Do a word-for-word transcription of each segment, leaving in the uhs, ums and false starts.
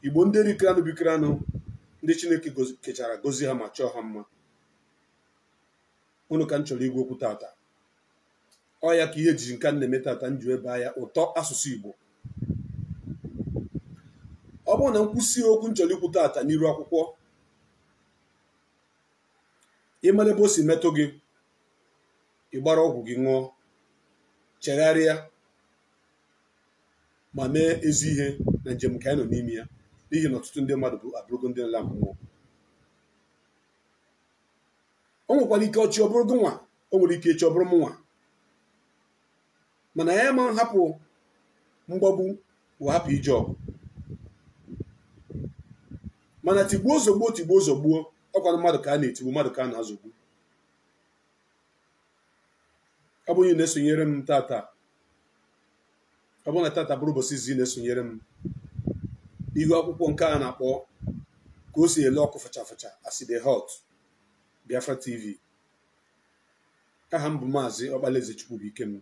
Igbo ndị rikere anụ bikere anụ ndị Chineke kechara gozi ha ma chọọ ha mma. Unu ka m chọrọ igwe okwu tata. Ọ ya ka ihe jiri nka na-eme tata m ji ebe ya ụtọ asụsụ Igbo. Ọ bụrụ na nkwụsị okwu m chọrọ ikwu tata n'iru akwụkwọ, ịmara ebe o si metụ gị, ịgbara ọgwụ gị ṅụọ, chegharịa ma mee ezi ihe na njem ka anyị nọ n'ime ya, n'ihi na ọtụtụ ndị mmadụ bụ abụrụgo ndị nla mmụọ. O nwekwara ike ọchị ọ bụrụ gị nwa, o nwere ike ịchọ ọ bụrụ m nwa, mana ya ma hapụ mgbagbu wee hapụ ije ọgụ. Mana tigbuo ozogbuo tigbuo ozogbuo, ọkwanụ mmadụ ka a na-etigbu, mmadụ ka a na-azọgbu. Ọ bụ onye na-esonyere m tata, ọ bụ na tata bụrụ ụbọchị izi na-esonyere m n'ihu akwụkwọ nke a na-akpọ ka o si ele ọkụ facha facha as e dey hot, Biafra T V. Aha m bụ Maazị Okpalaeze Chukwubuikem.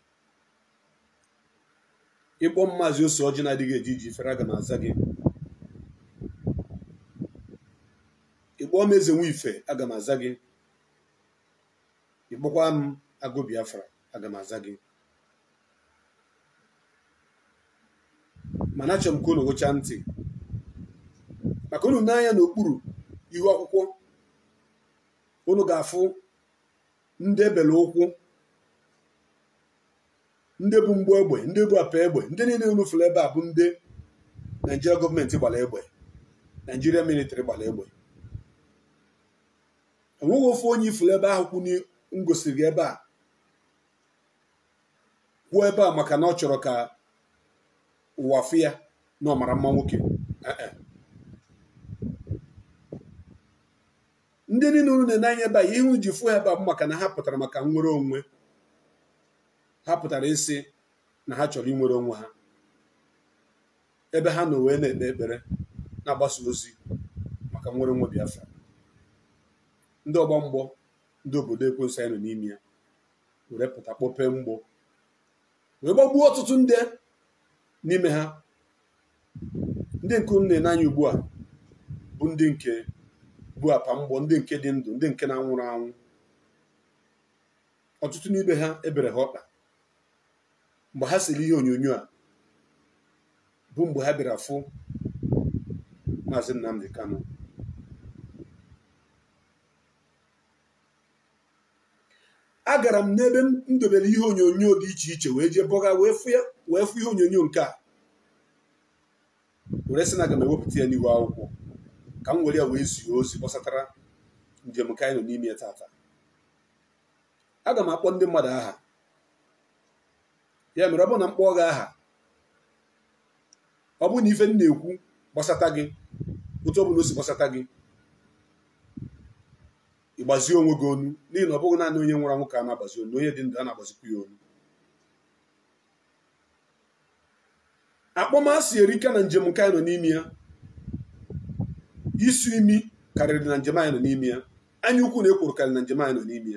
Ịkpọ m Maazị Ose Ọjị na-adịghị eji iji fere, aga m aza gị. Ịkpọ m Eze Nwife, aga m aza gị. Ịkpọkwa m Agụ Biafra, aga m aza gị. Mana achọrọ m ka unu gụchaa ntị, maka unu n'anya n'okpuru ihu akwụkwọ unu ga-afụ ndị ebele ụkwụ, ndị bụ mgbọ egbe, ndị bụ apa egbe, ndị niile unu fụrụ ebe a bụ ndị Naijiria gọọmenti gbara egbe, Naijiria militari gbara egbe. Enweghị ofu onye ifụrụ ebe ahụ kwụ m gosiri gị ebe a kwuo ebe a maka na ọ chọrọ ka ụwa fụ ya na ọ mara mma nwoke. Ndị niile unu na-enye ebe a, ihe unu ji fụ ha ebe a bụ maka na ha pụtara maka nnwere onwe. Ha pụtara ịsị na ha chọrọ inwere onwe ha, ebe ha nọ wee na-ekpe ekpere na-agbasa ozi maka nnwere onwe Biafra. Ndị ọgba mgbọ, ndị obodo ekwensu anyị nọ n'ime ya were pụta kpọpee mgbọ wee gbagbuo ọtụtụ ndị n'ime ha. Ndị nke unu na-enye ugbu a bụ ndị nke bụ apa mgbọ, ndị nke dị ndụ, ndị nke na-anwụrụ anwụ. Ọtụtụ n'ibe ha ebere ha ọkpa mgbe ha siri ihe onyonyo a bụ mgbe ha bịara fụ Maazị Nnamdi Kanu. Agara m n'ebe m dobere ihe onyonyo dị iche iche wee jee bọga wee fụ ya, wee fụ ihe onyonyo nke a, were sị na aga m ewepụta ya n'ihu akwụkwọ ka m were ya wee zie ozi gbasatara njem ka anyị nọ n'ime ya tata. Aga m akpọ ndị mmadụ aha, ya mere ọ bụ na mkpọ gị aha, ọ bụ na ife m na-ekwu gbasata gị otu ọ bụ na o si gbasata gị, ịgbazie onwe gị onu, n'ihi na ọ bụghị naanị onye nwụrụ anwụ ka a na-agbazi onu, onye dị ndụ a na-agbazikwa ya onu. Akpọmasị erika na njem nke anyị nọ n'ime ya. Isu imi karịrị na njem anyị nọ n'ime ya. Anya ukwu na ekworo karịrị na njem anyị nọ n'ime ya.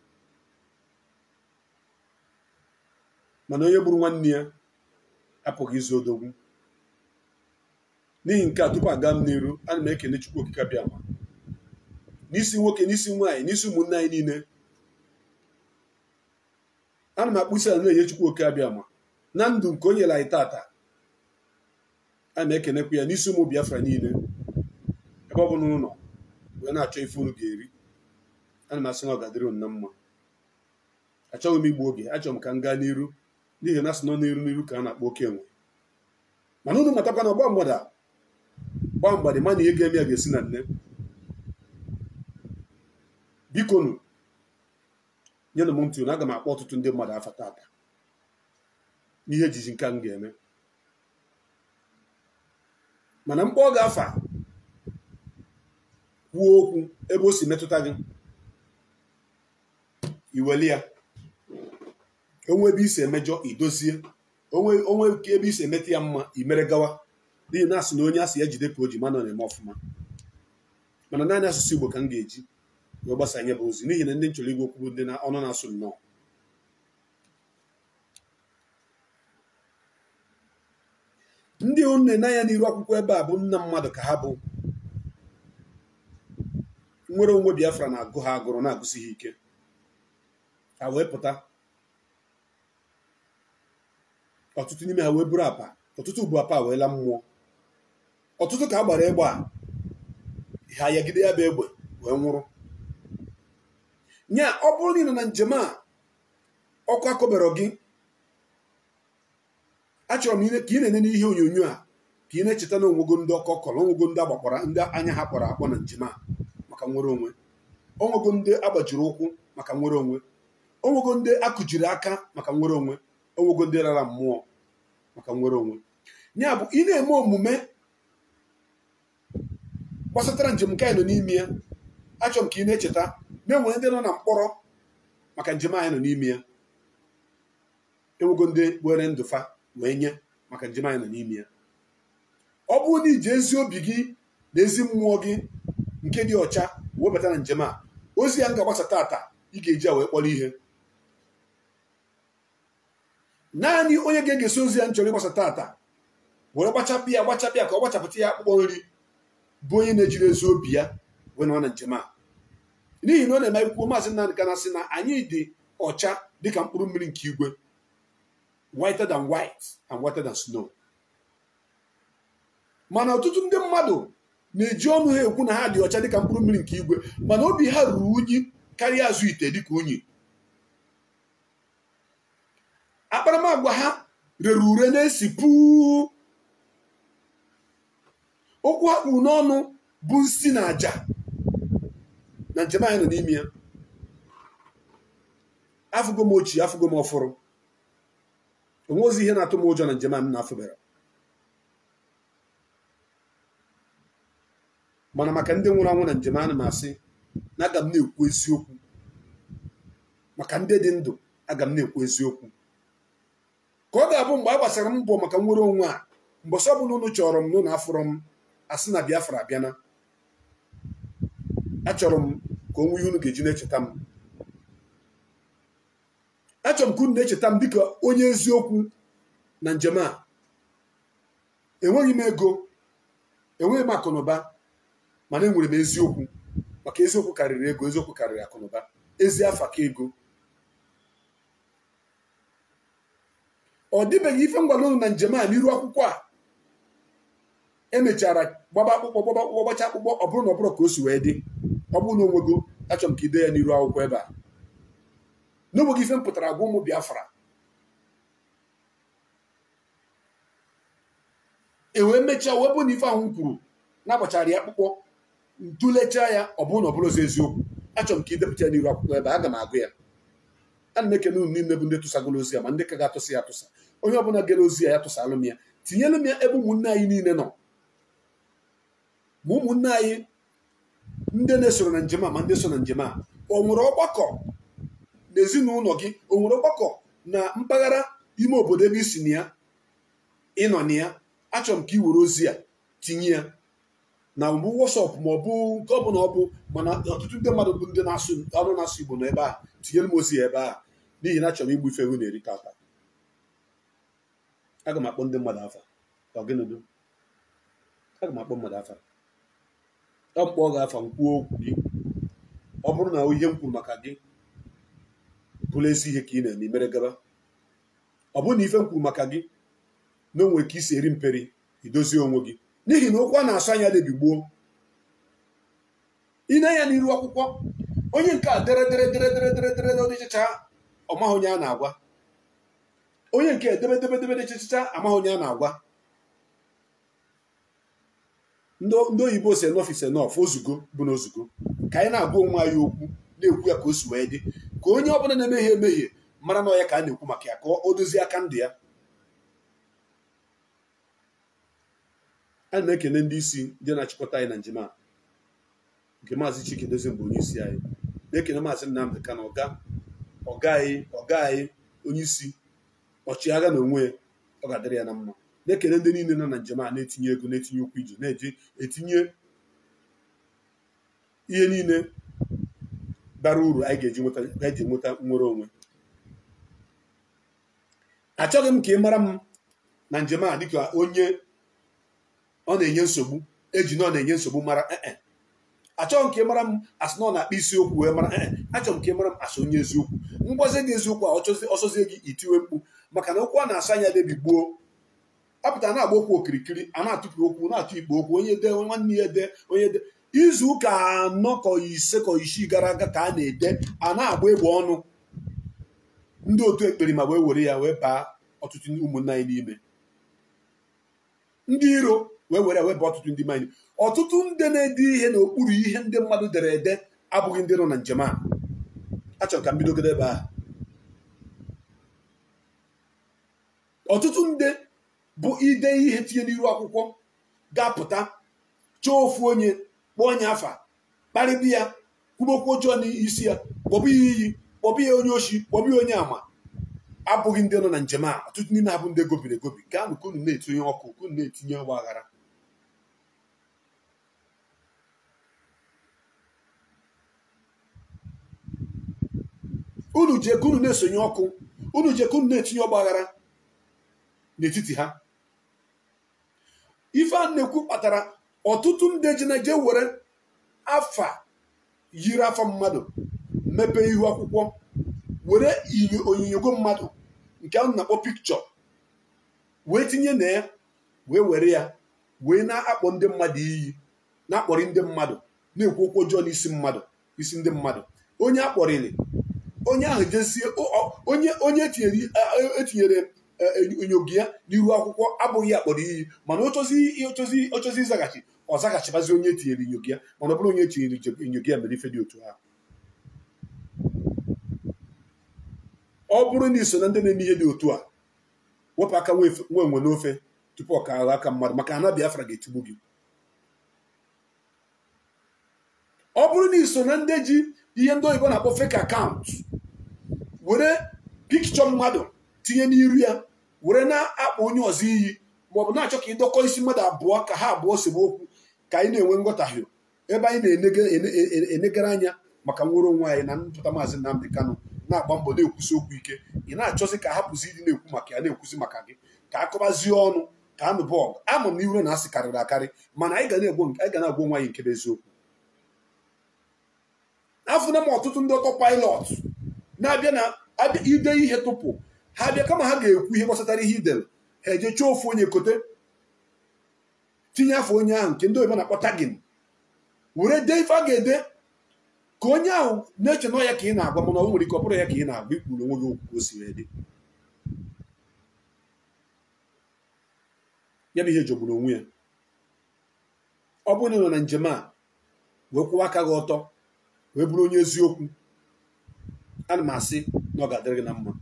Mana onye gburu nwanne ya apụghị izu odogwu. N'ihi nke a, tupu aga m n'iru, ana m ekene Chukwu Okike Abịama n'isi nwoke, n'isi nwaanyị, n'isi ụmụnne anyị niile. Ana m akpụ isi ala na-enye Chukwu Okike Abịama na ndụ nke o nyere anyị tata. A na-ekenekwa ya n'isi ụmụ Biafra niile, ebe ọ bụ n'ụlọ wee na-achọ ife unu ga-eri. Ana m asị na ọ ga-adịrị unu na mma. Achọghị m igbu oge, achọrọ m ka m gaa n'iru, n'ihi na asị nọ n'iru n'iru ka a na-akpọ oke enwe. Mana unu matakwa na ọgba mgbada gba mgbada ma na ihe ga-eme ya ga-esi na nne. Biko nụ nyenụ m ntị, na aga m akpọ ọtụtụ ndị mmadụ afa tata n'ihe ejiji nke m ga-eme. Mana mkpọ ọ ga-afa kwuo okwu ebe o si metụta gị, iweli ya. Onwe ebe isi emejọ idozie, onwe nke ebe isi emeta ya mma imere gawa, n'ihi na asị na onye asị ya jide ka o ji mana ọ na-eme ọfụma. Mana naanị asụsụ Igbo ka m ga-eji wee gbasa nye bụ ozi, n'ihi na ndị nchọrọ igwe okwu bụ ndị ọnụ na-asụ nnọọ. ndị nne n'anya n'iru akwụkwọ ebe a bụ nna mmadụ ka ha bụ. Nwere onwe Biafra na-agụ ha agụrụ na-agụsi ha ike, ha wee pụta ọtụtụ n'ime ha wee buru apa, ọtụtụ bụ apa wee la mmụọ, ọtụtụ ka a gbara egbe a ha yagide ya bụ egbe wee nwụrụ. Nya ọ bụrụ na ị nọ na njem a ọkụ akọbere gị, achọrọ m ka ị na-ene n'ihe onyonyo a ka ị na-echeta na onwego ndị ọkọ kọrọ, onwego ndị agbakwara, ndị anya ha kpọrọ akpọ na njem a maka nwere onwe, onwego ndị agbajiri ụkwụ maka nwere onwe, onwego ndị akụjiri aka maka nwere onwe, onwego ndị rara mmụọ maka nwere onwe. Ya bụ ị na-eme omume gbasatara njem nke anyị nọ n'ime ya, achọrọ m ka ị na-echeta na enwere ndị nọ na mkpọrọ maka njem anyị nọ n'ime ya, enwego ndị were ndụfa wee nye maka njem anyị nọ n'ime ya. Ọ bụrụ na iji ezi obi gị na ezi mmụọ gị nke dị ọcha webata na njem a, ozi ya m ga-agbasa tata ị ga-eji a wee kpọrọ ihe. Naanị onye ga-egesi ozi ya m chọrọ ịgbasa tata were gbachapụ ya gbachapụ ya ka ọ gbachapụta ya akpụkpọ nri bụ onye na-ejiri ezi obi ya wee nọ na njem a. N'ihi na ọ na-eme ikwuo Maazị Nnamdi Kanu sị na anyị dị ọcha dịka mkpụrụ mmiri nke igwe, whiter than white and whiter than snow. Mana ọtụtụ ndị mmadụ na-eji ọnụ ha ekwu na ha dị ọcha dịka mkpụrụ mmiri nke igwe, mana obi ha ruru unyi karịa azụ ite dịka unyi. Akparamagwa ha rere ure na-esi puu. Okwu ha kpuru n'ọnụ bụ nsi na aja na njem anyị nọ n'ime ya. Afụgo m ochie, afụgo m ọfụrụ, onwe ozi ihe na-atụ m ụjọ na njem a m na-afụbara. Mana maka ndị nwụrụ anwụ na njem a, na m asị na aga m na-ekwu eziokwu. Maka ndị dị ndụ aga m na-ekwu eziokwu. Ka ọ ga-abụ mgbe a gbasara mbọ maka nwere onwe a, mbọsị ọbụla unu chọrọ m n'ụlọ afọrọ m asị na Biafra abịana, achọrọ m ka onwe ihe unu ga-eji na-echeta m. Achọrọ m ka unu na-echeta m dịka onye eziokwu na njem a. Enweghị m ego, enweghị m akụnụba, mana enwere m eziokwu, maka eziokwu karịrị ego, eziokwu karịrị akụnụba, ezi afa ka ego. Ọ dịbeghị ife ngwala ụnụ na njem a n'iru akwụkwọ a emechara gbaba akpụkpọ gbaba akpụkpọ gbacha akpụkpọ, ọ bụrụ na ọ bụrụ ka o si wee dị, ọ bụrụ na onwego, achọrọ m ka ide ya n'iru akwụkwọ ebe a. N'ogbe ife m pụtara gwa ụmụ Biafra, e wee mechaa wee bụ na ife ahụ m kwuru na-agbachara ya akpụkpọ, ntụlechaa ya, ọ bụrụ na ọ bụrụ ozi eziokwu, achọrọ m ka idepụta ya n'iru akwụkwọ ebe a. Aga m agụ ya. Ana m ekene unu niile bụ ndị tụsagolo ozi ya, ma ndị ka ga-atụsa ya atụsa. Onye ọbụla gere ozi ya ya tụsalụ m ya, tinyelụ m ya ebe ụmụnne anyị niile nọ, ma ụmụnne anyị ndị na-esoro na njem a, ma ndị so na njem a. O nwere ọgbakọ na ezinụlọ gị, o nwere ọgbakọ na mpaghara ime obodo ebe isi na ya ịnọ na ya, achọrọ m ka ị were ozi ya tinye ya na mbụ WhatsApp ma ọ bụ nke ọ bụla ọ bụ, mana ọtụtụ ndị mmadụ bụ ndị na-asụ ọnụ na-asụ Igbo nọ ebe a. Tinyere m ozi ya ebe a, n'ihi na achọrọ m igbu ife ewu na-eri tata. Aga m akpọ ndị mmadụ afa ọgịnụdụ, aga m akpọ mmadụ afa, ọ mkpọ ọ ga-afa m kwuo okwu gị. Ọ bụrụ na ihe m kwuru maka gị bụrụ ezi ihe ka ị na-eme, mere gaba. Ọ bụrụ na ife m kwuru maka gị na onwe ka isi eri mperi, idozie onwe gị, n'ihi na okwu a na-asụ anya debigbuo. Ị na-anya n'iru akwụkwọ, onye nke a dere dere dere dere dere dere dịchịcha ọmaghị onye a na-agwa, onye nke debe debe debe dịchịcha amaghị onye a na-agwa. Ndị oyibo si enough is enough, ozugo bụ na ozugo. Ka anyị na-agwa onwe anyị okwu, na-ekwu ya ka o si wee dị, ka onye ọbụla na-emehie emehie mara na ọ ya ka a na-ekwu maka ya, ka o dozie aka ndụ ya. A na-ekene ndị isi ndị na-achịkọta anyị na njem a, nke Maazị Chikedozie bụ onye isi anyị, na-ekene Maazị Nnamdi Kanu, ọga ọga anyị ọga anyị onye isi ọchịagha na onwe ya, ọ ga-adịrị ya na mma. Na-ekene ndị niile nọ na njem a na-etinye ego, na-etinye okwu ije, na-eji etinye ihe niile bara uru anyị ga-eji nweta ga-eji nweta nwere onwe. Achọghị m ka ị mara m na njem a dịka onye ọ na-enye nsogbu eji na ọ na-enye nsogbu mara ee achọghị m ka ị mara m asị na ọ na-akpa isiokwu wee mara ee achọrọ m ka ị mara m asị onye eziokwu mgbazi gị eziokwu a ọsọzie gị itiwe mkpu maka na okwu a na-asa anya debigbuo apụta na-agba okwu okirikiri a na-atụpụ okwu na-atụ ikpo okwu onye de nwanne ya ede onye de izu ụka anọ ka ise ka isii gara aga ka a na-ede a na-agba egbe ọnụ ndị otu ekperima wee were ya wee baa ọtụtụ ụmụnna anyị n'ime ndị iro wee were ya wee baa ọtụtụ ndị mmanya ọtụtụ ndị na-ede ihe n'okpuru ihe ndị mmadụ dere ede abụghị ndị nọ na njem a achọrọ ka m bidogide ebe ahụ ọtụtụ ndị bụ ide ihe tinye n'iru akwụkwọ ga-apụta chọọ ofu onye kpọọ onye afa kparịbị ya kwubokwu ọjọọ n'isi ya kpọbụ ya iyi kpọbụ ya onye oshi kpọbụ ya onye ama abụghị ndị nọ na njem a ọtụtụ n'ime ha bụ ndị gobiri egobi gaanụ ka unu na-etinye ọkụ ka unu na-etinye ọgba aghara unu jee ka unu na-esonye ọkụ unu jee ka unu na-etinye ọgba aghara n'etiti ha ife a na-ekwu kpatara ọtụtụ ndị ji na je were afa yiri afa mmadụ mepee ihu akwụkwọ were onyinyogo mmadụ nke ahụ na-akpọ pikchọ wee tinye na ya wee were ya wee na-akpọ ndị mmadụ iyi na-akpọrị ndị mmadụ na-ekwu okwu ọjọọ n'isi mmadụ isi ndị mmadụ onye akpọrịrị onye ahụ jezie onye onye etinyere onyogi ya n'iru akwụkwọ abụghị ya kpọrọ iyi mana ochozi ịzaghachi ọ zaghachibazi onye etinyere inyogi ya mana ọ bụrụ onye etinyere inyogi ya mere ife dị otu ahụ ọ bụrụ na iso na ndị na-eme ihe dị otu a wepụ aka nwe enwe n'ofe tupu ọ ka agha aka mmadụ maka na Biafra ga-etigbu gị ọ bụrụ na iso na ndị ji ihe ndị oyibo na-akpọ fake akaụntụ were pikchọ mmadụ tinye n'iru ya were na-akpọ onye ọzọ iyi maọbụ na-achọ ka ịdọkọ isi mmadụ abụọ ka ha abụọ sebe okwu ka anyị na-enwe nghọtahie ebe anyị na-enegara anya maka nwere onwe anyị na mpụta maazị Nnamdi Kanu na-agba mbọ na-ekwusi okwu ike ị na-achọzi ka hapụzi ịdị na-ekwu maka ya na-ekwuzi maka gị ka akọbazie ọnụ ka anụ bọọgụ ama m na ihure na-asị karịrị akarị mana anyị ga na-agwa onwe anyị nke bụ eziokwu afụna m ọtụtụ ndị ọtọ pilot na-abịa na abịa ide ihe tụpụ ha bịa kama ha ga-ekwu ihe gbasatara ihe idere ha eje chọọ ofu onye kote tinye afọ onye ahụ nke ndị oyibo na-akpọ tagin were dee ife a ga-ede ka onye ahụ na-eche na ya ka ị na-agwa mana ọ nwere ike ọ bụrụ ya ka ị na-agwa ikwuru onwe gị okwu ka o si wee dị ya bụ ihe jogburu onwe ya ọ bụrụ na ị nọ na njem a wee kwụwa aka gị ọtọ wee bụrụ onye eziokwu ana m asị na ọ ga-adịrị gị na mma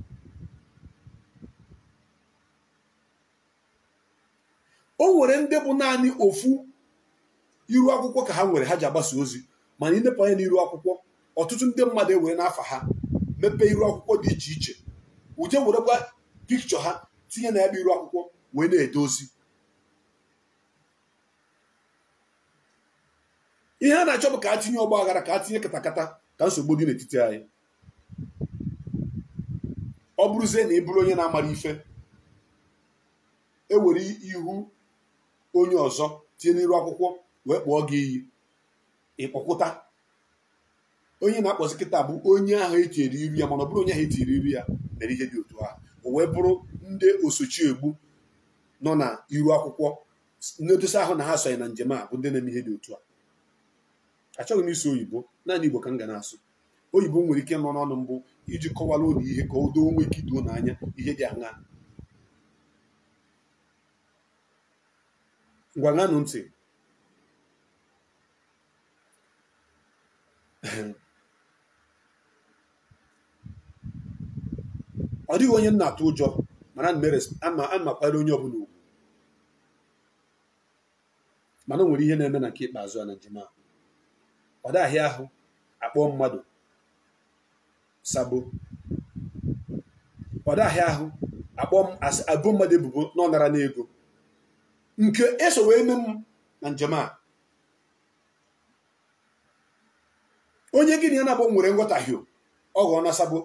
o nwere ndị bụ naanị ofu iru akwụkwọ ka ha nwere ha ji agbasa ozi mana ilepụ anya n'iru akwụkwọ ọtụtụ ndị mmadụ ewere n'afa ha mepee iru akwụkwọ dị iche iche uje werekwa pikchọ ha tinye na ya bụ iru akwụkwọ wee na-ede ozi ihe a na-achọ bụ ka a tinye ọgba aghara ka a tinye katakata ka nsogbu dị n'etiti anyị ọ bụrụzie na ị bụrụ onye na-amara ife ewere ihu onye ọzọ tinye n'iru akwụkwọ wee kpọọ gị iyi ịkpọkwụta onye na-akpọzi kịta bụ onye ahụ etinyere iru ya mana ọ bụrụ onye ahụ etinyere iru ya mere ihe dị otu ahụ o wee bụrụ ndị osochiegbu nọ na iru akwụkwọ na-edosa ahụ na ha sonye na njem a bụ ndị na-eme ihe dị otu a achọghị m isi oyibo naanị Igbo ka m ga na-asụ oyibo nwere ike nọ n'ọnụ mbụ iji kọwara ụlọ ihe ka o doo onwe ike iduo n'anya ihe dị aṅaa ngwa ṅanụ ntị ọ dịghị onye m na-atụ ụjọ mana a makwara onye ọbụla ugwu mana o nwere ihe na-eme na nke ikpeazụ a na njem a ọ dahịa ahụ akpọọ mmadụ sabo ọ dahịa ahụ akpọọ m abụ mmadụ ebubo na ọ nara n'ego nke eso wee mee m na njem a onye gị na ya na-abụ nwere nghọtahie ọ ghọọ na sabo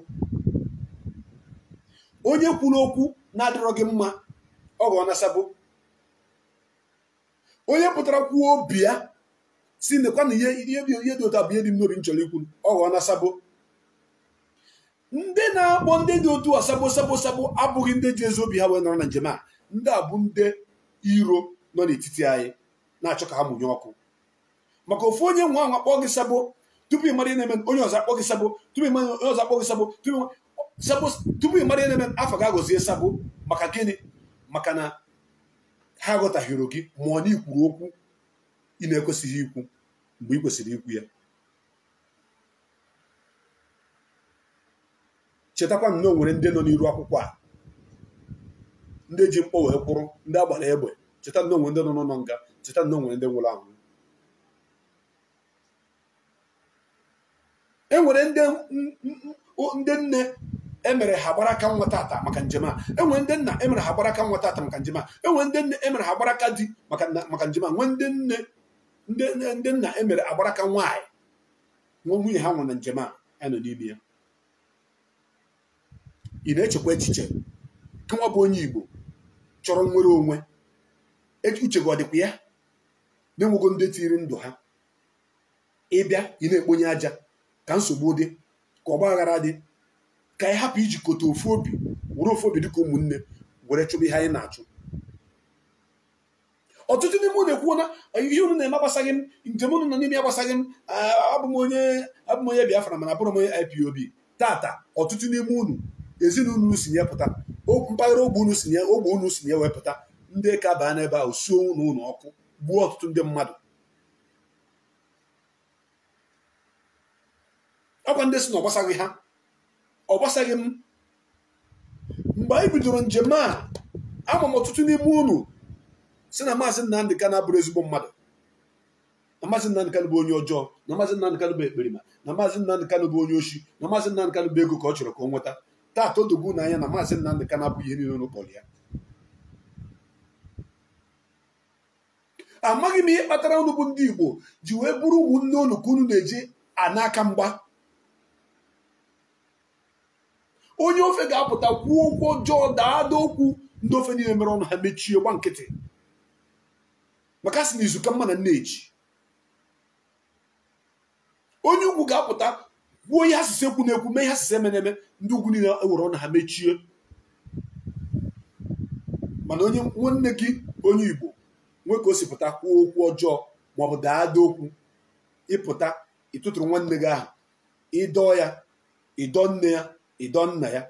onye kwuru okwu na-adịrọ gị mma ọ ghọọ na sabo onye pụtara kwuo obi ya si nekwa na ihe ihe dị otu abụ ihe dị m n'obi m chọrọ ikwu ọ ghọọ na sabo. Ndị na-akpọ ndị dị otu a sabo sabo sabo abụghị ndị ji ezi obi ha wee nọrọ na njem a. Ndị a bụ ndị iro nọ n'etiti anyị na-achọ ka ha mụnye ọkụ. Maka ofu onye nwa ahụ akpọ gị sabo tupu ị mara ihe na-eme onye ọzọ akpọ gị sabo tupu ị mara onye ọzọ akpọ gị sabo tupu ị mara ihe na-eme afọ ga-agọzie sabo. Maka gịnị? Maka na ha aghọtaghịrị gị ma ọ na ikwuru okwu ị na-ekwesịghị ikwu mgbe ị kwesịrị ikwu ya. Chetakwa m na o nwere ndị nọ n'iru akwụkwọ a ndị ji mkpọ wee kwụrụ ndị agbara egbe. Cheta na o nwere ndị nọ n'ụlọ nga. Cheta na o nwere ndị nwụrụ anwụ. E nwere ndị nne emere ha gbara aka nwa tata maka njem a. E nwere ndị nna emere ha gbara aka nwa tata maka njem a. E nwere ndị nne emere ha gbara aka di maka njem a. Nwee ndị nne ndị nna emere agbara aka nwaanyị nwa nwunye ha nwere na njem a anọ n'ime ya. Ị na-echekwa echiche ka nwa bụ onye Igbo chọrọ nwere onwe uche gị ọ dịkwa ya na-enwego ndị tiri ndụ ha ịbịa ị na-ekponye aja ka nsogbu dị ka ọgba aghara dị ka anyị hapụ ijikọta ofu obi were ofu obi dịka ụmụnne were chụba ihe anyị na-achụ. Ọtụtụ n'ime unu ekwuo na ihe unu na-eme agbasaghị m, njem unu nọ n'ime ya agbasaghị m, abụ m onye abụ m onye Biafra mana abụrụ m onye I P O B. Tata ọtụtụ n'ime unu ezinụlọ unu si nye pụta mpaghara ogbe unu si nye ogbe unu si nye wee pụta ndị ka baa n'ebe ahụ suo unu ụlọ ọkụ gbuo ọtụtụ ndị mmadụ. Ọkwa ndị si na ọ gbasaghị ha ọ gbasaghị m. Mgbe anyị bidoro njem a ama m ọtụtụ n'ime unu si na Maazị Nnamdi Kanu abụrụ ezigbo mmadụ, na Maazị Nnamdi Kanu bụ onye ọjọọ, na Maazị Nnamdi Kanu bụ ekperima, na Maazị Nnamdi Kanu bụ onye oshi, na Maazị Nnamdi Kanu bụ ego ka ọ chọrọ ka ọ nweta. Taata o dogo n'anya na Maazị Nnamdi Kanu abụghị ihe niile unu kpọrọ ya. Amaghị m ihe kpatara unu bụ ndị Igbo ji wee bụrụ ụmụnne unu ka unu na-eji anaka mgba. Onye ofe ga-apụta kwuo okwu ọjọọ daada okwu ndị ofe niile mere ọnụ ha mechie gba nkịtị maka sị na izu ka mma na nneji. Onye ugwu ga-apụta kwuo ihe asịsị ekwu na-ekwu mee ihe asịsị eme na-eme ndị ugwu niile ewere ọnụ ha mechie. Mana onye nwanne gị onye Igbo nwe ka o si pụta kwuo okwu ọjọọ maọbụ daada okwu ịpụta ịtụtụrụ nwanne gị ahụ ịdọ ya ịdọ nne ya ịdọ nna ya.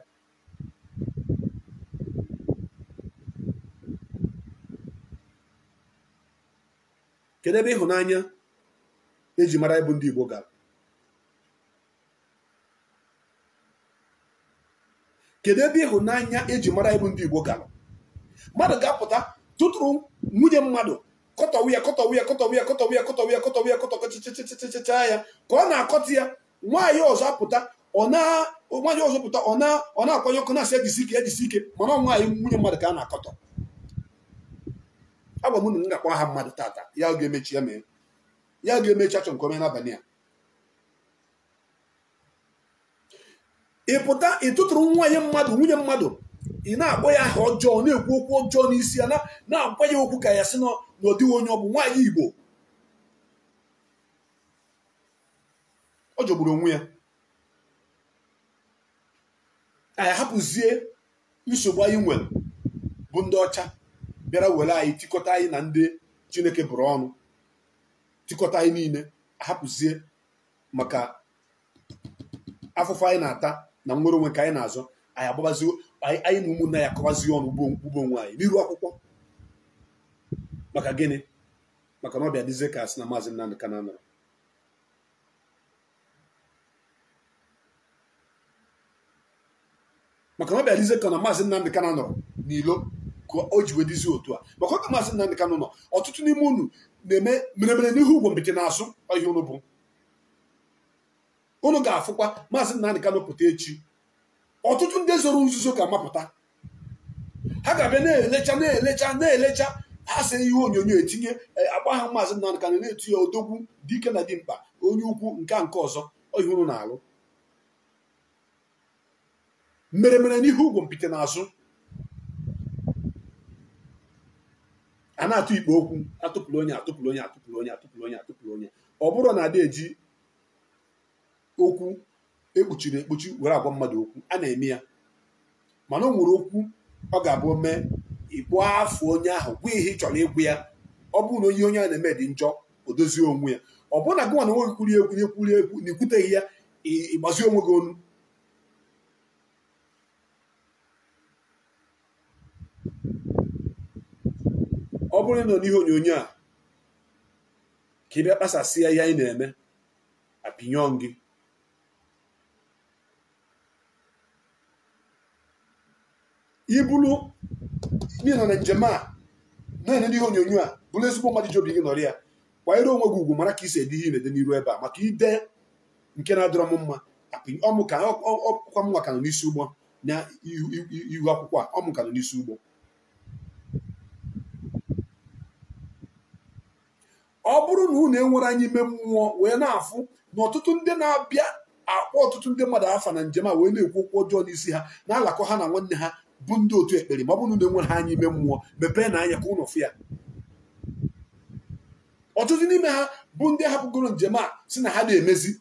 Kedu ebe ịhụnanya eji mara ịbụ ndị Igbo gara? Kedu ebe ịhụnanya eji mara ịbụ ndị Igbo gara? Mmadụ ga-apụta tụtụrụ nwunye mmadụ kọtọwụ ya kọtọwụ ya kọtọwụ ya kọtọwụ ya kọtọwụ ya kọtọwụ ya kọtọkọchịchịchịchịcha ya ka ọ na-akọta ya. Nwaanyị ọzọ apụta ọ na nwaanyị ọzọ pụta ọ na ọ na-akwanye ọkụ na-asị ejisi ike ejisi ike mana ọ nwaanyị nwunye mmadụ ka a na-akọtọ. Agwa m na m ga-akpọ aha mmadụ tata ya ga-emechi ya mee ya ga-emechi achọ nke ome n'abalị a. Ị pụta ịtụtụrụ nwaanyị mmadụ nwunye mmadụ ị na-akpọ ya aha ọjọọ na-ekwu okwu ọjọọ n'isi ya na-agwa ya okwu ka ya sị na ọ dịghị onye ọ bụ nwaanyị Igbo. Ọ jọgburu onwe ya. Anyị hapụzie nsogbu anyị nwere bụ ndị ọcha bịara were anyị tikọta anyị na ndị Chineke bụrụ ọnụ tikọta anyị niile ahapụzie maka afụfụ anyị na-ata na nwere onwe ka anyị na-azọ anyị agbabazi anyị na ụmụnna ya akọbazie ọnụ ugbo onwe anyị n'iru akwụkwọ. Maka gịnị? Maka na ọ bịa dịzie ka asị na Maazị Nnamdi Kanu nọrọ. Maka na ọ bịa dịzie ka na Maazị Nnamdi Kanu nọrọ n'ilo ka o ji wedizi otu a. Maka ọ ka Maazị Nnamdi Kanu nọ ọtụtụ n'ime unu na-eme meremere n'ihu ugwo mpịtị na-asụ ọhịa unu bụ. Unu ga-afụkwa Maazị Nnamdi Kanu pụta echi ọtụtụ ndị zoro nzuzo ka mapụta ha ga-abịa na-elecha na-elecha na-elecha ha sị ihe onyonyo etinye agba ha Maazị Nnamdi Kanu na-etu ya odogwu dike na dimkpa onye ukwu nke nke ọzọ ọhịa unu na-alụ meremere n'ihu ugwo mpịtị na-asụ. a na-atụ ikpo okwu atụpụrụ onye atụpụrụ onye atụpụrụ onye atụpụrụ onye atụpụrụ onye ọ bụrụ na ada eji okwu ekpuchiri ekpuchi were agwa mmadụ okwu a na-eme ya mana o nwere okwu ọ ga-abụ mee ikpo afọ onye ahụ gwa ihe ị chọrọ ịgwụ ya ọ bụrụ na onye onye a na-eme dị njọ o dozie onwe ya ọ bụrụ na gị nwa na nwoke kwuri ekwu na-ekwuri ekwu na ikwuteghị ya ịgbazie onwe gị onu ọ bụrụ na n'ihe onyonyo a ka ị bịa kpasasịa ihe anyị na-eme apịnyọn gị ibulu n'ihi na njem a naanị n'ihe onyonyo a bụrụ ezigbo mmadụ ji obi gị nọrọ ya kwanyere onwe gị ugwu mara ka isi ede ihe ị na-ede n'iru ebe a maka ide nke na-adọrọ m mma ọmụ ka ọkwa m nwa ka nọ n'isi ụgbọ na ihu akwụkwọ a ọmụ ka nọ n'isi ụgbọ ọ bụrụ na unu enwere anyị ime mmụọ wee na-afụ na ọtụtụ ndị na-abịa akpọ ọtụtụ ndị mmadụ afa na njem a wee na-ekwu okwu ọjọọ n'isi ha na-alakọ ha na nwanne ha bụ ndị otu ekpere ma ọ bụrụ na enwere ha anyị ime mmụọ mepee na anya ka ụnụ fụ ya ọtụtụ n'ime ha bụ ndị hapụgoro njem a si na ha na-emezi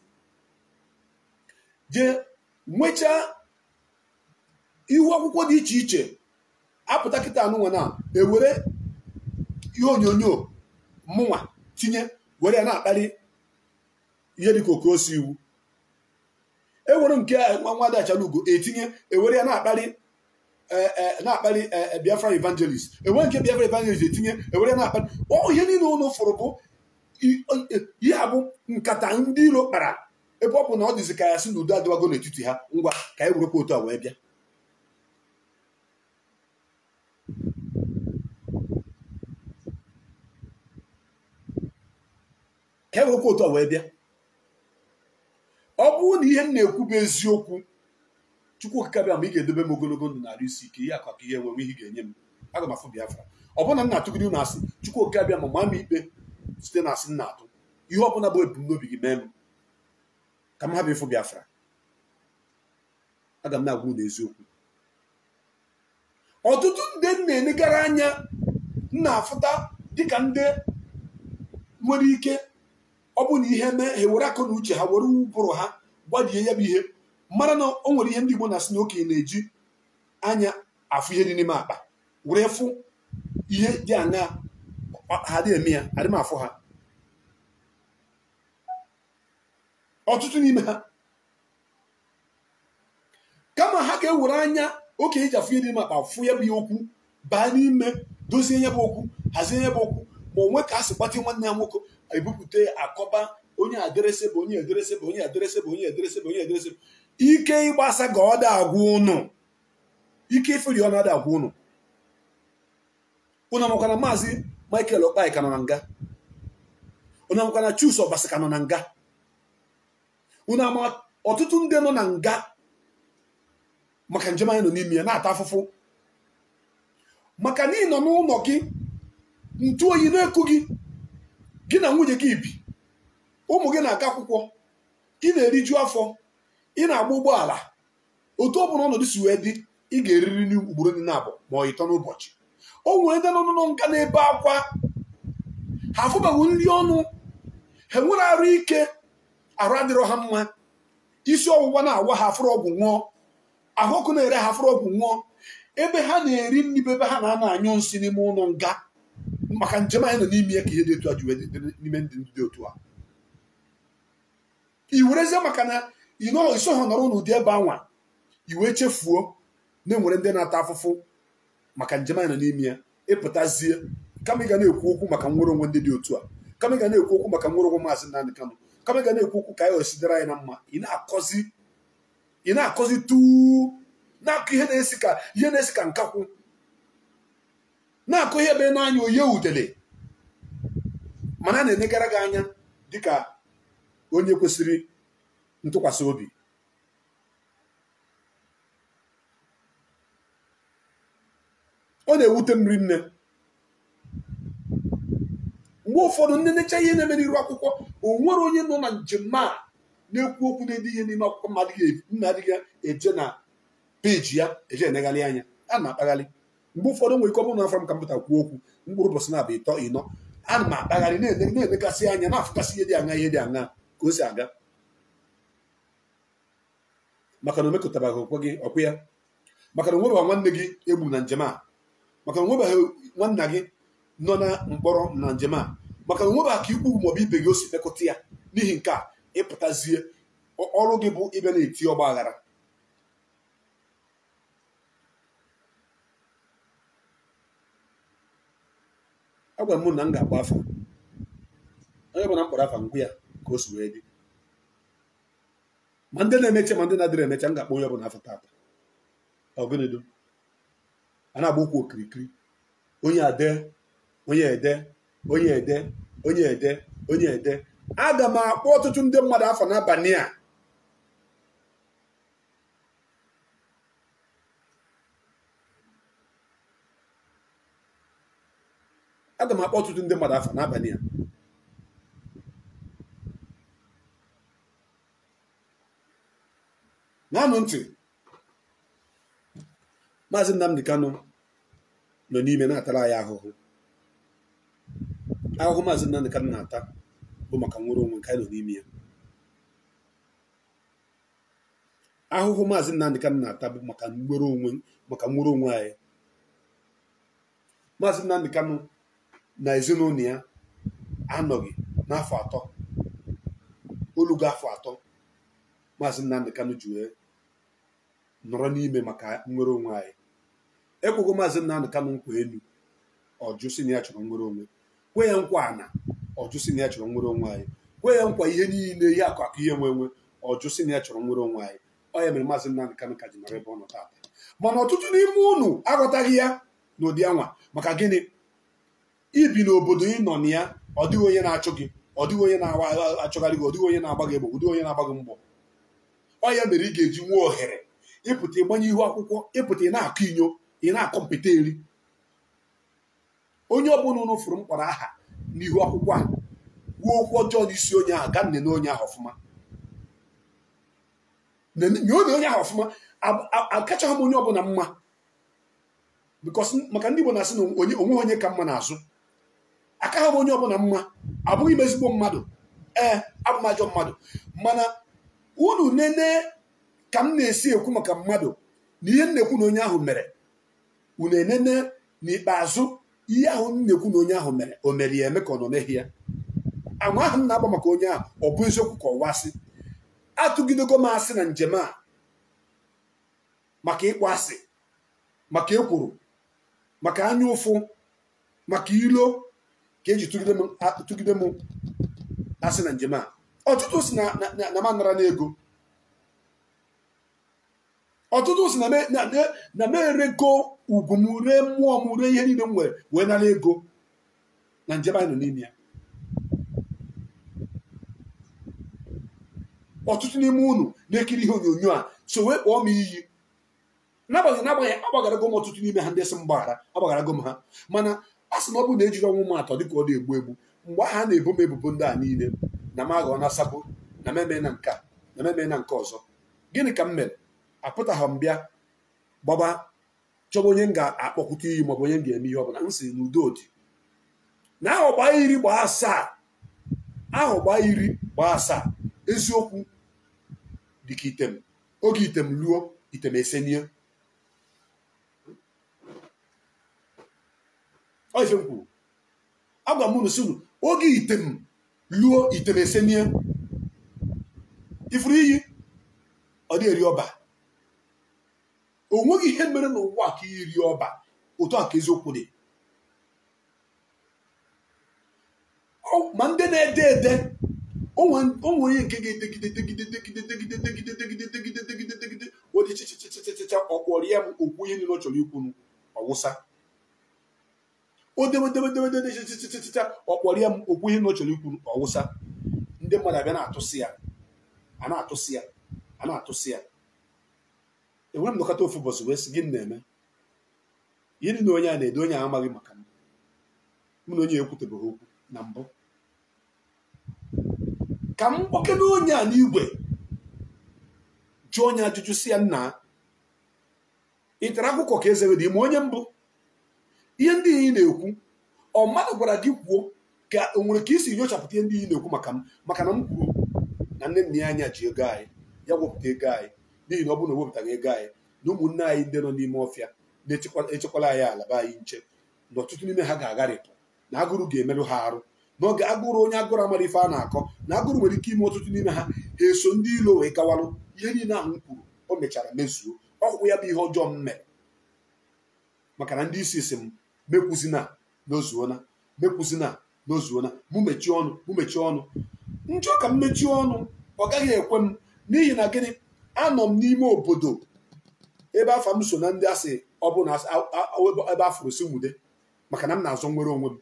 jee nwechaa ihu akwụkwọ dị iche iche apụta kịta anụnwa na ewere ihe onyonyo mụnwa tinye were ya na-akpali ihe dịka oke osi iwu ewere nke nwa nwa Achala Ugo etinye ewere ya na-akpali na-akpali Biafra evangelist ewere nke Biafra evangelist etinye ewere ya na-akpali ọ ihe niile ụnụ fụrụ bụ ihe a bụ nkata ndị iro kpara ebe ọ bụ na ọ dịzi ka ya si na udo adịwago n'etiti ha ngwa ka anyị werekwa otu a wee bịa ka e werekwa otu a wee bịa ọ bụrụ na ihe m na-ekwu bụ eziokwu Chukwu okike bịa ma ị ga-edobe m ogologo ndụ narị isi ike ihe akụ ihe enwe ihe ị ga-enye m aga m afụ Biafra ọ bụrụ na m na-atụgide unu asị Chukwu okike bịa ma maa m ikpe site na asị m na-atụ ihe ọ bụla bụ ebumnobi gị mee m ka m hapụ ịfụ Biafra aga m na-agwa unu eziokwu ọtụtụ ndị na-enegara anya na-afụta dịka ndị nwere ike ọ bụ na ihe mee ha were akọ na uche ha were ụbụrụ ha gbadie ya bụ ihe mara na o nwere ihe ndị Igbo na-asị na okenye na-eji anya afụ ihe dị n'ime akpa were fụ ihe dị anya ha dị eme ya adị m afụ ha ọtụtụ n'ime ha kama ha ga-ewere anya okenye ji afụ ihe dị n'ime akpa fụ ya bụ ihe okwu baa n'ime dozie ya bụ okwu hazie ya bụ okwu ma onwe ka a sị gbatị nwanne ya nwoke ebupụta akọba onye adịrịsị bụ onye ederese bụ onye ederese bụ onye ederese bụ onye ederese ike ịgbasa ka ọ da-agwa ụnụ ike iferi ọ na-ada agwa ụnụ ụnụ amakwana maazị Michael Okpai ka nọ na nga ụnụ amakwana Chuks Obasi ka nọ na nga ụnụ ama ọtụtụ ndị nọ na nga maka njem anyị nọ n'ime ya na-ata afụfụ maka na ị nọ n'ụlọ gị ntụ oyi na-eku gị gị na nwunye gị bi ụmụ gị na-aga akwụkwọ ị na-eriju afọ ị na-agba ụgbọala otu ọ bụla ọnọdụ si wee dị ị ga-eriri n'ugboro dị na-abụ ma ọ ịtọ n'ụbọchị o nwere ndị nọ n'ụlọ nga na-ebe akwa ha afụbaghị nri ọnụ ha nwere arụ ike arụ adịrọ ha mma isi ọwụwa na-awa ha afụrụ ọgwụ ṅụọ ahụ ọkụ na-ere ha afụrụ ọgwụ ṅụọ ebe ha na-eri nri ebe ha na-ana anyụ nsị n'ime ụlọ nga maka njem anyị nọ n'ime ya ka ihe dị otu a ji wee dị n'ime ndị dị otu a i werezie maka na iso ha nọrọ n'ụdị ebe anwa i wee chefuo na enwere ndị na-ata afụfụ maka njem anyị nọ n'ime ya ịpụtazie kama ị ga na-ekwu okwu maka nwere onwe ndị dị otu a kama ị ga na-ekwu okwu maka nwere onwe Maazị Nnamdi Kanu kama ị ga na-ekwu okwu ka anyị osidere anyị na mma ị na-akọzi ị na-akọzi tuu na-akụ ihe na-esi ka ihe na-esi ka nkakwụ na-akụ ihe ebe n'anya oye udele mana a na-enegara gị anya dịka onye kwesịrị ntụkwasị obi ọ na-ewute m rinne mgbe ụfọdụ ndị necha ihe na-eme n'iru akwụkwọ o nwere onye nọ na njem a na-ekwu okwu na-ede ihe n'ime akwụkwọ mmadụ adịghị eje na peji ya eje enegharị anya a na-akpagharị mgbe ụfọdụ nwere ike ọ bụrụ na afọ m ka m pụta kwuo okwu mkpụrụ ụbọchị na-abụ ịtọ ịnọ ana m akpagharị na-elegasị anya na-afụkasị ihe dị aṅa ihe dị aṅa ka o si aga maka na o mekọtabaghị okwe gị ọkwa ya maka na onwebeghị nwanne gị egbu na njem a maka na onwebeghị nwanna gị nọ na mkpọrọ na njem a maka na onwebeghị ka ikwu maọbụ ibe gị o si mekọta ya n'ihi nke a ịpụtazie ọrụ gị bụ ịbịa na-eti ọgba aghara agwa m na m ga-akpọ afa onye bụ na mkpọrọ afa ngwu ya ka o si wee dị ma ndị na-emecha ma ndị na-adịrị emecha m ga-akpọ onye ọbụla afọ tata ọgụnedo a na-agba ụkwụ okirikiri onye ade onye ede onye ede onye ede onye ede aga m akpọ ọtụtụ ndị mmadụ afọ n'abalị a aga m akpọ ọtụtụ ndị mmadụ afọ n'abalị a na-anụ ntị Maazị Nnamdi Kanu nọ n'ime na-atara anyị ahụhụ ahụhụ Maazị Nnamdi Kanu na-ata bụ maka nwere onwe nke anyị nọ n'ime ya ahụhụ Maazị Nnamdi Kanu na-ata bụ maka nwere onwe maka nwere onwe anyị Maazị Nnamdi Kanu na ezinụlọ ya anọghị n'afọ atọ olugo afọ atọ Maazị Nnamdi Kanu ji wee nọrọ n'ime maka nwere onwe anyị ekwugo Maazị Nnamdi Kanu nkwa elu ọjụ si na ya chọrọ nwere onwe kwe ya nkwa ana ọjụ si na ya chọrọ nwere onwe anyị kwe ya nkwa ihe niile ihe akụ akụ ihe nwe nwe ọjụ si na ya chọrọ nwere onwe anyị ọ ya mere Maazị Nnamdi Kanu ka ji nọrọ ebe ọ nọ taata mana ọtụtụ n'ime unu aghọtaghị ya n'ụdị anwa maka gịnị ibi n'obodo ị nọ na ya ọ dịghị onye na-achụ gị ọ dịghị onye na-achọgharị gị ọ dịghị onye na-agba gị egbe ọ dịghị onye na-agba gị mbọ ọ ya mere ị ga-eji nwee ohere ịpụta ịgbanye ihu akwụkwọ ịpụta ị na-akụ inyo ị na-akọmpụta eri onye ọbụla unu fụrụ mkpọrọ aha n'ihu akwụkwọ a wuo okwu ọjọọ n'isi onye ahụ ga nne na onye ahụ ọfụma nye onye ahụ ọfụma akachaghị m onye ọbụla mma because maka ndị Igbo na-asị na onweghị onye ka mma n'azụ akaghị m onye ọbụla mma abụghị m ezigbo mmadụ ee abụ m ajọ mmadụ mana unu nene ka m na-esi ekwu maka mmadụ na ihe m na-ekwu na onye ahụ mere unu enene n'ikpeazụ ihe ahụ m na-ekwu na onye ahụ mere o mere ya eme ka ọ nọ meghị ya ama ahụ m na-agba maka onye ahụ ọ bụ eziokwu ka ọwa asị atụgidego m asị na njem a maka ịkpọ asị maka ekwuru maka anya ụfụ maka ilo ka eji tụgide m asị na njem a ọtụtụ si na ma nara n'ego ọtụtụ si na m erego ugwu m ree mmụọ m ree ihe niile m nwere wee nara ego na njem anyị nọ n'ime ya ọtụtụ n'ime unu na-ekiri ihe onyonyo a so wee kpọọ m iyi n'agbanyeghị n'agbanyeghị agbagarago m ọtụtụ n'ime ha ndị sị mgbaghara agbagarago m ha mana a sị na ọ bụ na ejiri ọnwụ m atọ dịka ọ na-egbu egbu mgbe aha na-ebo m ebubo ndị a niile na m aghọ na asabụ na meme na nke na meme na nke ọzọ gịnị ka m mere apụtaghị m bịa gbaba chọba onye m ga-akpọkwute iyi maọbụ onye m ga-eme ihe ọbụla m si n'udo dị na ahụ gbaa iri gbaa asaa ahụ gbaa iri gbaa asaa eziokwu dịka item oge item luo item esenie ọ ife m kwuru agwa m unu sunu oge item luo item esenie ifuru iyi ọ dị eri ọba o nweghị ihe mere n'ụwa ka iri ọba otu a ka eziokwu dị ma ndị na-ede ede onwe onye nke ga-edegide degide degide degide degide degide degide degide degide odi chichichichichicha ọkpọrọ ya m okwu ihe niile ọ chọrọ ikwu ọwụsa odewedewedewede chichichichicha ọkpọrọ ya m okwu ihe niile ọ chọrọ ikwu ọwụsa ndị mmadụ abịa na-atụsị ya a na-atụsị ya a na-atụsị ya enwere m nọkọta ofu ụbọchị wee sị gị na-eme ihe dị na onye a na-ede onye a amaghị maka m mụ na onye ekwutebeghị okwu na mbụ ka m kpọkene onye a n'igwe jụọ onye ajụjụ si ya nna ị tara akwụkwọ ka eze dị ime onye mbụ ihe ndị ị na-ekwu ọ mmadụ gwara gị kwuo ka o nwere ka isi nyochapụta ihe ndị ị na-ekwu maka m maka na m kwuru na nne nna ya anya ji ego anyị ya wepụta ego anyị n'ihi na ọ bụrụ na o wepụtaghị ego anyị na ụmụnne anyị ndị nọ n'ime ọfịa na-echekwala anyị ala be anyị nche na ọtụtụ n'ime ha ga-agharịpụ na agụrụ ga-emerụ ha arụ n'oge agụrụ onye agụrụ amara ife a na-akọ na agụrụ nwere ike ime ọtụtụ n'ime ha ha eso ndị ilo wee gawarụ ihe niile ahụ m kwuru o mechara mezuo ọkwụ ya bụ ihe ọjọọ m mere maka na ndị isi isi m mekwuzina n'ozuona mekwuzina n'ozuona mụ mechie ọnụ mụ mechie ọnụ njọ ka m mechie ọnụ ọ gaghị ekwe m n'ihi na gịnị anọ m n'ime obodo ebe afa m so na ndị asị ọ bụ na ebe afụrụ si nwude maka na m na-azọ nwere onwe m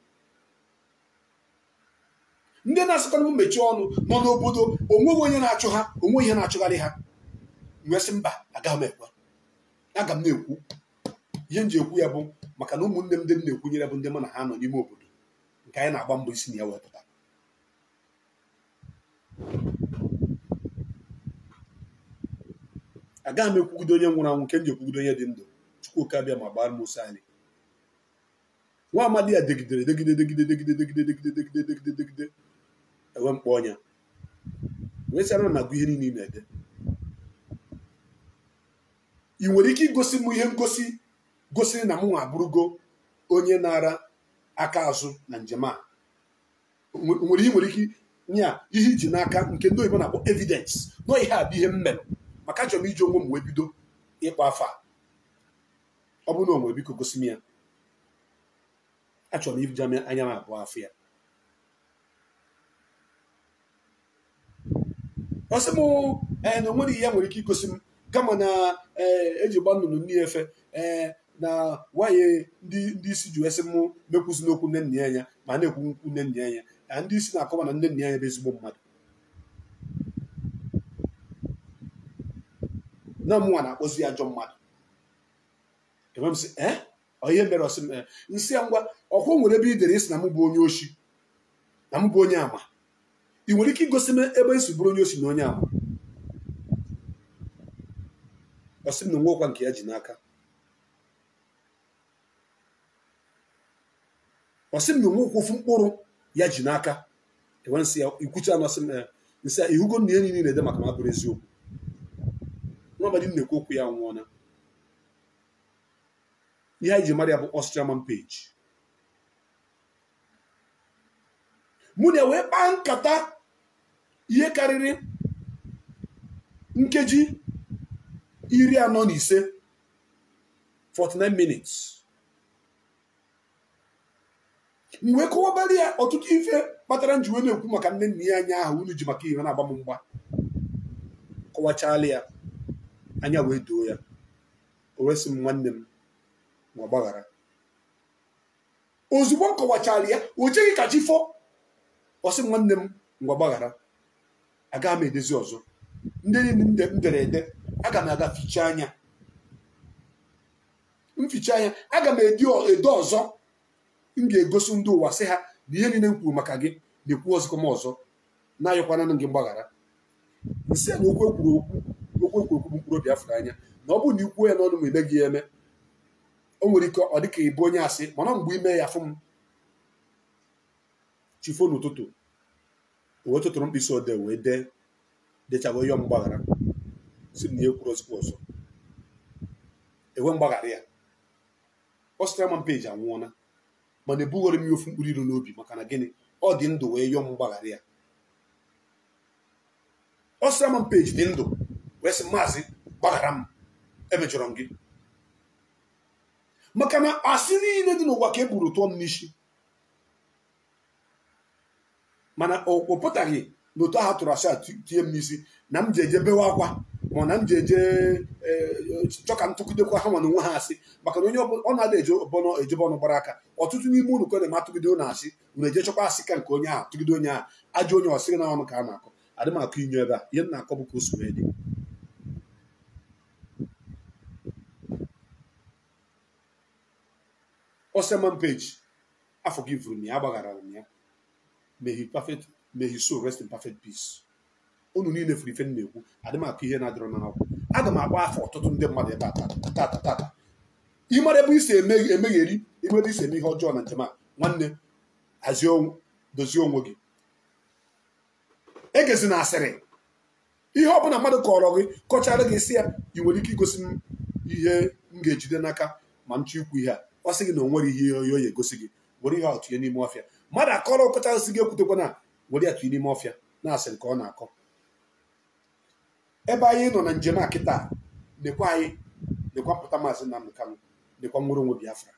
ndị na-asịkwana m mechie ọnụ nọ n'obodo onweghị onye na-achụ ha onwe ihe na-achụgharị ha nwesị mba agaghị m ekwe aga m na-ekwu ihe m ji ekwu ya bụ maka na ụmụnne m ndị m na-ekwunyere bụ ndị mụ na ha nọ n'ime obodo nke anyị na-agba mbọ isi na ya wepụta agaghị m ekwugide onye nwụrụ anwụ nke m ji ekwugide onye dị ndụ Chukwuka bịa ma gbara m ose anyị nwa amadi ya degidere degide degide degide degide degide degide degide degide enwe mkpọ ọnya wee sị na agụ ihe niile na-ede ị nwere ike igosi m ihe ngosi gosiri na m nwa abụrụgo onye na-ara aka azụ na njem a nwere ihe nwere ike nye ihe iji n'aka nke ndị oyibo na-akpọ evidence nọ ihe a bụ ihe m mere maka achọrọ m iji onwe m wee bido ịkpa afa ọ bụrụ na o nwere biko gosi m ya achọrọ m iji anya m abụọ afọ ya ọ sị m ee na o nwere ihe ya nwere ike igosi m kama na eji gba nnụnụ n'ihe efe ee na nwanyị ndị ndị isi ji esi m mekwuzi n'okwu nne nna ya ma na-ekwu nkwu nne nna ya na ndị isi na-akọwa na nne nna ya bụ ezigbo mmadụ na mụnwa na-akpọzi ya ajọ mmadụ enwe m sị ee ọ ihe mere ọsị m nsị ya ngwa ọkwụ nwere ebe i dere isi na m bụ onye oshi na m bụ onye ama ị nwere ike igosi m ebe esi bụrụ onye oshi na onye ama ọsị m na nwa ọkwa nke ya ji n'aka ọsị m na nwa ụkwụ mkpụrụ ya ji n'aka enwe nsị ya ikwucha na ọsị m nsị ya ihugo na ihe niile na-ede maka ma bụrụ eziokwu nobody na-ekwu okwu ya nwụọna ihe anyị ji mara ya bụ Austrian page mụ na wee kpaa nkata ihe karịrị nkeji iri anọ na ise forty-nine minutes m wee kọwabara ya ọtụtụ ife kpatara m ji wee na-ekwu maka nne nna ya anya ahụ unu ji maka ihe na-agba m mgba kọwachala ya anya wee doo ya o wee sị m nwanne m ma ọ gbaghara ozugbo m kọwachara ya o cheghị ka chi fọ ọ sị m nwanne m ngwa gbaghara agaghị m edezi ọzọ ndị niile m dere ede aga m aga ficha anya mficha anya aga m edi edo ọzọ m ga-egosi ndị ụwa sị ha na ihe niile m kwuru maka gị na-ekwu ọzọkọ m ọzọ na-ayọkwana gị mgbaghara nsị na okwu ekwuru okwu okwu ekwuru okwu mkpụrụ obi afụrụ anya na ọ bụrụ na ikwuo ya n'ọnụ ma eme gị eme o nwere ike ọ dị ka ịbụ onye asị mana mgbe ime ya fụ m chifo n'ụtụtụ o wee tụtụrụ mkpịsị odee wee dee dechawa ihe mgbaghara si m na ihe kwuru ozikwa ọzọ enwe mgbaghara ya Austrian page anwụọna mana ebughọrọ m ya ofu mkpụrụ iru n'obi maka na gịnị ọ dị ndụ wee yọọ mgbaghara ya Austrian page dị ndụ wee sị maazị gbaghara m emejọrọ m gị maka na asị niile dị n'ụwa ka e buru tụọ m n'isi mana o pụtaghị n'otu ahụ tụrụ asị a tie m n'isi na m ji eje bewe akwa ma na m ji eje chọ ka m tụgidekwa ha nwa na onwe ha asị maka na onye ọ na-ada ejebe ọnụ gbara aka ọtụtụ n'ime unu kwe na atụgide ụnụ asị unu eje chọkwa asị ka nke onye ahụ tụgide onye ahụ ajọ onye ọsịrị na ọnụ ka a na-akọ adị m akọ inyo ebe a ihe m na-akọ bụ ka o si wee dị Austrian page I forgive me agbaghara m ya may he perfect may his soul rest in perfect peace unu niile furu ife na-ekwu adị m akọ ihe na-adịrọ n'akwụkwọ aga m agba afọ ọtụtụ ndị mmadụ ebe a tata tata ịmara ebe isi emegheri ime ebe isi eme ihe ọjọọ na njem a nwanne hazie onwe dozie onwe gị egezi na asịrị ihe ọbụla mmadụ kọrọ gị kọchara gị si ya ị nwere ike igosi m ihe m ga-ejide n'aka ma m chọ ikwu ihe a ọ sị gị na o nwere ihe oyi egosi gị were ihe atụnye n'ime ọfịa mmadụ akọrọ kọchasị gị ekwutekwa na were ya tụnye n'ime ọfịa na-asịrị ka ọ na-akọ ebe anyị nọ na njem a kịta nekwa anyị nekwa mpụta maazị Nnamdi Kanu nekwa nwere onwe Biafra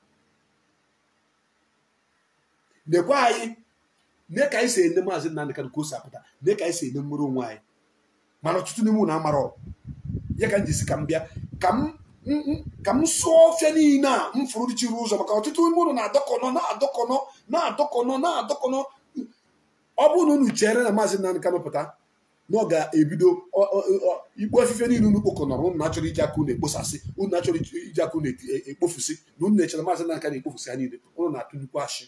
nekwa anyị ne ka anyị si ene maazị Nnamdi Kanu ka o si apụta ne ka anyị si ene nwere onwe anyị mana ọtụtụ n'ime unu amara ya ka m jisi ka m bịa ka m ka m sụọ ọfịa niile a m fụrụ chiri ụzọ maka ọtụtụ ime unu na-adọkọnọ na-adọkọnọ na-adọkọnọ na-adọkọnọ ọ bụrụ na unu chere na maazị Nnamdi Kanu pụta na ọ ga-ebido ikpo ofufe niile unu kpokọnọrọ unu na-achọrọ iji aka unu ekposasị unu na-achọrọ iji aka unu ekpofusi na unu na-echere maazị Nnamdi Kanu ekpofusi ha niile unu na-atụ nnukwu ashị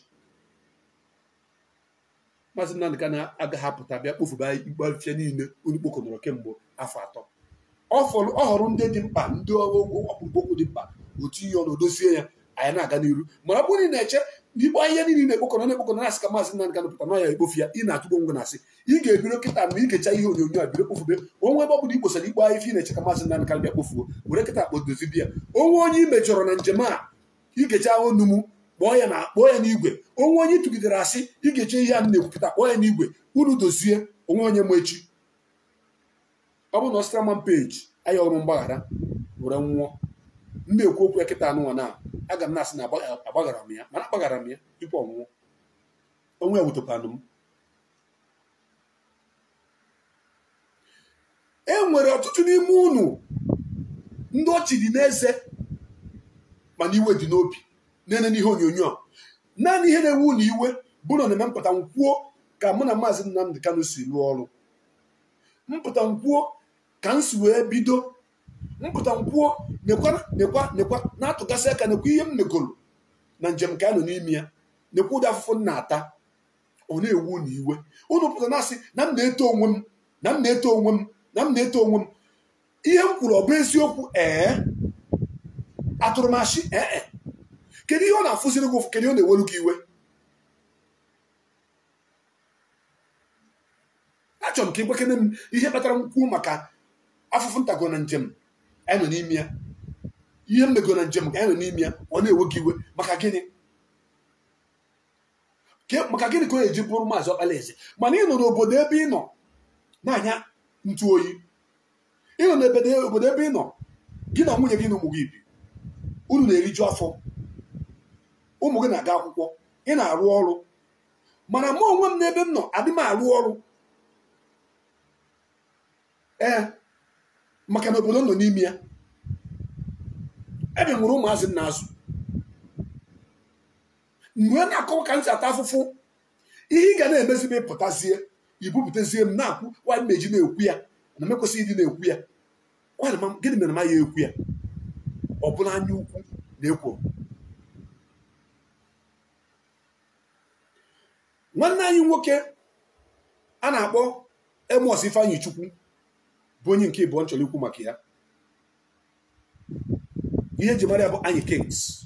maazị Nnamdi Kanu agaghị apụta bịa kpofuba ikpo ofufe niile unu kpokọnọrọ kemgbe afọ atọ ọ họrọ ndị dị mkpa ndị ọkpụkpọ dị mkpa otu ihe ọ na odozie ya anyị na-aga n'iru mana ọ bụrụ na ị na-eche na ikpo ihe niile na-ekpokọrọ na-ekpokọrọ na-asị ka maazị Nnamdi Kanu pụta na ya ekpofu ya ị na-atụgbo ngwe na-asị ị ga-ebido kịta na ikecha ihe onyonyo a bido kpofube onwe ebe ọ bụla ikposara ikpo ahịa ife ị na-eche ka maazị Nnamdi Kanu bịa kpofuo were kịta akpọ dozi bịa onwe onye ị mejọrọ na njem a ikecha onu m kpọọ ya na kpọọ ya n'igwe onwe onye tụgidere asị ikeche ihe a na-ekwupụta kpọọ ya n'igwe unu dozie onwe onye ma echi ọ bụ na Ostraman peji anyị ọrụ mgbaghara were nwụọ m na-ekwu okwu ya kịta anụnwa na aga m na-asị na agbaghara m ya mana agbaghara m ya tupu ọ nwụọ onwe ya wutekwanụ m e nwere ọtụtụ n'ime unu ndị ọchị dị n'eze mana iwe dị n'obi na-ene n'ihe onyonyo a naanị ihe na-ewe unu iwe bụ na na-eme mpụta nkwuo ka mụ na maazị Nnamdi Kanu si rụọ ọrụ mpụta nkwuo ka m si wee bido mpụta nkwuo nekwa nekwa nekwa na-atụgasị aka nekwa ihe m megoro na njem ka a nọ n'ime ya nekwa ụdị afụfụ m na-ata ọ na-ewu unu iwe unu pụta na-asị na m na-eto onwe m na m na-eto onwe m na m na-eto onwe m ihe m kwuru ọ bụ eziokwu ee atụrụ m ashị ee kedu ihe ọ na-afụziri gị ụfụ kedu ihe ọ na-ewelu gị iwe achọrọ m ka ị gwakene m ihe kpatara m kwuo maka afụfụ ntago na njem anyị nọ n'ime ya ihe m mego na njem ka anyị nọ n'ime ya ọ na-ewe gị iwe maka gịnị maka gịnị ka ọ na-eji bụrụ maazị Ọkpalaeze mana ị nọ n'obodo ebe ị nọ na-anya ntụ oyi ị nọ n'obodo ebe ị nọ gị na nwunye gị na ụmụ gị bi unu na-eriju afọ ụmụ gị na-aga akwụkwọ ị na-arụ ọrụ mana mụ onwe m n'ebe m nọ adị m arụ ọrụ ee maka na obodo nọ n'ime ya ebe nwere ụmụazị m na-azụ mgbe na-akọwa ka m si ata afụfụ ihe ị ga na-emezi m ịpụtazie ibupụtazie m na-akwụ nwaanyị meji na-ekwu ya na m ekwesịghị ịdị na-ekwu ya gịnị mere ma ya ekwu ya ọ bụla anya ukwu na-ekwo nwanne anyị nwoke a na-akpọ Amos Ifeanyi Chukwu bụ onye nke ịbụ nchọrọ ikwu maka ya ihe eji mara ya bụ anyị Kings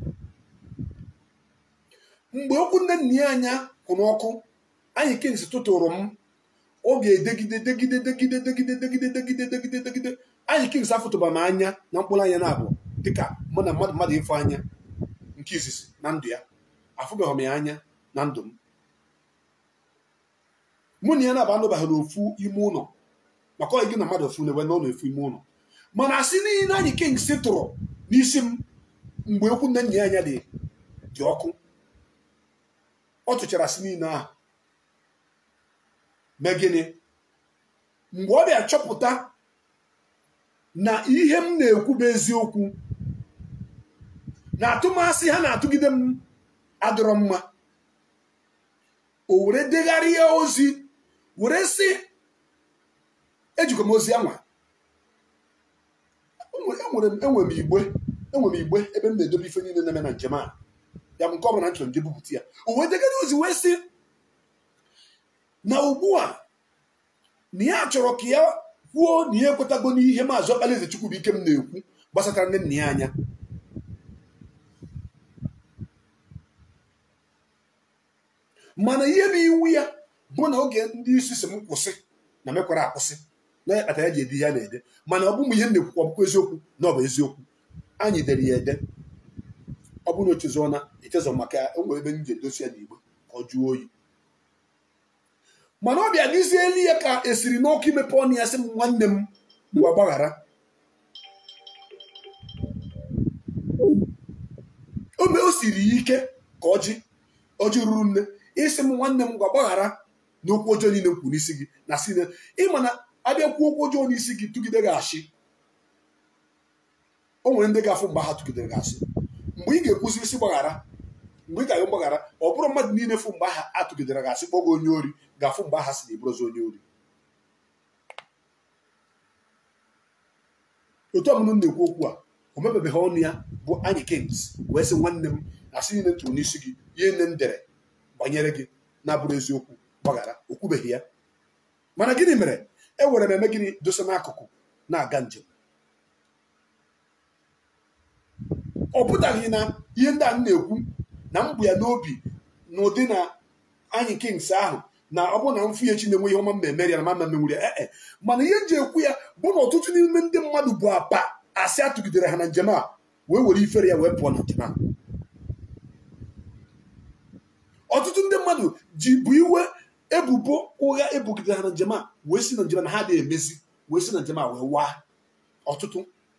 mgbe okwu nne nna ya anya kwụ n'ọkụ anyị Kings tụtụrụ m ọ ga-edegide degide degide degide degide degide degide degide anyị Kings afụtụba m anya na mkpụrụ anya na-abụ dịka mụ na mmadụ mmadụ ịfụ anya nke izizi na ndụ ya afụbeghị m ya anya na ndụ m mụ na ya na-aba anụbaghị n'ofu ime ụlọ maka ọ gị na mmadụ ofu na-ewe n'ụlọ efu ime ụlọ mana asị niile anyị Kings tụrụ n'isi m mgbe okwu nne nna ya anya dị dị ọkụ ọ tụchara asị niile ahụ mee gịnị mgbe ọ bịa chọpụta na ihe m na-ekwu bụ eziokwu na atụmasị ha na-atụgide m adọrọ mma o were degharịa ozi were sị ejikwa m ozi anwa enwere m igbe enwere m igbe ebe m na-edobe ife niile na-eme na njem a ya bụ nke ọbụla nchọrọ ndị bupụta ya o wee degharịa ozi wee sị na ugbu a na ya chọrọ ka ya kwuo na ya ekwetago n'ihe maazị Ọkpalaeze Chukwubuikem na-ekwu gbasatara nne nna ya anya mana ihe bụ iwu ya bụ na oge ndị isi si m kwụsị na mekwara akwụsị na ya kpatara ji ede ihe a na-ede mana ọ bụ m ihe m na-ekwukwa ọbụkwa eziokwu na ọ bụ eziokwu anyị dere ya ede ọ bụ na ochezọ na echezọ maka enwere ebe m ji edosi ya n'igbo ka ọ jụọ oyi mana ọ bịa dịzie elu ya ka esiri n'ọkụ imepe ọnụ ya sị m nwanne m mgbe gbaghara ome o siri ya ike ka ọjị ọjị ruru nne isi m nwanne m gwa gbaghara n'okwu ọjọọ niile m kwuru n'isi gị na si na ịma na abịa kwuo okwu ọjọọ n'isi gị tụgide gị ashị o nwere ndị ga-afụ mgbe ha tụgidere gị ashị mgbe ị ga-ekwuzi isi gbaghara mgbe ị ga-ayọ mgbaghara ọ bụrụ mmadụ niile fụ mgbe aha atụgidere gị asị kpọgo onye ori ga-afụ mgbe aha si na eburozi onye ori otu ọmụnụ na-ekwu okwu a o mebebeghị ọnụ ya bụ anyị kings wee sị nwanne m asị niile tụrụ n'isi gị ihe nne m dere banyere gị na-abụrụ eziokwu gbaghara o kwubeghị ya mana gịnị mere e were m eme gịnị dosa n'akụkụ na-aga njem ọ pụtaghị na ihe ndị a m na-ekwu na m bụ ya n'obi n'ụdị na anyị kings ahụ na ọ bụrụ na mfu ya chi na-enwe ihe ọma mma emere ya na mama menwere ya ee mana ihe nji ekwu ya bụ na ọtụtụ n'ime ndị mmadụ bụ apa asị atụgidere ha na njem a wee were ifere ya wee pụọ na njem a ọtụtụ ndị mmadụ ji bụ iwe ebubo ụgha ebugidere ha na njem a wee si na njem na ha adịghị emezi wee si na njem a wee waa ọtụtụ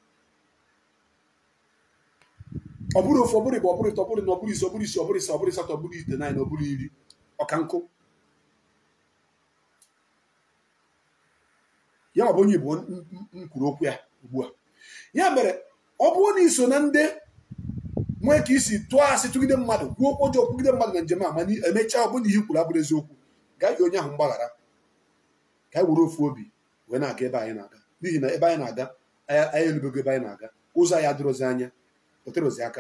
ọ bụrụ ofu ọ bụrụ ịbụ ọ bụrụ ịtọ ọ bụrụ na ọ bụrụ ise ọ bụrụ ise ọ bụrụ ise ọ bụrụ ịsatọ ọ bụrụ ite naanị ọ bụrụ iri ọka nkụ ya ọ bụ onye Igbo m kwuru okwu ya ugbu a ya mere ọ bụrụ na iso na ndị nwee ka isi tụọ asị tụgide mmadụ kwuo okwu ọjọọ kwugide mmadụ na njem a mana emechaa ọ bụ na ihe kwuru abụrụ eziokwu gaa gị onye ahụ mgbaghara ka anyị were ofu obi wee na-aga ebe anyị na-aga n'ihi na ebe anyị na-aga anyị elubego ebe anyị na-aga ụzọ anyị adịrozi anya oterozi aka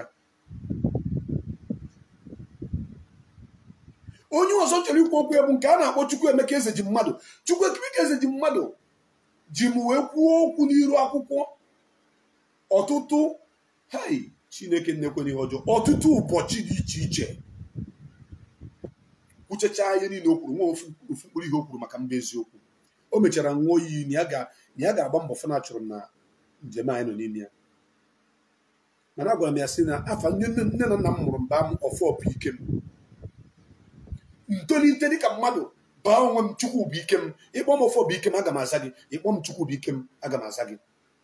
onye ọzọ chọrọ ikwu okwu ya bụ nke a na-akpọ Chukwuemeka Eze ji mmadụ Chukwuemeka Eze ji mmadụ ji m wee kwuo okwu n'iru akwụkwọ ọtụtụ hai Chineke nnekwe ihe ọjọọ ọtụtụ ụbọchị dị iche iche kwuchechaa ihe niile o kwuru nwa ofu mkpụrụ ihe o kwuru maka mba eziokwu o mechara ṅụọ iyi na ya ga-agba mbọ fana chụrụ m na njem anyị nọ n'ime ya mana agwara m ya sị na afa nne na nna m mụrụ mba m ọfọ bụ ike m ntolite dịka mmadụ baa onwe m Chukwu bụ ike m ịkpọ m ọfọ bụ ike m aga m aza gị ịkpọ m Chukwu bụ ike m aga m aza gị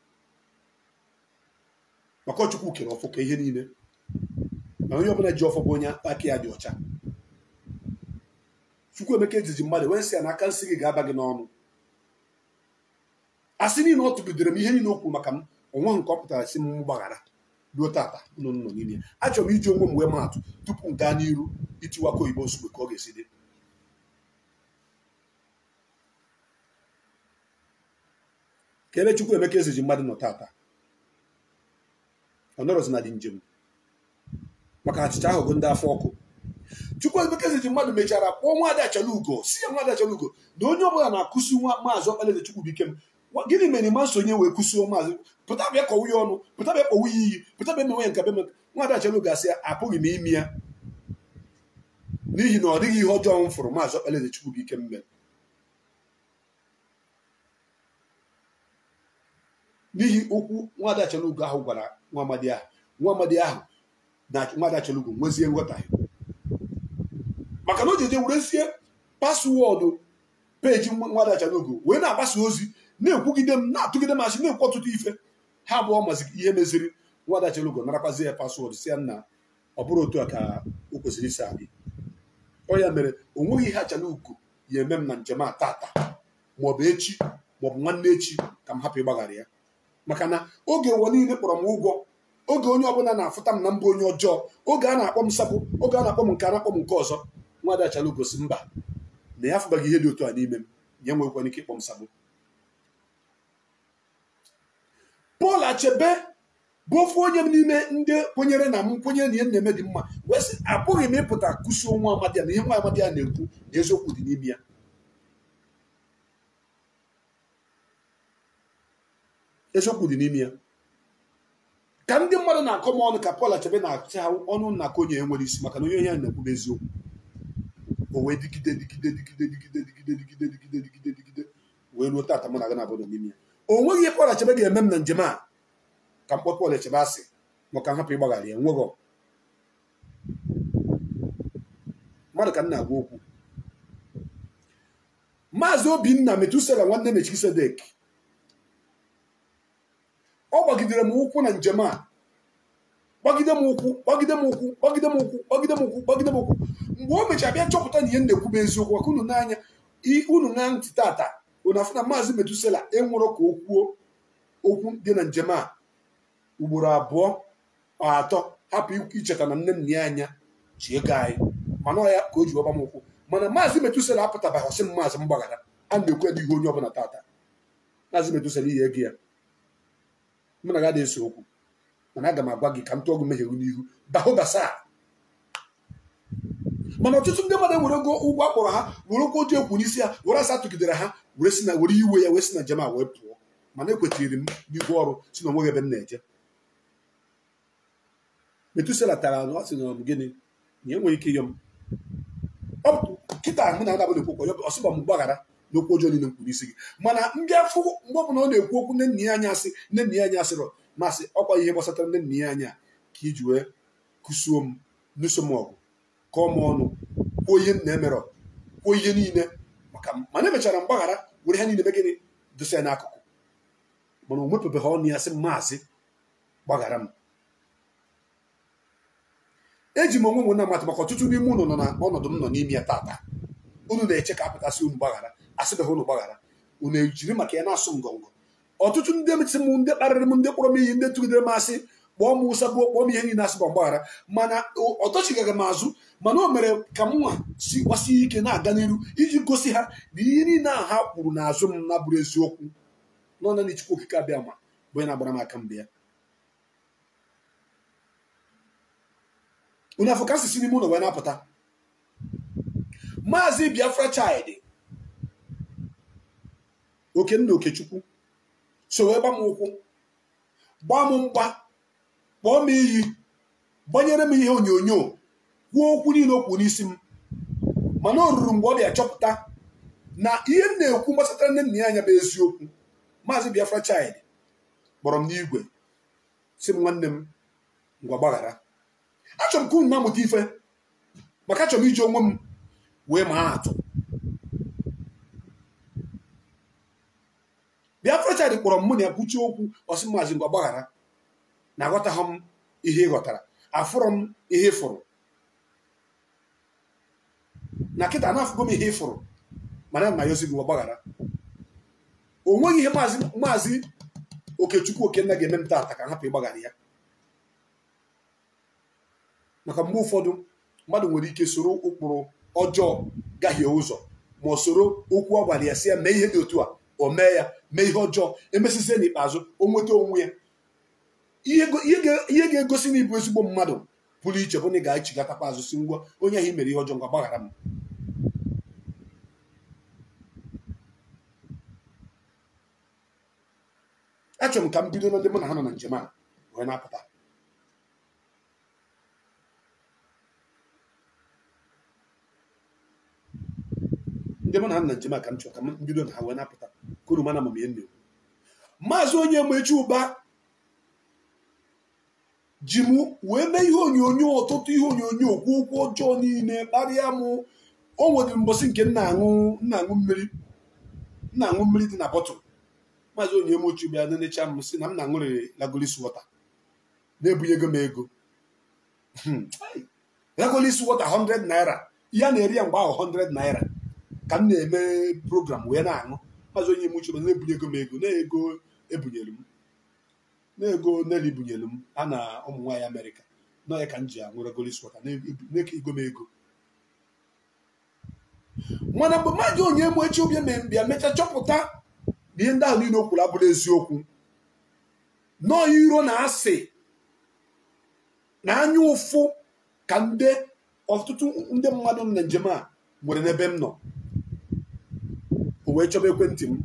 maka Chukwu kere ọfọ ka ihe niile na onye ọbụla ji ọfọ bụ onye aka ya dị ọcha Chukwuemeka ejiji mmadụ wee sị ya n'aka nsị gị ga-aba gị n'ọnụ asị niile ọ tụgidere m ihe niile o kwuru maka m onwe nke ọ pụtara si m gbaghara ruo tata nọ nọ n'ime ya achọrọ m iji onwe m wee maatụ tupu m gaa n'iru itiwaka oyibo nsogbe ka ọ ga-esi dị ka ebe Chukwuemeka Eze ji mmadụ nọ tata ọ nọrọzi na dị njem maka achịcha ahụ bụ ndị afọ ọkụ Chukwuemeka Eze ji mmadụ mechara kpọọ Nwaada Achalugo si ya Nwaada Achalugo na onye ọbụla na-akụsi nwa Maazị Okpalaeze Chukwubuikem gịnị mere ma nsonye wee kwụsịo maazị pụta bịa kọwa ya ọnụ pụta bịa kọwa ya iyi pụta bịa mewe ya nke be Nwaada Achalugo gasị ya apụghị m ime ya n'ihi na ọ dịghị ihe ọjọọ m fụrụ Maazị Okpalaeze Chukwubuikem mere n'ihi okwu Nwaada Achalugo ahụ gwara nwa amadi ahụ nwa amadi ahụ na Nwaada Achalugo nwezie nghọtahie maka na o jeje werezie paswọọdụ peji Nwaada Achalugo wee na-agbasa ozi na-ekwugide m na-atụgide m asị na-ekwu ọtụtụ ife ha abụọ mazi ihe meziri Nwaada Achalugo narakwazi ya paswọọdụ si ya nna ọ bụrụ otu a ka o kwesịrị isi adị ọ ya mere o nweghị ihe Achalugo ya eme m na njem a tata maọbụ echi maọbụ nwanne echi ka m hapụ ịgbaghara ya maka na oge ụwa niile kpọrọ m ụgwọ oge onye ọbụla na-afụta m na mba onye ọjọọ oge a na-akpọ m sapụ oge a na-akpọ m nke a na-akpọ m nke ọzọ Nwaada Achalugo si mba na ya afụbaghị ihe dị otu a n'ime m ya nwekwana ike ịkpọ m sapụ Paul Achebe bụ ofu onye m n'ime ndị kwenyere na m kwenyere na ihe na-eme dị mma wee sị apụghị m ịpụta kụsi nwa amadi ya na ihe nwa amadi ya na-ekwu na eziokwu dị n'ime ya eziokwu dị n'ime ya ka ndị mmadụ na-akọ m ọnụ ka Paul Achebe na-achị ha ọnụ na-akọ onye nwere isi maka na onye onye na-ekwu eziokwu o wee digide digide digide digide digide digide digide digide digide wee ruo tata mụ na gị na-abụrụ n'ime ya. O nweghị ihe Pọl Achebe ga-eme m na njem a ka mkpọ Pọl Achebe asị ma ka m hapụ ịgbaghara ya. Nweghị mmadụ ka m na-agwa okwu. Maazị Obinna Metusela nwanne Mechikisedek, ọ gbagidere m ụkwụ na njem a, gbagide m ụkwụ gbagide m ụkwụ gbagide m ụkwụ gbagide m ụkwụ gbagide m ụkwụ mgbe o mechara bịa chọpụta na ihe na-ekwu bụ eziokwu. Maka unu n'anya unu na ntị tata unu afụ na Maazị Metusela enwero ka o kwuo okwu dị na njem a ugboro abụọ atọ hapụ icheta na nne nna ya anya ji ego anyị mana ya ka o ji ọba m ụkwụ. Mana Maazị Metusela apụtabaghị ọsị m maazị m gbaghara. A na-ekwu ede ihe onye ọbụla tata. Maazị Metusela ihe ego ya mụ na ga adịghị eso okwu, mana aga m agwa gị ka m tụọ gị mmehie n'ihu bahụ basaa. Mana ọtụtụ ndị mmadụ were ego ụgwọ akpọrọ ha were okwu oji ekwu n'isi ha were asa tụgidere ha were si na were iwe ya wee si na njem a wee pụọ. Mana ekwetiri m n'ihu ọrụ si na onweghị ebe m na-eje. Metusela tara ọ sị na ọ bụ gịnị na enweghị ike ịyọ m kịta mụ na adabụ na-ekwu ya ọsịba m gbaghara n'okwu ọjọọ niile mkpụrụ isi gị. Mana ndị afọ mgbe ọ bụla ọ na-ekwu okwu nne nna ya anya asị nne nna ya anya asịrọ masị ọkwa ihe gbasatara nne nna ya anya ka iji wee kụsuo m n'uso m ọgụ kọọ m ọnụ kwuo ihe nna emerọ kwuo ihe niile maka m. Mana emechara m gbaghara were ha niile megịnị dosa ya n'akụkụ. Mana o nwepụbeghị ọnụ ya sị maazị gbaghara m. Eji m onwe m na-amatụ maka ọtụtụ n'ime unu nọ na ọnọdụ m nọ n'ime ya tata. Unu na-eche ka apụtasị unu gbaghara asịbeghị unu gbaghara unu ejiri maka ya na-asụ ngọngọ. Ọtụtụ ndị emetụsị m ndị kparịrị m ndị kpọrọ m iyi ndị tụgidere m asị kpọọ m ụsa gbuo kpọọ m ihe niile asịba mgbaghara. Mana ọ tọchigaghị m azụ mana o mere ka m nwa si gbasie ike na-aga n'iru iji gosi ha na ihe niile ahụ ha kwuru n'azụ m na bụrụ eziokwu nọ na Chukwu okike abịa ma bụ onye na-agbara m aka mgbe ya. Unu afọ ka asịsị n'ime ụlọ wee na-apụta. Maazị Biafra Chidi Okenna Okechukwu so wee gba m ụkwụ gbaa m mgba kpọọ m iyi gbanyere m ihe onyonyo kwuo okwu niile okwu n'isi m. Mana o ruru mgbe ọ bịa chọpụta na ihe m na-ekwu gbasatara nne nna ya anya bụ eziokwu. Maazị Biafra Chidi kpọrọ m n'igwe sị m nwanne m ngwa gbaghara. Achọrọ m ka unu na-amụta ife maka achọrọ m iji onwe m wee maa atụ. Biafra Chidi kpọrọ m mụ na ya kwuchie okwu ọsị maazị ngwa gbaghara na aghọtaghị m ihe ị ghọtara afụrọ m ihe ị fụrụ na kịta na-afụgo m ihe ị fụrụ mana na ya ozi gị ngwa gbaghara. O nweghị ihe maazị maazị Okechukwu Okenna ga-eme m tata ka m hapụ ịgbaghara ya. Maka mgbe ụfọdụ mmadụ nwere ike soro ụkpụrụ ọjọọ gahie ụzọ ma ọ soro okwu ọ gwara ya si ya mee ihe dị otu a o mee ya mee ihe ọjọọ emesizie n'ikpeazụ o nweta onwe ya. Ihe ga-egosi na ịbụ ezigbo mmadụ pụrụ iche bụ na ị ga-echigatakwa azụ si ngwa onye ahụ mere ihe ọjọọ ngwa gbaghara m. Achọrọ m ka m bido na ndị mụ na ha nọ na njem a wee na-apụta. Ndị mụ na ha na njem a ka m chọrọ ka m bido na ha wee na-apụta ka unu mana amamihe nne. Maazị Onyemaechi Ụba ji m wee mee ihe onyonyo ọtụtụ ihe onyonyo okwu okwu ọjọọ niile kparịa m. O nwere mbọsị nke nna aṅụ nna aṅụ mmiri nna aṅụ mmiri dị na bọtụl. Maazị Onyemaechi Ụba na-enecha m sị na m na-aṅụrịrị Lagolis wọta na-ebunyego m ego. Lagolis wọta hundred naira ya na-eri ya mgbe ahụ hundred naira ka m na-eme program wee na-aṅụ. Maazị Onyemaechi Ụba na-ebunyego m ego na-ego ebunyere m na-ego Nelly bunyere m a na ụmụ nwaanyị Amerịka nọ ya ka m ji aṅụ Lagolis wọta na-eke ego m ego. Mana mgbe Maazị Onyemaechi Ụba bịa mechaa chọpụta na ihe ndị ahụ niile o kwuru abụrụ eziokwu nọọ iro na asị na anya ụfụ ka ndị ọtụtụ ndị mmadụ na njem a nwere n'ebe m nọ. O wee chọba ekwentị m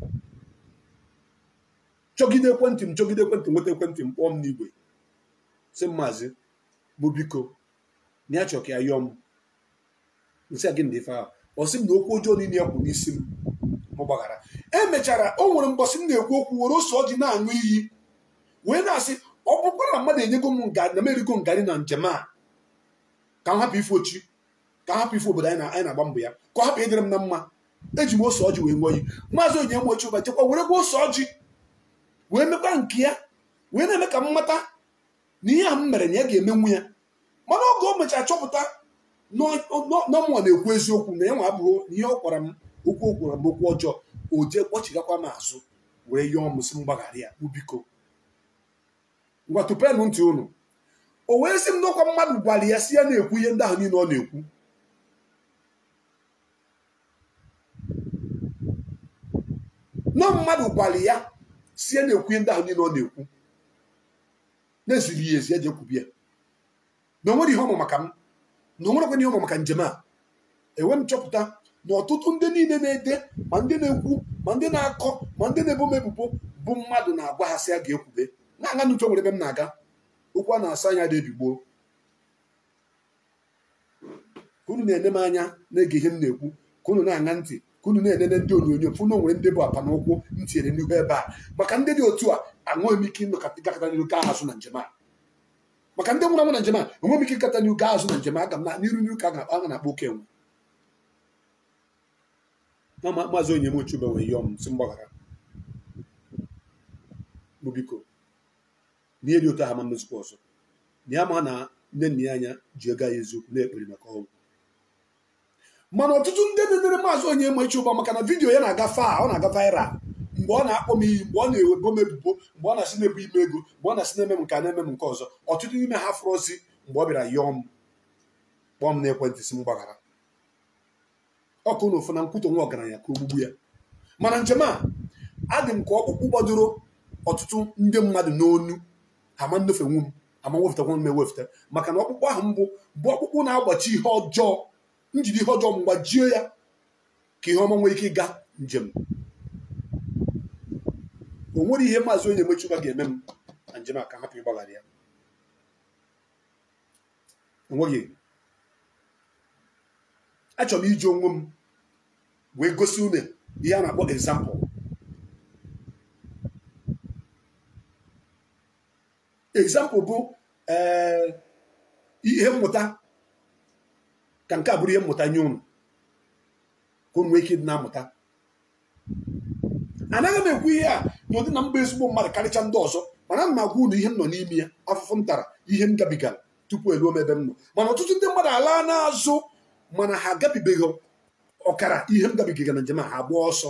chọgide ekwentị m chọgide ekwentị nweta ekwentị m kpọọ m n'igwe sị maazị bụ biko na ya chọrọ ka ya yọọ m nsị a gị ndị ife ahụ ọ sị m na okwu ọjọọ niile ya kwụ n'isi m m gbaghara. Emechara o nwere mbọsị m na-ekwu okwu were ose ọjị na-aṅụ iyi wee na-asị ọ bụkwara na mmadụ enyego m nga na m erigo ngarị na njem a ka m hapụ ife ochi ka m hapụ ife obodo anyị na-agba mbọ ya ka ọ hapụ ịdịrị m na mma. Eji m ose ọjị wee ṅụọ iyi. Maazị Onyemochi Ụba jekwa were gwa ose ọjị wee mekwa nke ya wee na-eme ka m mata na ihe a m mere na ya ga-emenwu ya. Mana oge o mechara chọpụta na mmụọ na-ekwu eziokwu na ya nwa abụghị na ihe ọ kwara m okwu okwara m okwu ọjọọ, o jee kpọchigakwa m azụ wee yọọ m sị m gbaghara ya biko ngwa tụpenụ ntị unu. O wee sị m n'ọkwa mmadụ gwara ya si ya na-ekwu ihe ndị ahụ niile ọ na-ekwu. Na mmadụ gwara ya si ya na-ekwu ihe ndị ahụ niile ọ na-ekwu na-eziri ya ezi ya ji ekwubi ya na o nwere ihe ọmụ maka m na o nwerekwa ihe ọmụ maka njem a. Enwe m chọpụta na ọtụtụ ndị niile na-ede ma ndị na-ekwu ma ndị na-akọ ma ndị na-ebo m ebubo bụ mmadụ na-agwa ha sị ya ga-ekwube na-aga n'uche nwere ebe m na-aga okwu a na-asa anya dị ebigbo. Ka unu na-ene m anya na-ege ihe m na-ekwu, ka unu na-aṅa ntị, ka unu na-enene ndị onyonyo fụ na nwere ndị bụ apa n'ụkwụ m tinyere n'ihu ebe a. Maka ndị dị otu a anweghị m ike ịnọkọta n'ihu gaa azụ na njem a. Maka ndị nwụrụ anwụ na njem a enweghị m ike ịkata n'ihu gaa azụ na njem a. Aga m na n'iru n'iru ka a na-akpọ oke enwe. Maazị Onyemochi Ụba wee yọọ m sị m gbaghara m biko n'ihe dị otu aha ma mmezikwa ọzọ na ya ma na nne nna ya anya ji ego ya eziokwu na-ekpere maka ọgwụ. Mana ọtụtụ ndị dedere Maazị Onyemochi Ụba maka na vidiyo ya na-aga faa, ọ na-aga viral mgbe ọ na-akpọ m iyi, mgbe ọ na-ewebo m ebubo, mgbe ọ na-asị na-ebu ime ego, mgbe ọ na-asị na-eme m nke a na-eme m nke ọzọ. Ọtụtụ n'ime ha fụrụ ozi mgbe ọ bịara yọọ m kpọọ m n'ekwentị sị m gbaghara. Ọkụ na ofu na nkwutọ nwa ọgaranya ka ogbugbu ya. Mana njem a adị m ka ọkpụkpụ gbadoro ọtụtụ ndị mmadụ n'onu ha ma nnofenwu m ama wefụtakwa m ewefụta maka na ọkpụkpụ ahụ mbụ bụ ọkpụkpụ na-agbachi ihe ọjọọ. Njide ihe ọjọọ m gbajie ya ka ihe ọma nwee ike ịga njem. O nwere ihe Maazị Onyemochi Ụba ga-eme m na njem a ka hapụ ịgbaghara ya. Enweghị. Achọrọ m iji onwe m wee gosi unu ihe a na-akpọ example. Example bụ ihe mmụta ka nke a bụrụ ihe mmụta nye unu ka unu nwee ike ịdị na-amụta. Anaghị m ekwu ihe a na ụdị na mgba ezigbo mmadụ karịcha ndị ọzọ, mana m na-agwa unu ihe m nọ n'ime ya, afụfụ m tara, ihe m gabigara tupu eruo m ebe m nọ. Mana ọtụtụ ndị mmadụ alaa n'azụ mana ha agabibeghị ọkara ihe m gabigaga na njem a, ha gbaa ọsọ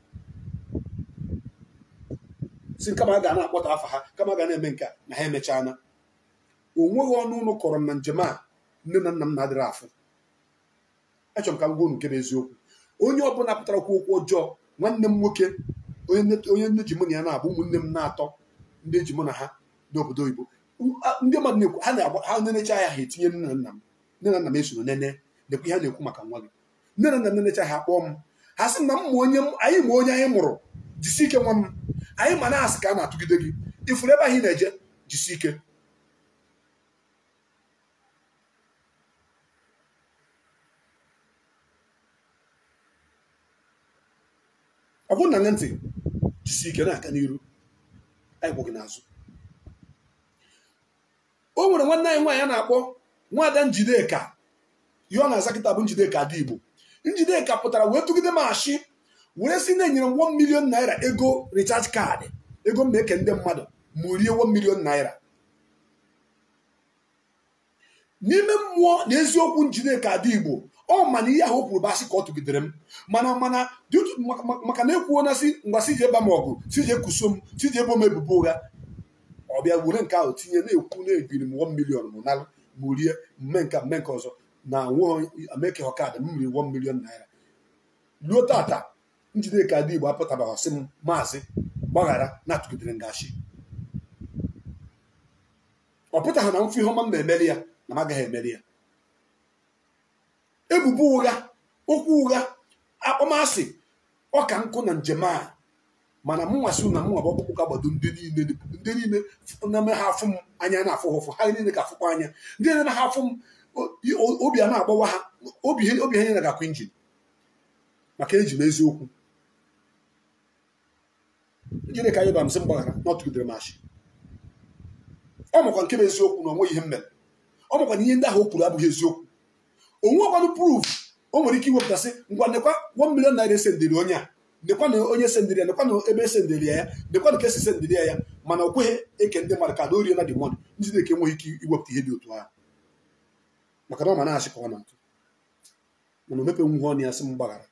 si kama a ga na-akpọta afa ha, kama a ga na-eme nke na ha emechana. O nweghị ọnụ ụlọ kọrọ m na njem a nne na nna m na-adịrị afụ. Achọrọ m ka m gwa unu nke bụ eziokwu. Onye ọbụla pụtara okwu okwu ọjọọ, nwanne m nwoke onye nne ji mụ na ya na-abụ ụmụnne m na-atọ ndị eji mụ na ha n'obodo oyibo, ndị mmadụ na-ekwu ha na-agba ha nenecha ya ha etinye nne na nna m. Nne na nna m esoro nene nekwa ihe ha na-ekwu maka nwa gị. Nne na nna m nenecha ha kpọọ m ha sị na m ma onye anyị ma onye anyị mụrụ, jisi ike nwa m, anyị ma na-asị ka a na-atụgide gị, ifuru ebe ahụ ị na-eje, jisi ike. Ọ bụrụ na nne ntị, jisi ike na-aga n'iru, anyị kwụ gị n'azụ. O nwere nwanne anyị nwaanyị a na-akpọ Nwaada Njideka, ihe ọ na-aza kịta bụ Njideka Ada Igbo. Njideka pụtara wee tụgide m ashị wee sị na enyere m one million naira ego recharge kaadị, ego m na-eke ndị mmadụ ma rie one million naira. N'ime mmụọ na eziokwu Njideka Ada Igbo, ọ mana ihe ahụ kwuru bụ asị ka ọ tụgidere m, mana mana maka na ekwuo na si ngwa si je eba m ọgụ, si je kuso m, si je ebo m ebubo ụgha, ọ bịa were nke ahụ tinye na-ekwu na-ebiri m one million m nalụ m rie mme nke mme nke ọzọ na nwe ameke ọkada m riri one million naira. Ruo tata Njideka Ada Igbo apụtabaghị sị m maazị gbaghara na-atụgidere ngashi. Ọ pụtaghị na mfe ihe ọma m na-emeli ya na m agaghị emeli ya. Ebubo ụgha, okwu ụgha, akpọmasị, ọka nkụ na njem a, mana m nwasị na m nwa bụ ọkpụkpụ ka gbado ndị niile ndị niile na-eme ha afụ m anya na-afụ ụfụ, ha niile ka afụkwa anya, ndị niile na ha afụ m obi a na-agbawa ha, obi ha niile ga-akụ injin. maka eji m eziokwu gịnị ka anyị ba m sị mgbaghara na ọ tụgidere m achị ọ makwa nke bụ eziokwu na onwe ihe m mere ọ makwa na ihe ndị ahụ o kwuru abụghị eziokwu onwe ọkwanụ proof o nwere ike iwepụtasị ngwa nekwa one million naira esendiri onye a nekwa na onye sendiri ya nekwa na ebe esendiri ya nekwa na ka esi sendiri ya ya mana o kweghị eke ndị mmadụ ka na orie na dị mmadụ ndị na-eke enweghị ike iwepụta ihe dị otu ahụ maka na ọ ma na-achị ka ọ na-atụ mana o mepe nwuhe ọnụ ya sị m gbaghara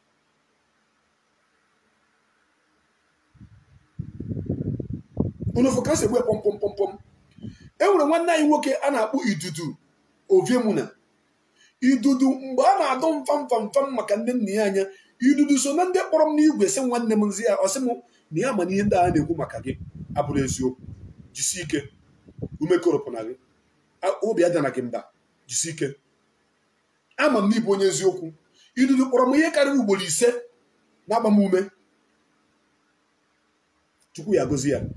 unofu ka si egbe pọm pọm pọm pọm e nwere nwanne anyị nwoke a na-akpọ Idudu Oviemuna Idudu mgbe a na-adọ mfam mfam mfam maka ndị nna ya anya Idudu so na ndị kpọrọ m n'igwe sị nwanne m nzi ya ọ sị m na ya ma na ihe ndị a na-ekwu maka gị abụrụ eziokwu jisi ike ume koropụ na gị obi aja na gị mba jisi ike ama m n'ịbụ onye eziokwu Idudu kpọrọ m ihe karịrị ugboro ise na-agba m ume Chukwu ya gozi ya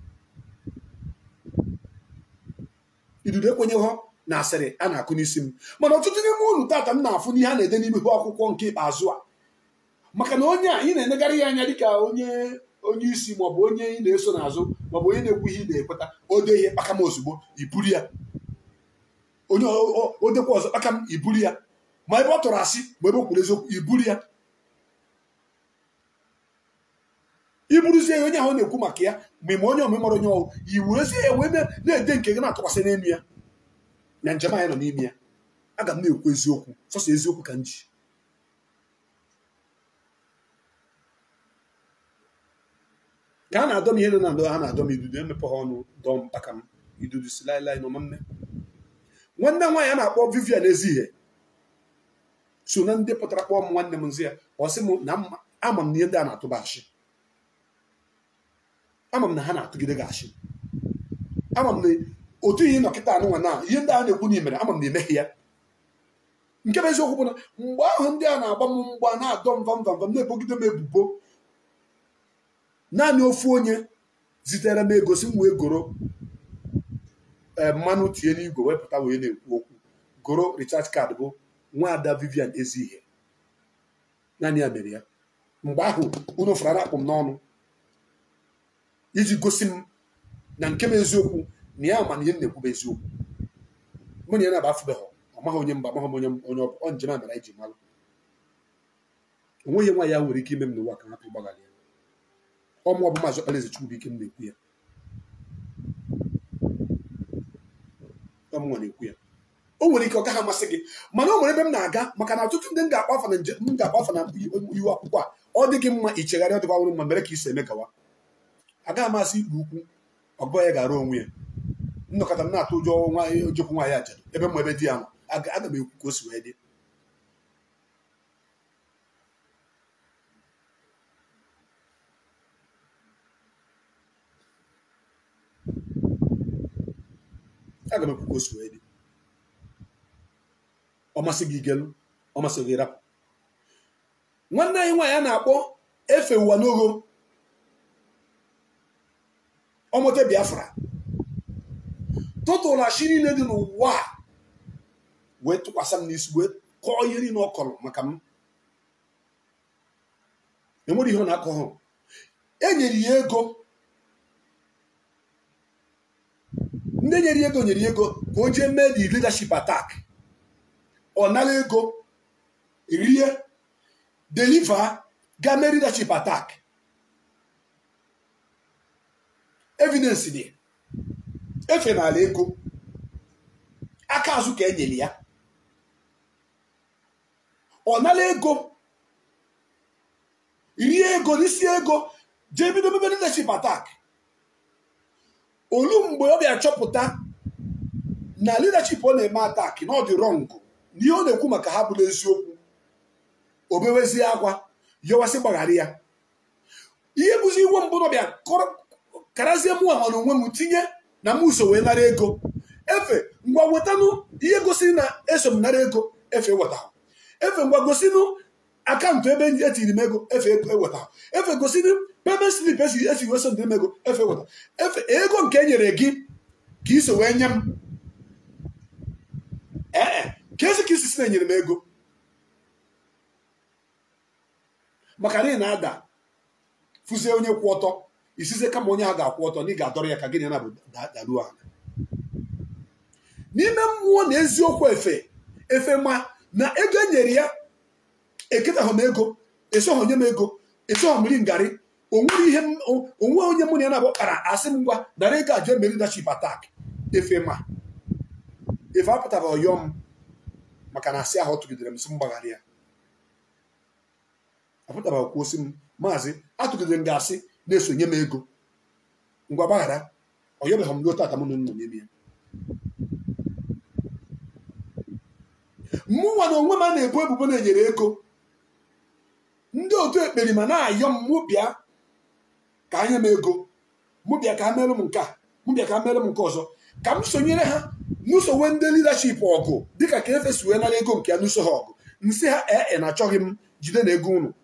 Idudu ekwenyeghọ na asịrị a na-akụ n'isi m mana ọtụtụ n'ime unu tata m na-afụ n'ihe a na-ede n'ime akwụkwọ nke ikpeazụ a maka na onye a ị na-enegara ya anya dịka onye onye isi maọbụ onye ị na-eso n'azụ maọbụ onye na-ekwu ihe ị na-ekweta ode ihe kpaka m ozugbo iburu ya onye odekwa ọzọ kpaka m iburu ya ma ebe ọ tụrụ asị ma ebe o kwuru eziokwu iburu ya iburuzie ya onye ahụ na-ekwu maka ya ma ime onye omemara onye ọwụ iwerezie ya wee na-ede nke gị na-atụkwasị n'elu ya na njem anyị nọ n'ime ya aga m na-ekwu eziokwu sọsọ eziokwu ka m ji ka a na-adọ m ihe na ndọ ha na-adọ m Idudu emepe ha ọnụ dọọ mpaka m Idudu si laịlaị nọ mme nwanne nwaanyị a na-akpọ Vivian Ezihie so na ndị pụtara kpọọ m nwanne m nzi ya ọ sị m na ama m na ihe ndị a na-atụba achị ama m na ha na-atụgide gị achị ama m na otu ihe nọkịta anụnwa na ihe ndị a na-ekwu n'imere ama m na emeghị ya nke bụ eziokwu bụ na mgbe ahụ ndị a na-agba m mgba na-adọ mva mva mva na-ebogide m ebubo naanị ofu onye zitere m ego si m wee goro mmanụ tie n'igwe wepụta wee na-ekwu okwu goro recharge card bụ nwaada Vivian Ezihie naanị ya mere ya mgbe ahụ unu fara akpụ m n'ọnụ iji gosi m na nke bụ eziokwu na ya ma na ihe na-ekwu bụ eziokwu mụ na ya na-aba afụbeghọ ọ maghị onye mba amaghị onye onye ọ njem a mere iji malụ onweghị nwa ya nwere ike ime m n'ụwa ka hapụ ịgbaghara ya ọmụ ọbụ Maazị Okpalaeze Chukwubuike m na-ekwu ya ọmụnwa na-ekwu ya o nwere ike ọ gaghị amasị gị mana o nwere ebe m na-aga maka na ọtụtụ ndị m ga-akpa afa na njem m ga-akpa afa na iwu akwụkwọ a ọ dị gị mma ichegharị ọdịkwa ọrụ mma mere ka isi emegawa agaghị amasị ikpe ukwu ọgọ ya gara onwe ya nnọkọta m na-atụ ụjọ nwa ojokwu nwaanyị ajadu ebe m ebe di ya nọ aga m ekwu ka o si wee dị aga m ekwu ka o si wee dị ọ masị gị igelu ọ masị gị rapụ nwanne anyị nwaanyị a na-akpọ Efe Ụwa N'Ogho Ọmọte Biafra tụtụrụ achị niile dị n'ụwa wee tụkwasị m n'isi wee kọọ ihe niile ọ kọrọ maka m enwere ihe ọ na-akọ hụ enyere ya ego ndị nyere ya ego nyere ya ego ka o jee mee the leadership attack ọ nara ego rie deliver ga mee leadership attack evidence dị efe n'ala ego aka azụ ka enyere ya ọ nara ego rie ego n'isi ego jee bido mebe leadership attack olu mgbe ọ bịa chọpụta na leadership ọ na-eme attack na ọ dị wrong na ihe ọ na-ekwu maka ha bụrụ eziokwu obewezie akwa yọwasị gbaghara ya ihe bụzi iwe mbụ na ọbịa karazie mụ ama na onwe m tinye na m uso wee nara ego efe ngwa wetanụ ihe gosiri na eso m nara ego efe wetahụ efe ngwa gosinụ akaụntụ ebe etiri m ego efe ewetahụ efe gosiri payment slip esi esi weso ndị m ego efe wetahụ efe ego nke e nyere gị ka iso wee nye m ee ka esi ka isi si na-enyere m ego maka na ị na-ada fụzie onye kwụ ọtọ isize kama onye ha ga-akwụ ọtọ na ị ga-adọrọ ya ka gịnị na bụ daruo ala n'ime mmụọ na eziokwu efe efe ma na ego e nyere ya eketaghị m ego esoghị onye m ego esoghị mmiri ngarị onwere ihe onwe onye mụ na ya na-abụ kpara asị m ngwa dara ego ajụ eme leadership attack efe ma efe apụtara ọyọ m maka na asị ahụ tụgidere m si mgbaghara ya apụtara okwu osi m maazị atụgidere m ga-asị na-esonye m ego ngwa gbaghara ọyọbeghị m ruo tata m nọ n'ime ya mụnwa na onwe m a na-ebu ebubo na-enyere ego ndị otu ekperima na-ayọ m mụ bịa ka anya m ego mụ bịa ka ha merụ m nke a mụ bịa ka ha merụ m nke ọzọ ka m sonyere ha n'usowe ndị leadership ọgụ dịka ka efesi wee nara ego nke ya n'uso ha ọgụ nsị ha ee na achọghị m jide na ego unu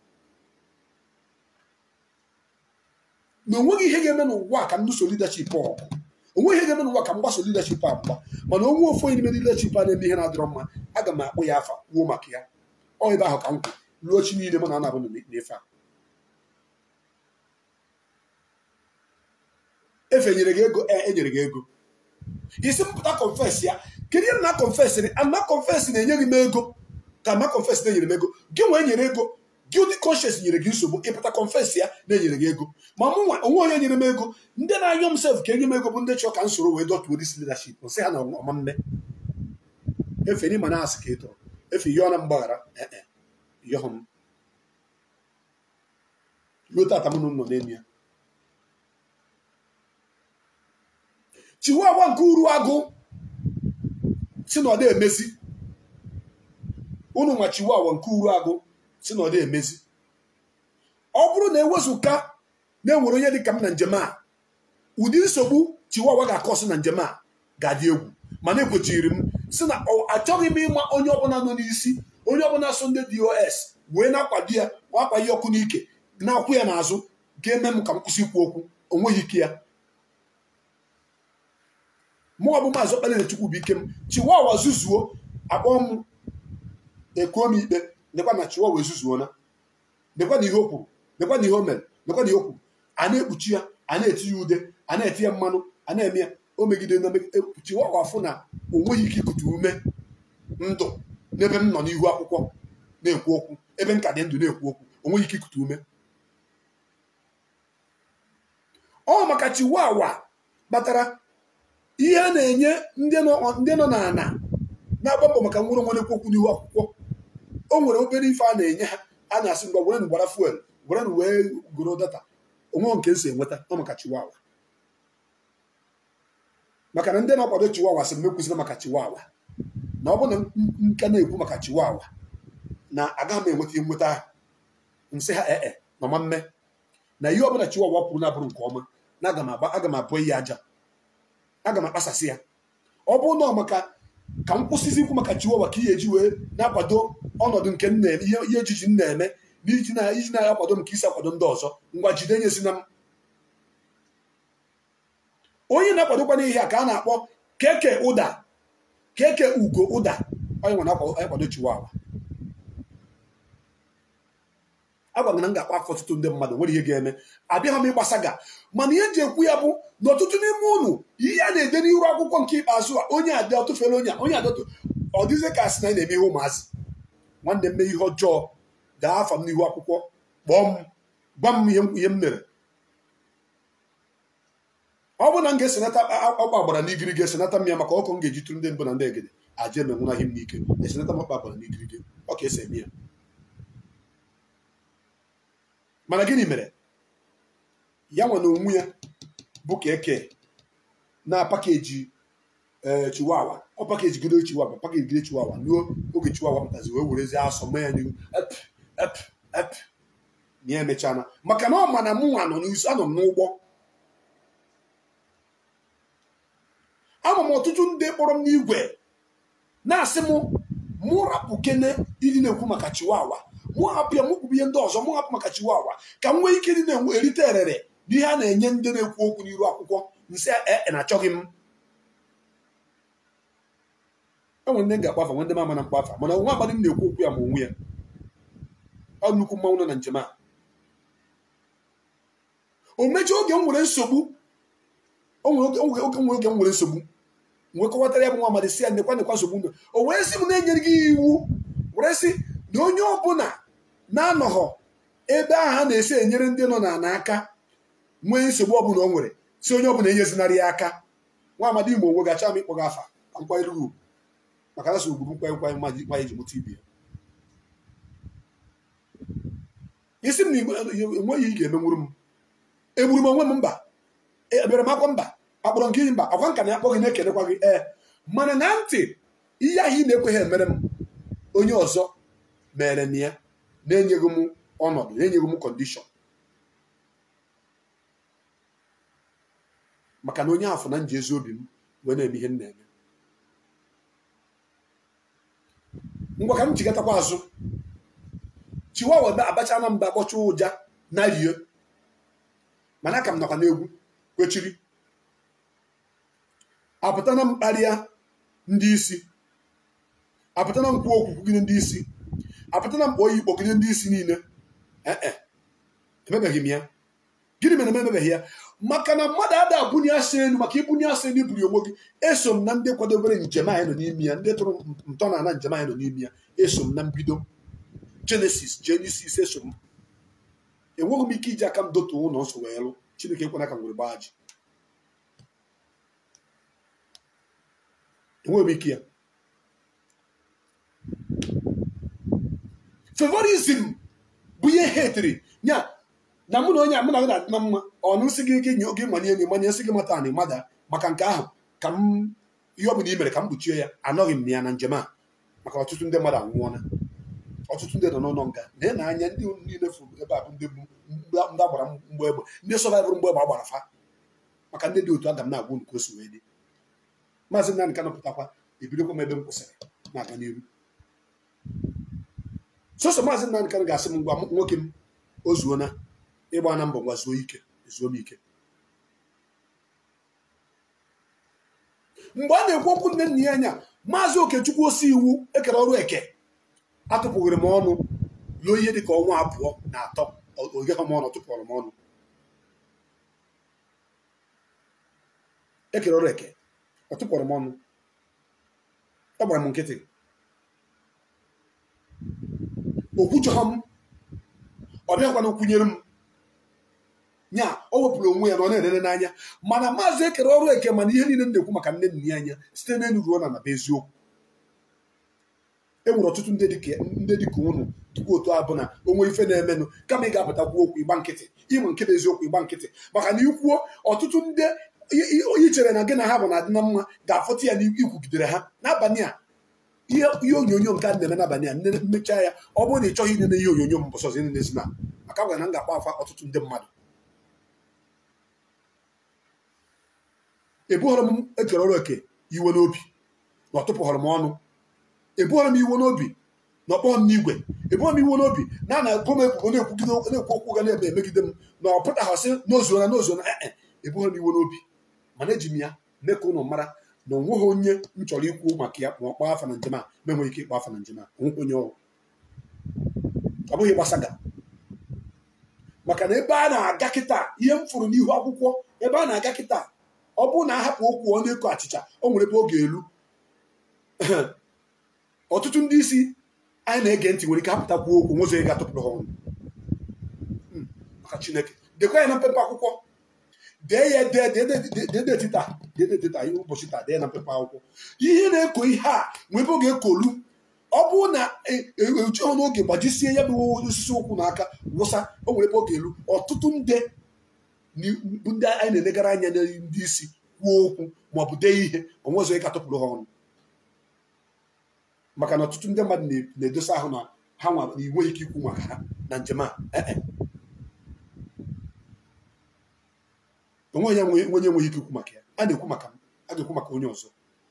na onweghị ihe ga-eme n'ụwa ka m nuso leadership ọgụ onweghị ihe ga-eme n'ụwa ka m gbaso leadership a mgba mana onwe ofu onye n'ime leadership a na-eme ihe na-adịrọ mma aga m akpọ ya afa kwuo maka ya ọ ebe ahụ ka m kwu ruo chi niile mụ na ana abụ n'efe a efe nyere gị ego e nyere gị ego isi mpụta confess ya kedu ihe na confess ni ana confess na-enye gị m ego ka ma confess na-enyere m ego gị nwee nyere ego guilty conscience nyere gị nsogbu ịpụta confess ya na-enyere gị ego ma mụ nwa onwe onye nyere m ego ndị na-anyọ m sef ka enye m ego bụ ndị chọọ ka m soro wee dọtuo dis leadership nsị ha na ọma mme efe n'ịma na-asị ka ị tọrọ efe ihe ọ na mgbaghara ee yọhụ m ruo tata m nọ n'enyi ya chiwawa nke uru agụ si na ọ dị emezi unu nwa chiwawa nke uru agụ si na ọ dị emezi ọ bụrụ na ewezụka na-enwere onye dị ka m na njem a ụdị nsogbu chiwawa ga-akọsị na njem a ga-adị egwu mana ekwechiri m si na achọghị m ịma onye ọbụla nọ n'isi onye ọbụla so ndị D O S wee na-akwado ya akwaghị ọkụ n'ike na-akwụ ya n'azụ ga-eme m ka m kwụsị ikwu okwu onweghị ike ya mụọ bụ maazị Okpele Chukwu bụ ike m chiwawa zuzuo akpọ m ekuo m ikpe nekwa na chiwawa ezuzuo na nekwa na ihe o kwuru nekwa na ihe o mere nekwa na ihe o kwuru a na-ekpuchi ya a na-eti ya ude a na-eti ya mmanụ a na-eme ya o megide na chiwawa afụ na o nweghị ike ikute ume ndụ n'ebe m nọ n'ihu akwụkwọ na-ekwu okwu ebe m ka dị ndụ na-ekwu okwu o nweghị ike ikute ume ọ maka chiwawa kpatara ihe a na-enye ndị nọ n'ala na-agba mbọ maka nwere onwe na-ekwu okwu n'ihu akwụkwọ o nwere obere ife a na-enye ha a na-asị ngwa were gbara fuel were wee goro data onwe nke nso enweta ọ maka chiwawa maka na ndị na-akwado chiwawa sị m ekwuzina maka chiwawa na ọ bụ na nka na-ekwu maka chiwawa na agaghị m enweta ihe nweta ha nsị ha ee na ọma mme na ihe ọbụla chiwawa kwuru na-abụrụ nke ọma na aga m abụ ihe aja aga m akpasasị ya ọ bụrụ na maka ka m kwụsịzi ikwu maka chiwawa ka ihe eji wee na-akwado ọnọdụ nke m na-eme ihe ejiji m na-eme n'iji na iji na-akwado m ka isi akwado ndị ọzọ ngwa jide nye si na m onye na-akwadokwa n'ihe a ka a na-akpọ keke ụda keke ugo ụda onye nwe na-akwado chiwawa agwa na m ga-akpa afọ ọtụtụ ndị mmadụ nwere ihe ga-eme abịaghị m ịgbasa ga mana ihe ji ekwu ya bụ na ọtụtụ n'ime unu ihe a na-ede n'iru akwụkwọ nke ikpeazụ a onye adị ọtụfere onye onye adọtụ ọ dịzie ka asị na na-eme ihe ụmụazị nwanne mme ihe ọjọọ gaa afa m n'ihu akwụkwọ kpọọ m gwa m ihe m mere ọ bụ na m ga-esenata ọkpa agbara n'igirige esenata m ya maka ọkụ m ga-eji tụrụ ndị mbụ na ndị egede aja emenwụnaghị m n'ike esenata m ọkpa agbara n'igirige ọ ka esi eme ya mana gịnị mere ya nwe na onwe ya bụ keke na pakeji ee chiwawa ọ pakeji gido chiwawa pakeji gido chiwawa n'o oge chiwawa pụtazi wee werezi asọ mee ya n'ihu ep ep ep na ya emechana maka na ọ ma na mụ nwa nọ n'isi anọ m n'ụgbọ ama m ọtụtụ ndị kpọrọ m n'igwe na-asị m mụ rapụ kene ịdị na-ekwu maka chiwawa mụ hapụ ya mụ kwubu ihe ndị ọzọ mụ hapụ maka chiwawa ka m nwee ike dị na-erite erere n'ihe a na-enye ndị na-ekwu okwu n'iru akwụkwọ nsị e na-achọghị m enwere ndị m ga-akpafa nwe ndị mama na mkpafa mana nwa abalị m na-ekwu okwu ya ma onwe ya ọ nnukwu mmanwụ nọ na njem a. O mechie oge m nwere nsogbu o nwere oge oge oge m nwere nsogbu nwekọwatara ya bụ nwa amadị si ya nekwa nekwa nsogbu ndụ o wee sị m na-enyere gị iwu were sị na onye ọbụla na-anọghọ ebe ahụ ha na-esi enyere ndị nọ na n'aka nwee nsogbu ọbụla o nwere si onye ọbụla enyezinarị ya aka. Nwa amadi Igbo onwe gacha m ịkpọga afa ka nkwanyere ugwu maka na so ugwu nkwanye nkwanye mma iji mụta ibe ya. Isi m na enweghị ị ga-emenwuru m egburu m onwe m mba ebere m akwa mba akpọrọ nke mba akwa nka na ya kpọ gị na-ekelekwa gị ee mana na ntị ihe ahụ ị na-ekweghị emere m onye ọzọ mere m ya na-enyeghị m ọnọdụ na-enyeghị m kọndishọn maka na onye afọ na nji ezi obi m wee na-eme ihe m na-eme. Ngwa ka m jigatakwa azụ chiwa webe abacha na mba kpọcha ụja na rie mana aka m nọkwa n'egwu kwechiri apụta na mkparịa ndị isi apụta na mkpu okwu kwugide ndị isi apụta na mkpa oyi kpọgide ndị isi niile ee emebeghị m ya. Gịnị mere emebeghị ya? Maka na mmadụ ada abụnye asa elu maka ibunye asa elu iburu onwe gị. Eso m na ndị kwadobere njem anyị nọ n'ime ya ndị tụrụ ntọ na ana njem anyị nọ n'ime ya. Eso m na mbido Genesis Genesis eso m. Enweghị m ike iji aka m dotuo ụlọ nsọ wee lụ. Chineke ekwana ka m nwere gbaa ji. Enweghị m ike ya. Favorism bụ ihe hetiri nya na mụ na onye mụ na gị na-adị na mma ọ nụsị gị gị nye oge manye enyi manye nsị gị mata anị mada maka nke ahụ ka m ihe ọ bụla i mere ka m kpuchie ya anọghị m na ya na njem a maka ọtụtụ ndị mmadụ anwụọla ọtụtụ ndị nọ n'ụlọ nga na na anya ndị niile furu ebe a bụ ndị ndị agbara mgbe egbe ndị sọvaịvụrụ mgbe egbe agbara fa maka ndị dị otu aga m na-agwụ nke o si wee dị. Maazị Nnamdi Kanu pụtakwa ebidokwa m ebe m kwụsịrị na-aga n'iru. Sọsọ Maazị Nnamdi Kanu ga-asị m ngwa nwoke m o zuona ịgba na mbọ ngwa zuo ike zuo m ike. Mgbe a na-ekwu okwu nne nna ya anya Maazị Okechukwu osi iwu ekere ọrụ eke atụpụghịrị m ọnụ ruo ihe dịka ọnwa abụọ na atọ oge ha m ọnụ tụpụrụ m ọnụ ekere ọrụ eke ọ tụpụrụ m ọnụ ọ gbara m nkịtị okwujọha m ọ bịakwana kwunyere m nya o wepụrụ onwe ya na ọ na-elele n'anya mana Maazị ekere ọrụ eke mana ihe niile m na-ekwu maka nne nna ya anya site n'elu ruo na naba eziokwu. E nwere ọtụtụ ndị dịka unu tupu otu abụ na o nwere ife na-emenụ kama ị ga-apụtakwu okwu ịgba nkịtị ịmụ nke bụ eziokwu ịgba nkịtị maka na ikwuo ọtụtụ ndị onye chere na gị na ha bụ na adị na mma ga-afọta ya n'ikwugidere ha n'abalị a ihe onyonyo nke a na-eme n'abalị a nne mmechaa ya ọ bụrụ na ị chọghị inene ihe onyonyo m bụsọzi nne si na maka gwara na m ga-akpa afa ọtụtụ ndị mmadụ. Ebughọrọ m ekere ọrụ eke iwe n'obi na ọ tụpụghọrọ m ọnụ ebughọrọ m iwe n'obi na ọkpọghọ m n'igwe ebughọrọ m iwe n'obi na a na-ekwu m ebubo na-ekwugide na-ekwu okwu ga na-ebe emegide m na ọ pụtaghasị n'ozuo na n'ozuo na ee ebughọrọ m iwe n'obi mana eji m ya mee ka ụnụ mara na onweghị onye m chọrọ ikwu maka ya ma ọ kpaa afa na njem a ma enweghị ike ịkpọ afa na njem a onweghị onye ọ ọ bụghị gbasaga maka na ebe a na-aga kịta ihe m fụrụ n'ihu akwụkwọ ebe a na-aga kịta ọ bụrụ na ahapụ okwu ọ na-eko achịcha o nwere ebe ọ ga-elu ọtụtụ ndị isi anyị na-ege ntị nwere ike apụtakwu okwu nwezo ga atụpụrụ ha ọnụ maka Chineke dekwa ya na mpepe akwụkwọ dee ya dede tita dede tita ihe ụbọchị taa dee na mpepe akwụkwọ ihe na-eko ihe a nwee ebe ọ ga-ekolu ọ bụrụ na eji ọnụ oge gbajisie ya bụ osisi ụkwụ n'aka wụsa o nwere ebe ọ ga-elu ọtụtụ ndị bụ ndị anyị na-elegara anya na ndị isi kwuo okwu ma ọ bụ dee ihe onwezo ịka tụpụrụ ha ọnụ maka na ọtụtụ ndị mmadụ na-edosa ahụ na ha nwa na inweghị ike ikwu maka ha na njem a onwe onye onye enweghị ike ikwu maka ya a na-ekwu maka a ga-ekwu maka onye ọzọ.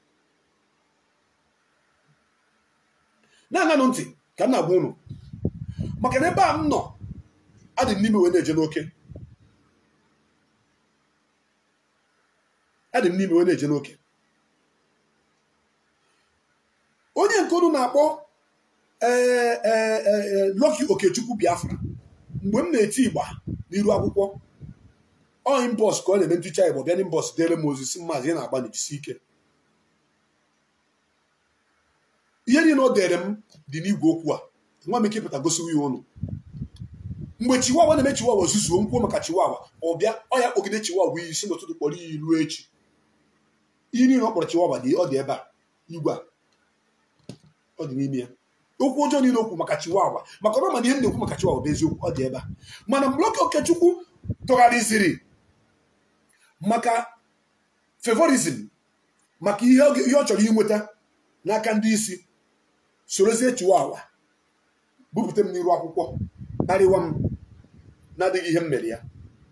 Na-aṅanụ ntị ka m na-agwa ụnụ maka na ebe a m nọ adị m n'ime wee na-eje n'oke adị m n'ime wee na-eje n'oke onye nke unu na-akpọ ee ee Lucky Okechukwu Biafra mgbe m na-eti igba n'iru akwụkwọ ọ imbọs ka ọ na-eme ntụcha igbo bịa n'imbọs dere m ozi si maazị ya na-agba n'ijisi ike ihe niile o dere m dị n'igwe okwu a nwa m ike pụta gosiwa ya ụnụ mgbe Chiwawa na-eme Chiwawa zuzuo nkwuo maka Chiwawa ọ bịa ọ ya kpọgide Chiwawa iyi si n'ụtụtụ kpọrọ iyi ruo echi ihe niile ọ kpọrọ Chiwawa dị ọ dị ebe a igwe a ọ dị n'ime ya okwu ọjọọ niile okwu maka Chiwawa maka ọrụ mana ihe m na-ekwu maka Chiwawa bụ eziokwu ọ dị ebe a mana mgbe Lucky Okechukwu tụgharịziri maka favorism maka ihe ọ chọrọ inweta n'aka ndị isi sorozie Chiwawa bupụta m n'iru akwụkwọ karịwa m na-adịghị ihe m mere ya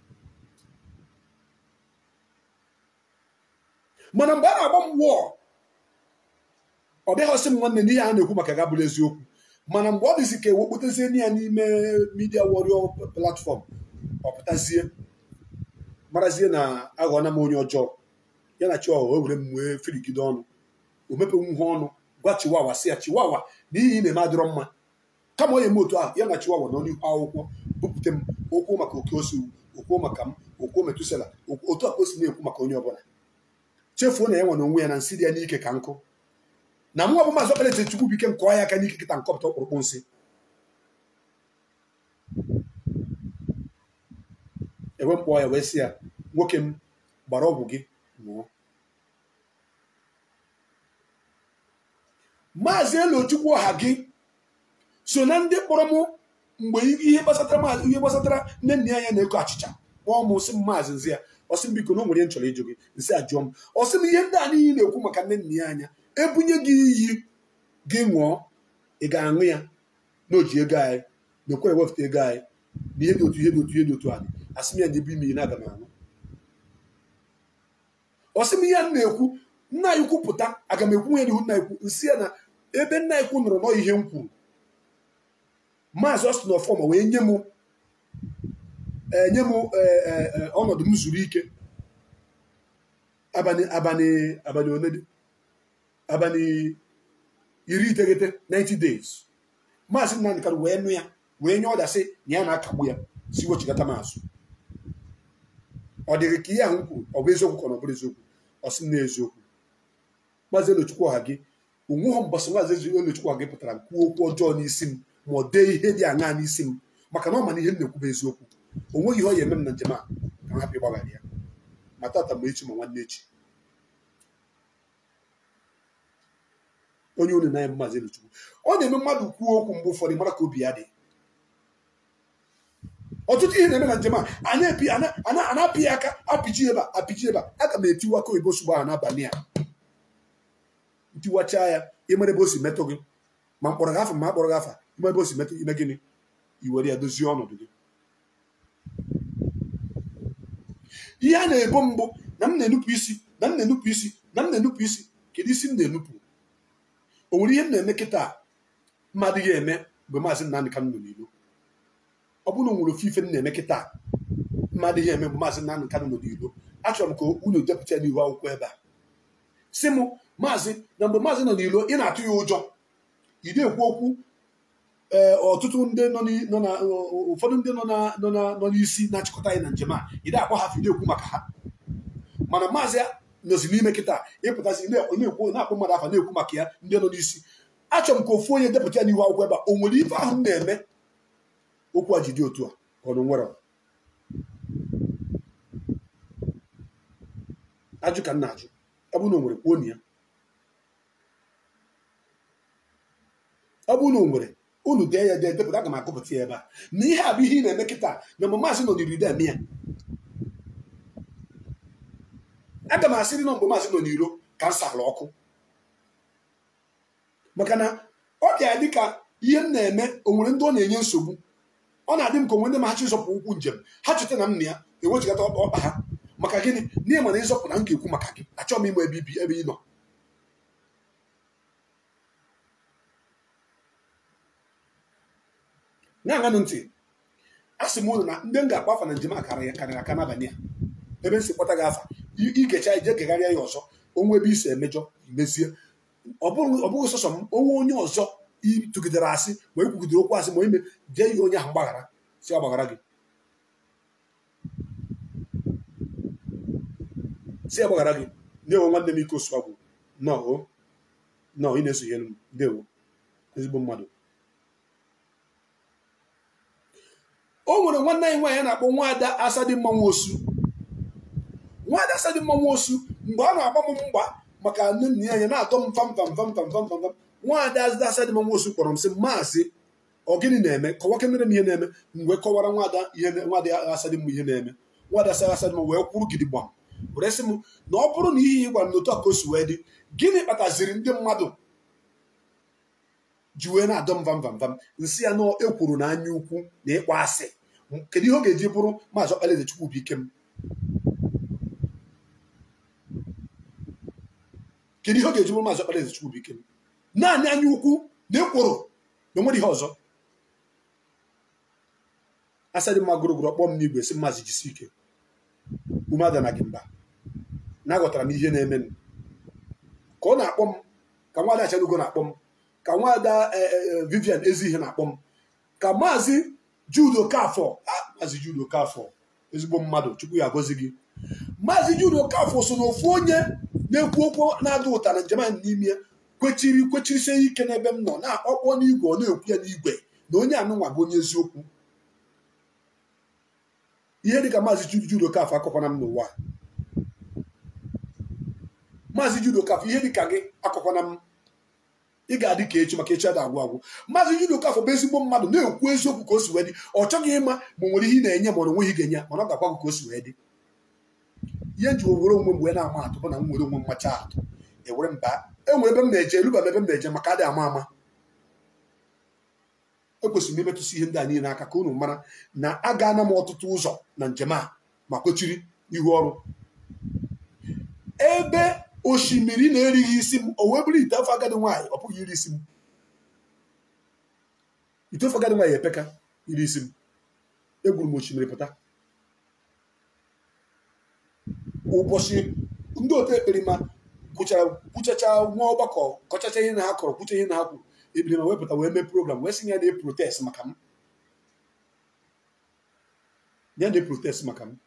mana mgbe a na-agba m wụọ ọ bịaghọsị m nwanne n'ihe a na-ekwu maka ga bụrụ eziokwu mana mgbe ọ dịzi ka ewekpụtazie ya n'ime midia warrior platform ọ pụtazie marazie na aghọọna m onye ọjọọ ya na Chiwawa o were m wee firigide ọnụ o mepewu ihe ọnụ gwa Chiwawa sị ya Chiwawa n'ihi na-eme adịrọ mma kama onye m otu ahụ ya na Chiwawa nọ n'ihu akwụkwọ bupụta m okwu maka oke osu okwu maka m okwu Metusela otu a ka o si na-ekwu maka onye ọbụla chefuo na ya nwe na onwe ya na nsị dị ya n'ike ka nkụ na mụ ọ bụ Maazị Okpalaeze Chukwubuike nkọọ ya aka n'ike kịta nkọpụta ọkpụrụkpụ nsị ewe mkpọọ ya wee sị ya nwoke m gbara ọgwụ gị ṅụọ Maazị Elochukwu ọha gị so na ndị kpọrọ m mgbe ihe gbasatara maazị ihe gbasatara nne nne anya na-eko achịcha kpọọ m sị m maazị nzi ya ọ sị m biko na o nwere ihe m chọrọ ịjụ gị nsị ajụọ m ọ sị m ihe ndị a niile na-ekwu maka nne nne ya anya ebunye gị iyi gị ṅụọ ị ga-aṅụ ya na oji ego anyị na okwere wepụta ego anyị na ihe dị otu ihe dị otu ihe dị otu a asị m ya na ebu ime ihe na-aga m aṅụ ọ sị m ihe m na-ekwu nna anyị kwupụta aga m ekwu nwunye n'ihu nna ikwu nsị ya na ebe nna ikwu nụrụ nọ ihe m kwuru Maazị Austin Ọfọma wee nye m enye m ọnọdụ m zuru ike abalị abalị abalị onede abalị iri iteghete ninety days Maazị Nnamdi Kanu wee nụ ya wee nye ọda sị na ya na-akagbu ya si wochigata maazụ ọ dịghị ka ihe ahụ kwuru ọ bụ eziokwu ka ọ bụrụ eziokwu ọ sị na eziokwu Maazị Elochukwu ọha gị onweghị mbọsị Maazị Elochukwu ọha gị pụtara kwuo okwu ọjọọ n'isi m ma ọ dee ihe dị aṅaa n'isi m maka na ọ ma na ihe m na-ekwu bụ eziokwu o nweghị ihe ọ ya eme m na njem a ka m hapụ ịgbaghara ya ma tata ma echi ma nwanne echi onye unu na-anya Maazị Elochukwu ọ na-eme mmadụ kwuo okwu mgbe ụfọdụ mara ka obi ya dị ọtụtụ ihe na-eme na njem a a na-apị ya aka apịji ebe a apịji ebe a aga m etiwa aka oyibo sugbo ahụ n'abalị a ntiwachaa ya ịmara ebe o si metụ gị ma mkpọrọ gị afọ ma akpọrọ gị afa ịmara ebe o si metụ ime gịnị iwere ya dozie ọnọdụ gị ihe a na-ebo mbụ na m na-enupụ isi na m na-enupụ isi na m na-enupụ isi kedu isi m na-enupụ o nwere ihe m na-eme kịta mma adịghị eme mgbe Maazị Nnamdi Kanu nọ n'ilo ọ bụrụ na o nwere ofe ife m na-eme kịta mma adịghị eme mgbe Maazị Nnamdi Kanu nọ n'ilo achọrọ m ka unu depụta n'ihu akwụkwọ ebe a sị m maazị na mgbe maazị nọ n'ilo ị na-atụ ya ụjọ ị na-ekwu okwu ee ọtụtụ ndị nọ na ụfọdụ ndị nọ n'isi na-achịkọta anyị na njem a ị na-akpọ ha na-ekwu maka ha mana maazị nọzi n'ime kịta ịpụtazi na-ekwu na-akpọ mmadụ afa na-ekwu maka ya ndị nọ n'isi achọrọ m ka ofu onye depụta ya n'ihu akwụkwọ ebe a o nwere ife ahụ m na-eme okwu a ji dị otu a ọnụ nwere ajụ ka m na-ajụ ọ bụrụ na o nwere kwuo na ya ọ bụrụ na o nwere unu dee ya dee depụta aga m akụpụta ya ebe a na ihe a bụ ihe ị na-eme kịta na mgbe maazị nọ n'iro eme ya aga m asịrị na mgbe maazị nọ n'iro ka m sara ọkụ maka na ọ bịa dị ka ihe m na-eme o nwere ndị ọ na-enye nsogbu ọ na-adị m ka onwe ndị ma ha chọ ịzọpụ ụkwụ njem ha cheta na m na ya ewechigata ọkpa ha maka gịnị n'ihe mana ịzọpụ na m ga-ekwu maka gị achọghị m ịma ebe ibi ebe ị nọ na-aṅanụ ntị a sị m ụlọ na ndị m ga-akpa afa na njem a karịrị karịrị aka n'abalị a ebe m si kpọta gị afa ikecha ije kegharịa ya ọzọ onwe ebe isi emejọ mezie ọ bụghị sọsọ m onwe onye ọzọ ịtụgidere asị ma ikwugidere okwu asị ma ime jee ihe onye ahụ mgbaghara si ọ gbaghara gị si ya gbaghara gị ndewo nwanne m ike osu agwụ nọ nọ ị na-esonyere m ndewo ezigbo mmadụ. O nwere nwanne anyị nwaanyị a na-akpọ Nwaada Asadimma Nwosu. Nwaada Asadimma Nwosu mgbe a na-agba m mgba maka nne nne ya na-atọ m fam fam fam fam fam fam Nwaada Asadimma Nwosu kpọrọ m sị maazị ọ gịnị na-eme kọwakenere m ihe na-eme mgbe kọwara Nwaada ihe Nwaada Asadimma ihe na-eme Nwaada Asadimma wee kwuru gidigbam were sị m na ọ bụrụ na ihe ị gwara n'otu a ka o si wee dị gịnị kpataziri ndị mmadụ ji wee na-adọ m vam vam vam nsị ya na ekwuru na anya ukwu na ịkpọ asị kedu ihe ọ ga-eji bụrụ Maazị Okpalaeze Chukwubuikem kedu ihe ọ ga-eji bụrụ Maazị Okpalaeze Chukwubuikem naanị anya ukwu na ekworo na onwere ihe ọzọ. Asadimma gụrụgụrụ ọkpọ m n'igwe sị Maazị jisi ike ume ada na gị mba na aghọtara m ihe na-eme m ka ọ na-akpọ m ka Nwaada Achalugo na-akpọ m ka Nwaada Vivian Ezihe na-akpọ m ka Maazị Jude Okafor Maazị Jude Okafor ezigbo mmadụ Chukwu ya agọzi gị. Maazị Jude Okafor so na ofu onye na-ekwu okwu na-ada ụta na njem ahụ n'ime ya kwechiri kwechirisie ike n'ebe m nọ na-akpọkpọ n'igwe ọ na-ekwu ya n'igwe na onye anụnwa bụ onye eziokwu. Ihe dịka Maazị Jude Okafor akọkwana m n'ụwa Maazị Jude Okafor ihe dịka gị akọkwana m ị ga-adị ka echi maka echi ada agwụ agwụ. Maazị Jude Okafor bụ ezigbo mmadụ na-ekwu eziokwu ka o si wee dị ọ chọghị ịma ma nwere ihe ị na-enye ma ọ nweghị ga-enye mana ọ ga-agwa gị ka o si wee dị. Ihe nji were onwe m wee na-ama atụ bụ na m nwere onwe m macha atụ ewere mba enwere ebe m na-eje eruba m ebe m na-eje maka adị ama ama ekwesịrị m imetụsị ihe ndị a niile aka ka unu mara na a ga-ana m ọtụtụ ụzọ na njem a ma kwechiri ihu ọrụ. Ebe osimiri na-erighị isi m o wee bụrụ ite ofe agadi nwaanyị ọ pụghị iri isi m ite ofe agadi nwaanyị epeka iri isi m egwuru m osimiri pụta. Ụbọchị ndị otu ekperima kwụchara kwụchacha nwa ọgbakọ kọchacha ihe na ha kọrọ kwụcha ihe na ha kwuru ekperima wepụta wee mee program wee sị ya na-eprotest maka m ya na-eprotest maka m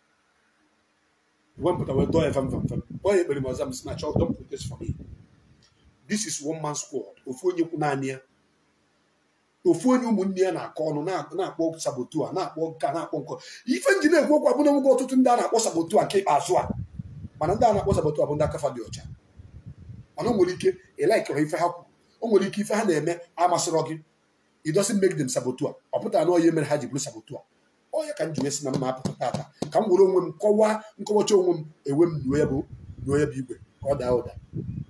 wepụta wee dọọ ya fam fam fam onye ekperima ọza m sị na chọọ don't protest for me. This is one man squad ofu onye kwu naanị ya ofu onye ụmụnne ya na-akọ ọnụ na-akpọ sabotua na-akpọ nka na-akpọ nkọ ife nji na-ekwu okwu abụ na nwoke ọtụtụ ndị a na-akpọ sabotua nke ikpeazụ a mana ndị a na-akpọ sabotua bụ ndị aka fa dị ọcha mana o nwere ike ịlaikọrọ ife ha kwuru o nwere ike ife ha na-eme amasịrọ gị it doesn't make them sabotua ọ pụtara na onye mere ha ji bụrụ sabotua. Onye ka m ji wee sị na mma apụta tata ka m were onwe m kọwaa nkọwacha onwe m ewe m nuo ya bụ nuo ya bụ igwe ka ọ daa ụda.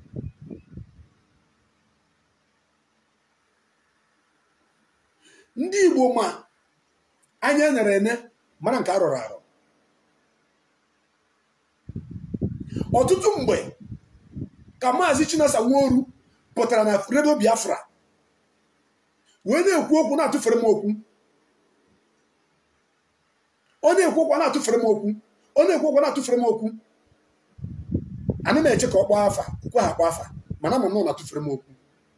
Ndị Igbo ma anya nyere ene mara nke arọrọ arọ. Ọtụtụ mgbe ka Maazị Chinasa Nworu pụtara na redio Biafra wee na-ekwu okwu na-atụfere m okwu ọ na-ekwu okwu na-atụfere m okwu ọ na-ekwu okwu na-atụfere m okwu ana m eche ka ọ kpọọ afa okwe ha kpọọ afa mana ma nọ na-atụfere m okwu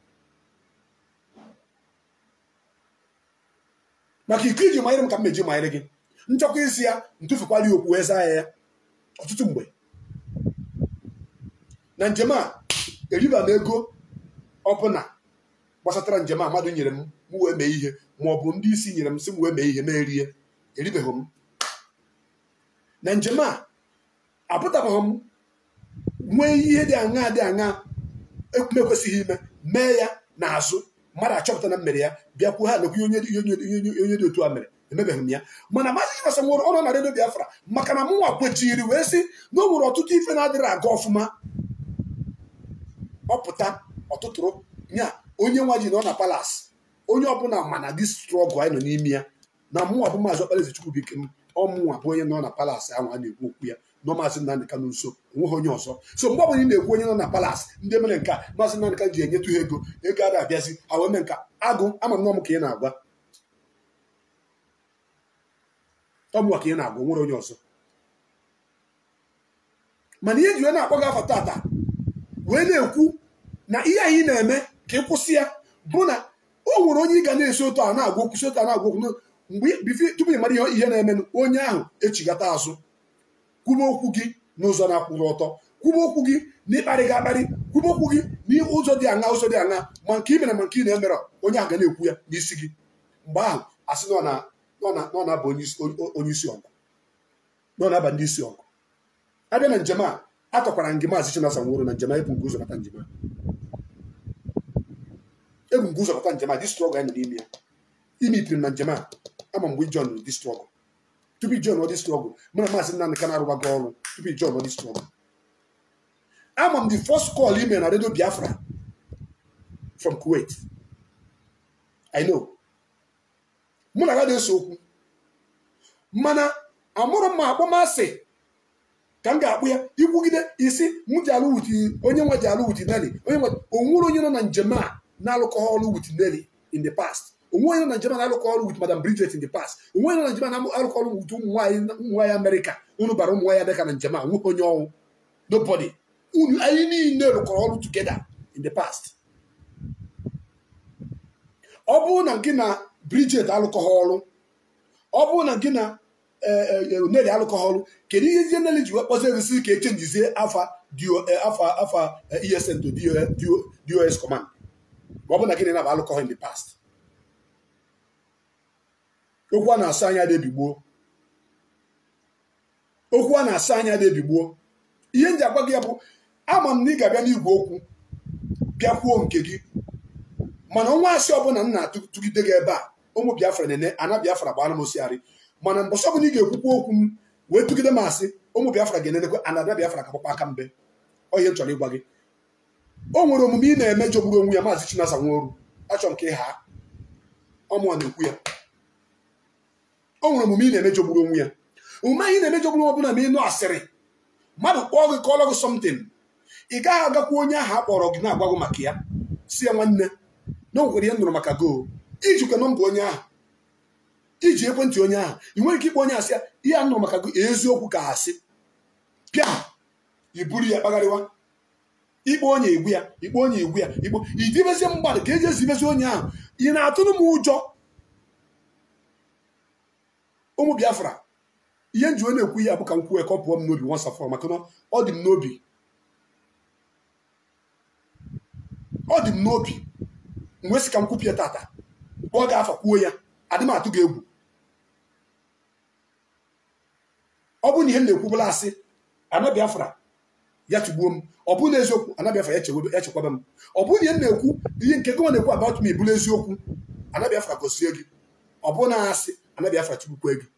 maka ike iji manyere m ka m meji manyere gị nchọkwa isi ya ntụfekwala ya okwu wee zaa ya ọtụtụ mgbe na njem a eriba m ego ọbụna gbasatara njem a mmadụ nyere m m wee mee ihe ma ọ bụ ndị isi nyere m sị m wee mee ihe ma erie eribeghị m na njem a apụtabeghị m nwee ihe dị aṅa dị aṅa ekwesịghị ime mee ya n'azụ mmadụ achọpụta na mmere ya bịakwuo ha nekwu onye dị otu a mere emebeghị m ya mana Maazị Chinasa Nworu ọnụ na redio Biafra maka na m nwa kwechiri wee sị na o nwere ọtụtụ ife na-adịrị aga ọfụma ọpụta ọtụtụrụ nya onye nwa ji nọ na palas onye ọbụla ma na dị strọgụ anyị nọ n'ime ya na mụnwa bụ Maazị Okpalaeze Chukwubuikem ọmụnwa bụ onye nọ na palas ahụ a na-ekwu okwu ya nọ Maazị Nnamdi Kanu nso onweghị onye ọzọ so mgbe ọbụla ị na-ekwu onye nọ na palas ndị mere nka Maazị Nnamdi Kanu ji enyetụ ha ego ego ada abịazi ha wee mee nka agụ ama m nọ m ka ị na-agwa ọmụnwa ka ị na-agwa nwere onye ọzọ mana ihe ji wee na-akpọ gị afa tata wee na-ekwu na ihe anyị na-eme ka ị kwụsị ya bụ na o nwere onye ị ga na-esi otu a na-agwa okwu si otu a na-agwa okwu mgbe tupu ị mara ihe na-emenụ onye ahụ echigata azụ kwuba okwu gị n'ụzọ na-akwụrụ ọtọ kwuba okwu gị n'ịkparị gị akparị kwuba okwu gị n'ụzọ dị aṅa ụzọ dị aṅa ma nke ị mere ma nke ị na-emere onye ahụ ga na-ekwu ya n'isi gị mgbe ahụ asị nọ na-aba onye isi ọgụ nọ na-aba ndị isi ọgụ abịa na njem a atọkwara ngị Maazị Chinasa Nworu na njem a ebu nke ụzọ bata njem a ebu nke ụzọ bata njem a dị strọgụ ya nọ n'ime ya imipiri na njem a ama mgbe John dị strọgụ tupu John ọ dị strọgụ mụ na Maazị Nnamdi Kanu arụbago ọrụ tupu John ọ dị strọgụ ama m the first call ime na Radio Biafra from Kuwait I know mụ na ya na-eso okwu mana amụrụ m akpọmasị ka m ga-akpụ ya ikwugide isi m ji alụ wuti onye nwe ji alụ wuti Nelly onye nwe onwere onye nọ na njem a na-alụkọ ọrụ wuti Nelly in the past onwe onye nọ na njem a na-alụkọ ọrụ wuti Madam Bridget in the past onwe onye nọ na njem a na-alụkọ ọrụ wuti ụmụ nwaanyị Amerịka unu bara ụmụ nwaanyị dịka na njem a nweghị onye ọnwụ nobody unu anyị niile rụkọrọ ọrụ together in the past ọ bụrụ na gị na Bridget alụkọghị ọrụ ọ bụrụ na gị na Nelly alụkọghị ọrụ kedu ihe ihe Nelly ji wee kpọzie esi ka echenjizie afa afa afa E S N to D O S command ọ bụ na gịnị na-abụ alụkọghị in the past okwu a na-asa anya dị ebigbo okwu a na-asa anya dị ebigbo ihe nji agwa gị ya bụ ama m na ị ga-abịa n'igwe okwu bịa kwuo nke gị mana ọnwa asị ọbụla m na-atụgide gị ebe a ụmụ Biafra nene ana Biafra bụ ana m osiarị mana mbọsị ọbụla ị ga-ekwukwa okwu m wee tụgide m asị ụmụ Biafra ga-enenekwe ana Biafra ka kpọkwa aka mbe onye m chọrọ ịgwa gị o nwere omume ị na-eme jọgburu onwe ya Maazị Chinasa Nworu achọrọ m ka ị haa ọmụọ na-ekwu ya o nwere omume ị na-eme jọgburu onwe ya omume anyị na-eme jọgburu ọbụla ma ịnụ asịrị mmadụ kpọọ gị kọọrọ gị something ị gaghị agakwa onye ahụ akpọrọ gị na-agwa gị maka ya si ya nwanne na o nwere ihe nụrụ maka go ijikwa nọmba onye ahụ iji ekwentị onye ahụ ị nwere ike ịkpọ onye asị ya ihe a nụrụ maka go eziokwu ka asị pịa iburu ya kpagharịwa ikpe onye egbu ya ikpe onye egbu ya ikpe idibezie mgbadụ ka eji ezibezi onye ahụ ị na-atụrụ m ụjọ ụmụ Biafra ihe nji onye ekwu ya bụ ka m kwuo ka ọ pụọ m n'obi once and for all maka na ọ dị m n'obi ọ dị m n'obi mgbe si ka m kwupịa tata ọ ga-afa kwuo ya adị m atụ gị egwu ọ bụ na ihe m na-ekwubụla asị ana Biafra ya tugbuo m ọ bụ na eziokwu ana Biafra ya chekwaba m ọ bụ na ihe m na-ekwu ihe nke gị na-ekwu about m ebulu eziokwu ana Biafra gosie gị ọ bụ na asị ana Biafra tugbukwe gị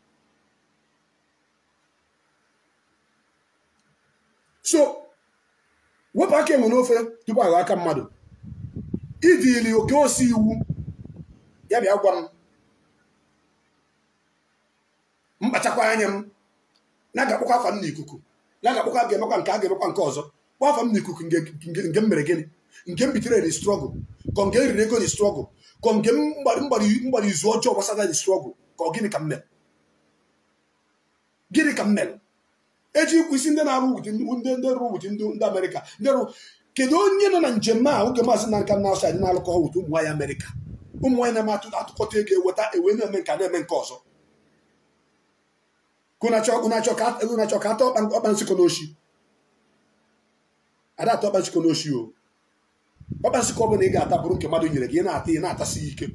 so wepụ aka enwe n'ofe tupu aghọ aka mmadụ idili oke osi iwu ya bịa gwa m mkpachakwa anya m na-agakpọkwa afa m n'ikuku na-agakpọkwa a ga-emekwa nke a ga-emekwa nke ọzọ kpọ afa m n'ikuku nke m mere gịnị nke m bitere dị strọgụl ka nke eriri ego dị strọgụl ka nke m mgbara izu ọjọọ gbasara dị strọgụl ka ọ gịnị ka m mere gịnị ka m mere eji ikwu isi ndị na-arụ wuti ndị rụ wuti ndị Amerịka ndị rụ kedu onye nọ na njem a oge Maazị Nnamdi Kanu na-asụ anyị na-alụkọ wuti ụmụ nwaanyị Amerịka ụmụ nwaanyị na-eme atụkọta ego eweta ewe na-eme nke na-eme nke ọzọ kunachọ ka atọ ọkpa nsịkọ n'oshi ada atọ ọkpa nsịkọ n'oshi o ọkpa nsịkọ ọ bụla ị ga-ata bụrụ nke mmadụ nyere gị ị na-ata ị na-atasi ike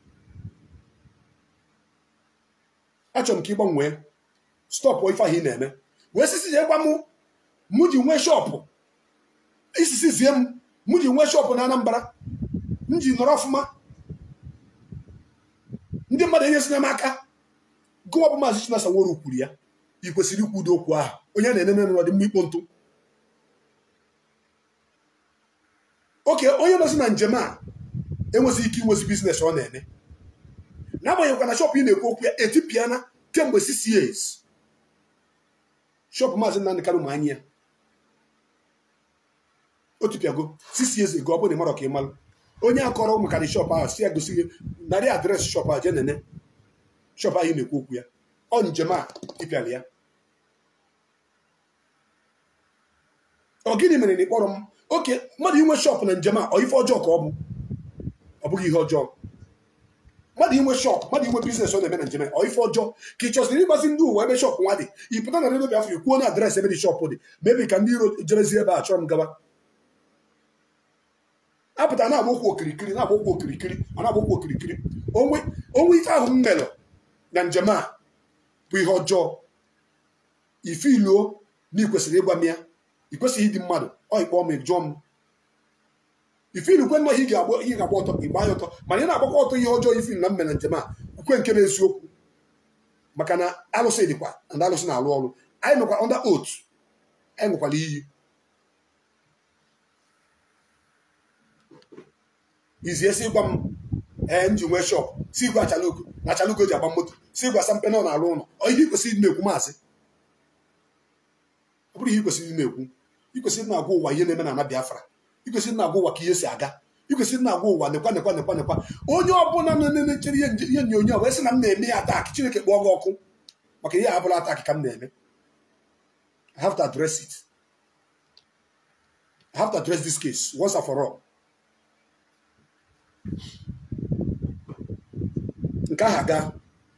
achọrọ m ka ị gbanwee stọpụ ife ahụ ị na-eme wee sisi je gwa m mụ ji nwee shọpụ isisi zie m mụ ji nwee shọpụ na Anambra m ji nọrọ ọfụma ndị mmadụ enyesina m aka gụwa bụ Maazị Chinasa Nworu kwuru ya ị kwesịrị ikwu udo okwu ahụ onye na-enene n'ọdị mma ikpo ntụ oke onye nọzi na njem a enweghị ike inwezi biznes ọ na-eme n'agbanyeghịkwa na shọpụ ị na-ekwu okwu ya etipịana kemgbe six years shọpụ Maazị Nnamdi Kanu ma anya ya otipịago six years ago ọ bụrụ na ịmarọ ka ị malụ onye akọrọ maka na shọpụ ahụ si ya gosi gị narị adreesị shọpụ ahụ je nene shọpụ ahụ ị na-ekwu okwu ya ọ njem a ịpịala ya ọ gịnị mere na ịkpọrọ m oke mmadụ inwe shọpụ na njem a ọ ife ọjọọ ka ọ bụ ọ bụghị ihe ọjọọ mmadụ inwe shop mmadụ inwe biznes ọ na-eme na njem ọ ife ọjọọ ka ị chọsiri ịgbazi ndị ụwa ebe shop nwa dị ị pụta na redio Biafra kwuo na adreesị ebe dị shop dị mebi ka ndị iro jerezi ebe a chọrọ m gaba apụta na-agba ụkwụ okirikiri na-agba ụkwụ okirikiri a na-agba ụkwụ okirikiri onwe onwe ife ahụ m melụ na njem a bụ ihe ọjọọ ife iluo na ị kwesịrị ịgwa m ya ị kwesịghị ịdị mmadụ ọ ikpọ m jụọ m ife ilu kwe nnọọ ị ga-agba ọtọ ịgba ya ọtọ mana ị na-agbakwa ọtọ ihe ọjọọ ife na mme na njem a ukwe nke bụ eziokwu maka na alụsị dịkwa na alụsị na-alụ ọrụ anyị nọkwa under oath anyị nwekwara iyi izi esi ịgwa m ee m ji nwee shop si igwe achalugo na achalugo ji agba moto si igwe asampe na ọ na-arụ ụlọ ọ ihe ikwesịrị na-ekwu maazị ọ bụrụ ihe ikwesịrị na-ekwu ikwesịrị na-agwa ụwa ihe na-eme na ana Biafra ikwesịrị na-agwa ụwa ka ihe si aga ikwesịrị na-agwa ụwa nekwa nekwa nekwa nekwa onye ọbụla na-echere ihe onyonyo wee sị na m na-eme ya atak Chineke kpọọ gị ọkụ maka ihe abụla atak ka m na-eme I have to address it I have to address this case once and for all nke ahụ aga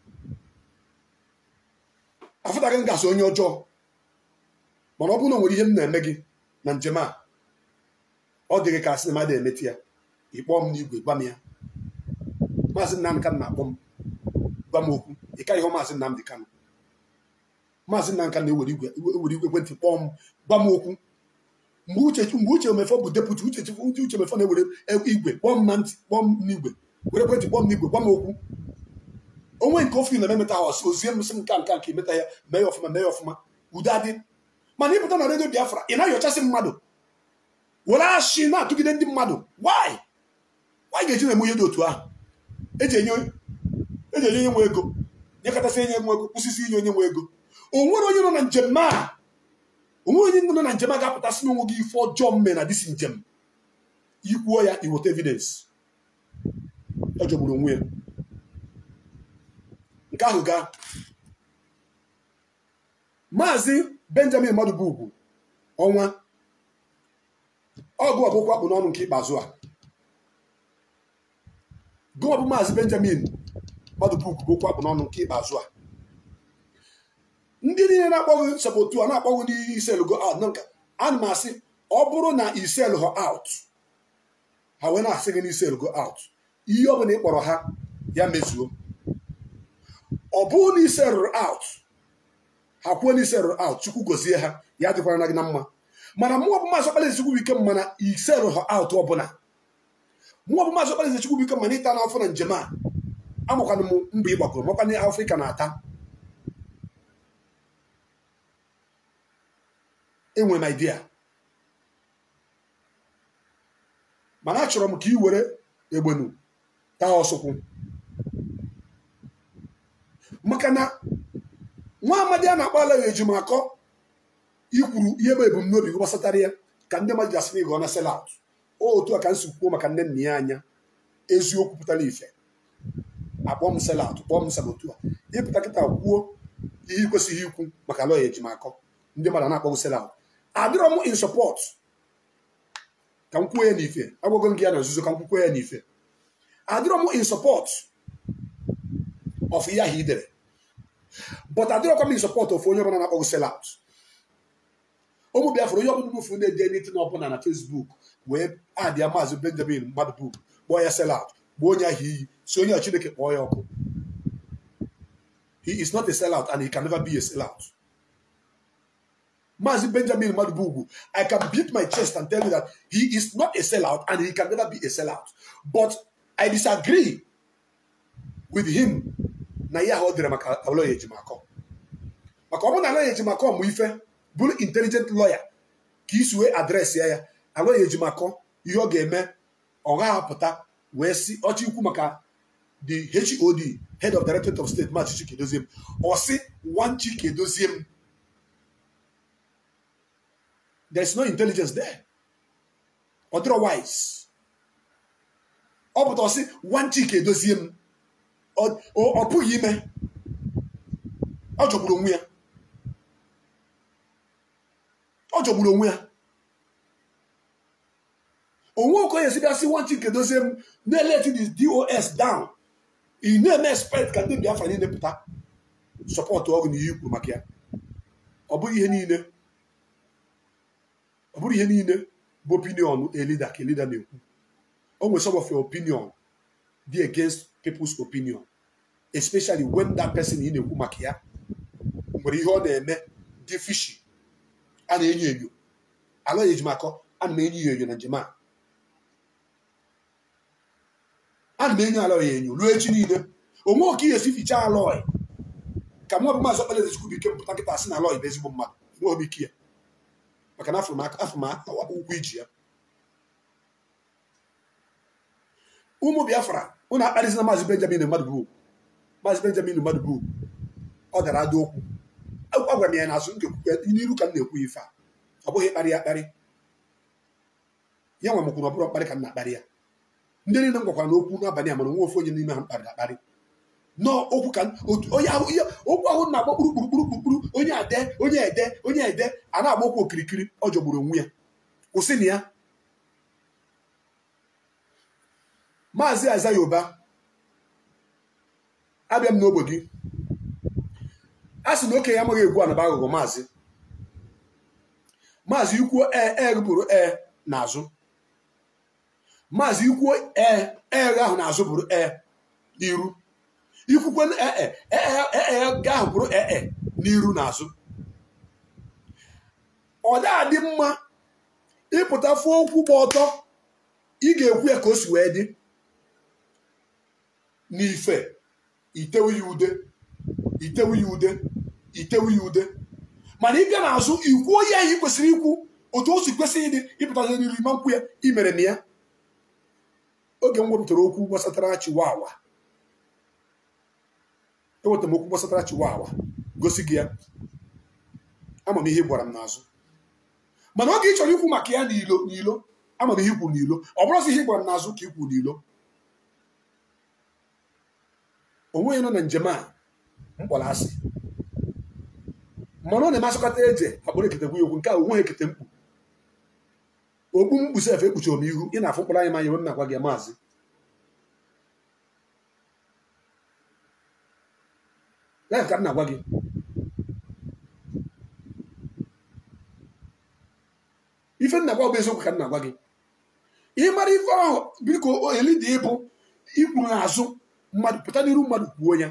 afụtaghị m gasị onye ọjọọ mana ọ bụrụ na o nwere ihe m na-eme gị na njem a ọ dịghị ka sinima na-emeti ya ịkpọọ m n'igwe gwa m ya maazị Nnamdị Kanụ na-akpọ m gwa m okwu ị ka ihe maazị Nnamdị Kanụ maazị Nnamdị Kanụ na-ewere igwe ewere igwe ekwentị kpọọ m gwa m okwu mgbe uche mgbe uche omefọ bụ deputi uche uche uche omefọ na-ewere igwe kpọọ m na ntị kpọọ m n'igwe were ekwentị kpọọ m n'igwe gwa m okwu onwe nke ofe na-ememeta ha ọsọ ozie m sị m nka nka nke imeta ya mee ya ọfụma mee ya ọfụma udo adị mana ịpụta na redio Biafra ị na-ayọchasị mmadụ were ashị na-atụgide ndị mmadụ why why ga-eji na-eme ihe dị otu ahụ eji enye onye nwe ego nyekọtasị enye nwe ego kwụsịsị inye onye nwe ego o nwere onye nọ na njem a onwere onye nọ na njem a ga-apụtasị n'onwe gị ife ọjọọ mme na disi njem ikwuo ya iweta evidence ọ jọgburu onwe ya nke ahụ gaa maazị Benjamin Madụbugwu ọnwa ọgụ ọbụkwa kpụ n'ọnụ nke ikpeazụ a gụọ bụ maazị Benjamin Madụbugwu bụkwa kpụ n'ọnụ nke ikpeazụ a ndị niile na-akpọghị nsọpụtụ a na-akpọghị n'ihe isel go out na nka ana m asị ọ bụrụ na isel ho out ha wee na-asị gị n'isel go out ihe ọ bụla ị kpọrọ ha ya mezuo ọ bụrụ na isel out ha kwuo na isel out Chukwu gozie ha ya dịkwara na gị na mma mana mụọ bụ maazị Ọkpala Ezechukwu ike mana isel ho out ọbụla mụọ bụ maazị Ọkpala Ezechukwu ike mana ịta n'afọ na njem a amakwana m mba ịgbakọrọ makwana Afrịka na-ata enwere m idea mana achọrọ m ka ị were egbenu taa ọsụkwụ maka na nwa amadi a na-akpọ Alaghị Ejimakọ ikwuru ihe bụ ebumnobi gbasatara ya ka ndị mmadụ jasị n'ịga ọ na sell out otu a ka nsi kwuo maka nne nna ya anya eziokwu pụtara ife akpọ m sell out kpọọ m sabotu a ịpụta kịta kwuo ihe kwesịghị ikwu maka Alaghị Ejimakọ ndị mmadụ na-akpọgụ sell out adịrọ m in support ka m kwuo ya n'ife agwago m gị ya na nzuzo ka m kwuo ya n'ife adịrọ m in support of ihe ahụ idere but adịrọkwa m in support of onye ọbụla na-akpọgụ sell out ụmụ Biafra onye ọbụla mfu na-eje n'itinye ọbụla na Facebook wee adịa maazị Benjamin Madụbugwu kpọọ ya sell out gbuo onye ahụ iyi si onye Chineke kpọọ ya ọkụ he is not a sell out and he can never be a sell out. Maazị Benjamin Madụbugwu, I can beat my chest and tell you that he is not a sellout and he can never be a sellout. But I disagree with him na ya ho dere maka Alaghị Ejimakọ. Maka ọ bụ na Alaghị Ejimakọ mụ ife bụrụ intelligent lawyer ka isi wee adreesị ya ya Alaghị Ejimakọ ihe ọ ga-eme ọ ga-apụta wee si ọchị ikwu maka the H O D head of Directorate of State Maazị Chike Doziem ọ sị one Chike Doziem. There's no intelligence there. Otherwise, ọ bụ tọsị one Chike Doziem ọ pụghị ime ọ jọgburu onwe ya ọ jọgburu onwe ya onwe okoye si bịa si nwa Chike Dozie m na-let the D O S down ị na-eme expect ka ndị Biafra niile pụta sọpọtụ ọgụ na ihe ikwu maka ya. Ọ bụghị ihe niile ọ bụrụ ihe niile bụ opinion a leader ka a leader na-ekwu. O nwere some of your opinion be against people's opinion, especially when that person ị na-ekwu maka ya nwere ihe ọ na-eme dị fishy. A na-enyo enyo ala ya ejimakọ a na enyo enyo na njem a a na enyo ala ya enyo ruo echi niile onwe oke ihe esi ficha ala ka mụ bụ Maazị Okpele Ezechukwu Ike mpụta nkịta asị na ala bụ ezigbo mmadụ nwe obi ike ya maka na afọ m afọ m ụkwụ iji ya. Ụmụ Biafra unu akparịzina Maazị Benjamin Mmadụbụ Maazị Benjamin Mmadụbụ ọ dara ada okwu ọ gwara m ya n'azụ nke n'iru ka m na-ekwu ife a ọ bụghị kparị ya kparị ya nwa m kwuru ọ bụrụ mkparị ka m na-akparị ya. Ndị niile m gwakwara n'okwu n'abalị a mana nwa ofu onye n'ime ha mkparị akparị nọọ okwu ka onye ahụ ihe okwu ahụ na-agba kpurukpuru kpurukpuru onye ade onye ede onye ede a na-agba okwu okirikiri ọ jọgburu onwe ya. Kwụsị na ya. Maazị Aịzaya Ụba abịa m n'ogbe gị a sị na okenye amaghị egwu anaba aghụghọ maazị maazị ikwuo ee e bụrụ ee n'azụ maazị ikwuo ee ee ahụ n'azụ bụrụ ee n'iru ikwukwe ee ee ee ahụ bụrụ ee n'iru n'azụ. Ọ na-adị mma ịpụta fụọ okwu gba ọtọ ị ga-ekwu ya ka o si wee dị n'ife itewu ya ude itewu ya ude itewu ya ude mana ịbịa n'azụ ikwuo ya ị kwesịrị ikwu otu o si kwesị ịdị ịpụta n'iru ime nkwụ ya imere na ya. Oge m wepụtara okwu gbasatara Chiwawa ewetara m okwu gbasatara Chiwawa gosi gị ya ama m ihe gwara m n'azụ mana oge ị chọrọ ikwu maka ya n'ilo n'ilo ama m ihe ikwu n'ilo ọ bụrụzi ihe gwara m n'azụ ka ikwu n'ilo. Onwe nọ na njem a mkpọrọ asị mana ọ na-emasịkọta eje akpọrọ eketekwu okwu nke a onwe ekete mkpu okpu mkpu sef ekpuchi m ihu ị na-afụ mkpọrọ anyị ma nyewe m na-agwa gị maazị live ka m na-agwa gị ife m na-agwa bụ eziokwu ka m na-agwa gị. Ị mara ife ahụ biko eli dị ịbụ ikwu n'azụ mmadụ pụta n'iru mmadụ kwuo ya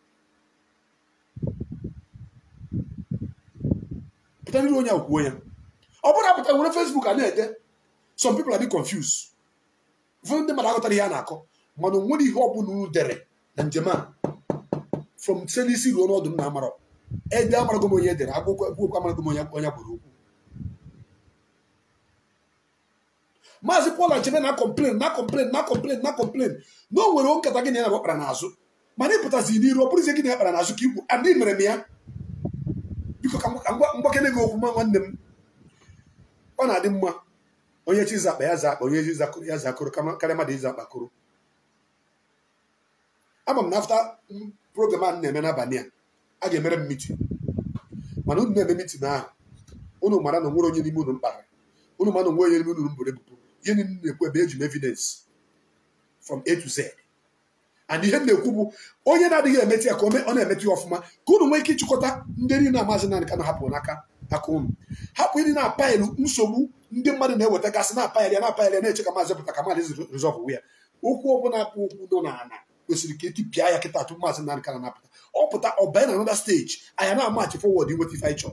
pụta n'iru onye ahụ kwuo ya. Ọ bụrụ apụta nwere Facebook a na-ede some people are confused ụfọdụ ndị mmadụ aghọtara ihe a na-akọ mana o nwere ihe ọ bụla unu dere na njem a from site n'isi ruo n'ọdụ m na amara ede amarago m onye edere akwụkwọ okwu amarago m onye gwara okwu. Maazị Paul Achebe na complain na complain na complain na complain na o nwere nkata gị na ya kpara n'azụ mana ịpụtazi n'iru ọ bụrụzie gị na ya kpara n'azụ ka ikwu adị mere m ya biko ka mgbakene gị okwu ma nwanne m ọ na-adị mma onye chi zakpa ya zakpa onye chi zakụrụ ya zakụrụ karịa mmadụ iza akpakụrụ. Ama m na afta program a na-eme n'abalị a a ga-emere m mitin mana unu na-eme mitin ahụ unu mara na nwere onye n'ime unu mkpara unu mara na onwe onye n'ime unu mbụrụ ebubo ihe niile na-ekwu ebe eji m evidence from A to Z and ihe m na-ekwu bụ onye na-adịghị emetụ ya ka ọ na-emetụ ya ọfụma ka unu nwee ike ịchịkọta ndị niile na-amazị naanị ka na-hapụ n'aka aka unu hapụ ịdị na-apailu nsogbu ndị mmadụ na-eweta gasị na-apailu ya na-apailu ya na-eche ka maazị pụta ka maazị rizọvụ ya. Okwu ọbụla bụ okwu nọ na ana kwesịrị ka etipịa ya kịta tupu maazị naanị ka na-apụta ọ pụta ọ banye na another stage anya na-amachi forward inweta ife anyị chọrọ.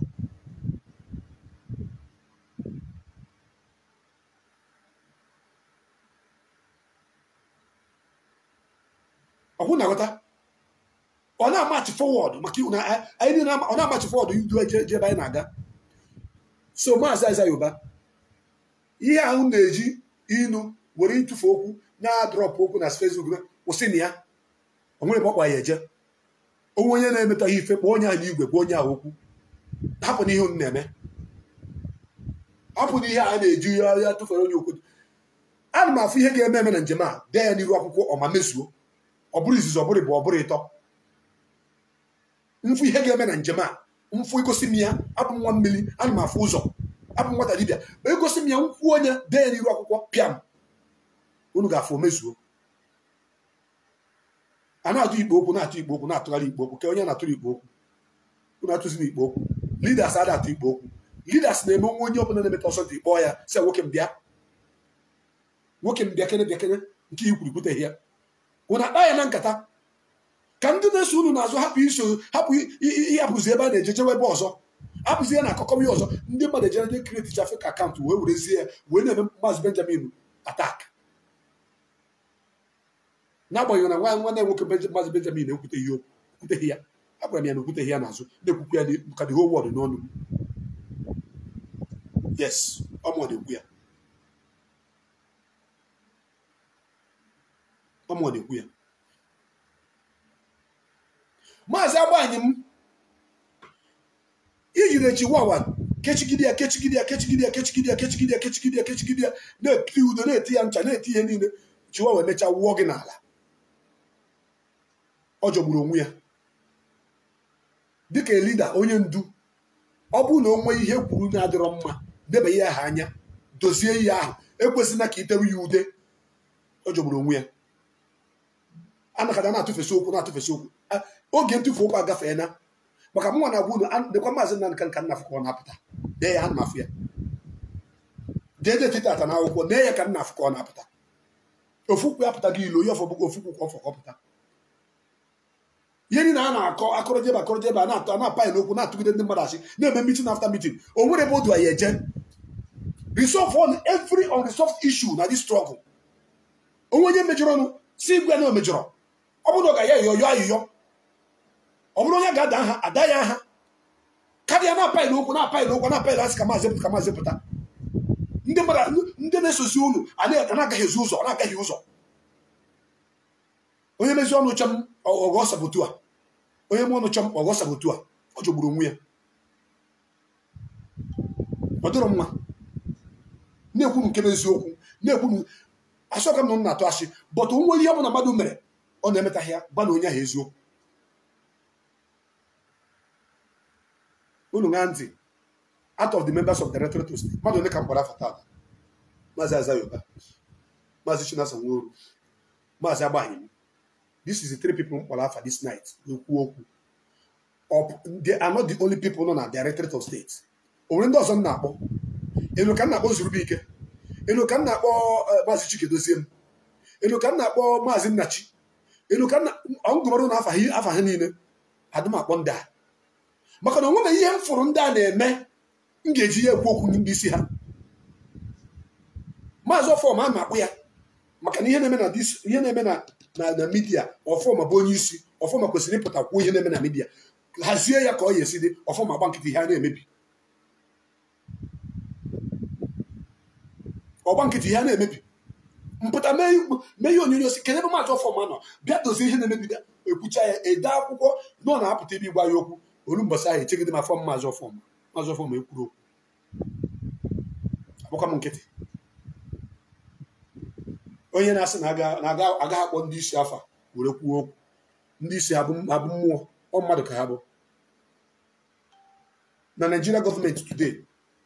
Ọkwụ na-aghọta ọ na-amachi forward maka anyị ọ na-amachi forward idu eje ebe anyị na-aga. So Maazị Aịzaya Ụba ihe ahụ na-eji inu were ịtụfu okwu na-adrọpụ okwu na Facebook kwụsị na ya o nwere ebe ọ kpa ya eje onwe onye na-emeta ihe ife kpọọ onye ahụ n'igwe bụ onye ahụ okwu hapụ n'ihe unu na-eme hapụ n'ihe a na-eji ya ya tụfere onye okwu. Ana m afụ ihe ga-eme eme na njem a dee ya n'iru akwụkwọ ọma mezuo ọ bụrụ izizi ọ bụrụ bụ ọ bụrụ ịtọ mfụ ihe ga-eme na njem a mfụ igosi m ya abụ nwa mmiri ana m afụ ụzọ abụ nwata dibịa egosi m ya nkwụ onye dee ya n'iru akwụkwọ pịam unu ga-afụ mezuo. A na-atụ Igbo okwu na-atụ Igbo okwu na-atụgharị Igbo okwu ka onye na-atụrụ Igbo okwu unu atụzi n'Igbo okwu. Leaders ada atụ Igbo okwu. Leaders na-eme nwa onye ọbụla na-emeta ọsọ ntị kpọọ ya sị nwoke m bịa nwoke m bịa kene bịa kene nke ikwuru kwuteghị ya unu akpa ya na nkata ka ndị na-eso unu n'azụ hapụ iso hapụ ịhapụzi ebe a na-ejejewe ebe ọzọ hapụzi ya na akụkọ ya ọzọ. Ndị mmadụ ejere ndị kreti Africa akaụntụ wee werezie ya wee na-eme Maazị Benjamin atak n'agbanyeghị na nwa nwanne nwoke Maazị Benjamin ekwuteghị okwu kwuteghị ya agwara m ya na okwuteghị ya n'azụ na-ekwukwu ya ka the whole world n'ọnụ. Yes, ọmụ na-ekwu ya ọmụ na-ekwu ya. Maazị Agbanyị m iyiri Chiwawa kechigide ya kechigide ya kechigide ya kechigide ya kechigide ya kechigide ya kechigide ya na-eti udo na-eti ya ncha na-eti ihe niile. Chiwawa emechaa wụọ gị n'ala. Ọ jọgburu onwe ya dịka elida onye ndu. Ọ bụrụ na o nwee ihe kwuru na-adịrọ mma debe ya aha anya dozie ihe ahụ ekwesịna ka itewe ya ude. Ọ jọgburu onwe ya. Anakada na-atụfesi okwu na-atụfesi okwu oge ntụfu okwu agafeela maka mụnwa na agwa unu dịkwa Maazị Nnamdi Kanu ka nna afụ ka ọ na-apụta dee ya ana m afụ ya dee dee tita ata na akwụkwọ dee ya ka nna afụ ka ọ na-apụta. Ofukwu ya pụta gị ilo ya ọfọ bụgo ofukwu ka ọ fọ ka ọ pụta. Ihe niile a na-akọ akọrọjebe akọrọjebe a na-atụ a na-apa n'okwu na-atụgide ndị mmadụ asị na-eme meeting after meeting. O nwere ebe o du ya eje resolve on every unresolved issue na this struggle. Onwe onye mejọrọ ọnụ si igwe na o mejọrọ ọ bụrụ na ọ ga-ya yọyọ ayụyọ ọ bụrụ onye ga-ada aha ada ya aha karịa na-apaghị n'okwu na-apaghị n'okwu na-apaghị asị ka maazị ka maazị pụta. Ndị mmadụ ndị na-esozi unu anaghị ezi ụzọ na-agaghị ụzọ. Onye mezi ọnụ chọm ọgọ sabotu a onye m ọnụ chọm ọgọ sabotu a ọ jọgburu onwe ya. Ọ dịrọ mma na-ekwu nke n'eziokwu na-ekwu asọka m na m na-atụ asị bọtụ nwere ihe ọ bụla mmadụ mere ọ na-emetaghị ya gba na onye ahụ eziokwu. Unu ṅaa ntị out of the members of the Directorate of State mmadụ ole ka mkpọrọ afọ taata? Maazị Azayoba, Maazị Chinasa Nworu, Maazị Agbanyị. This is the three people mkpọrọ afọ this night na-ekwu okwu. They are not the only people nọ na Directorate of State. O nwere ndị ọzọ m na-akpọ elu ka m na-akpọ Zurubike, elu ka m na-akpọ Maazị Chikedozie m, elu ka m na-akpọ Maazị Nnachi, elu ka m na ọngụmarụ na afa ha niile adị m akpọ ndị a maka na onwe na ihe m fụrụ ndị a na-eme m ga-eji ya ekwu okwu ndị isi ha. Maazị Ọfọma a na-akpụ ya maka na ihe na-eme na ihe na-eme na na midia. Ọfọma bụ onye isi, Ọfọma kwesịrị ịpụta kwuo ihe na-eme na midia hazie ya ka ọ ya esi dị. Ọfọma gba nkịtị ihe a na-emebi ọgba nkịtị ihe a na-emebi mpụta mee ihe onyonyo si kedu ebe Maazị Ọfọma nọ bịa dozie ihe na-emebi ekwucha ya ede akwụkwọ nọ na-apụta ebe ịgwa ya okwu. Olu mbọsị ahụ echegide m afọ Maazị Ọfọma Maazị Ọfọma ekwuru okwu akpọkwa m nkịtị. Onye na-asị na agaghị akpọ ndị isi afa were kwuo okwu. Ndị isi abụ mmụọ ọ mmadụ ka ha bụ. Na Nigeria gọọmenti today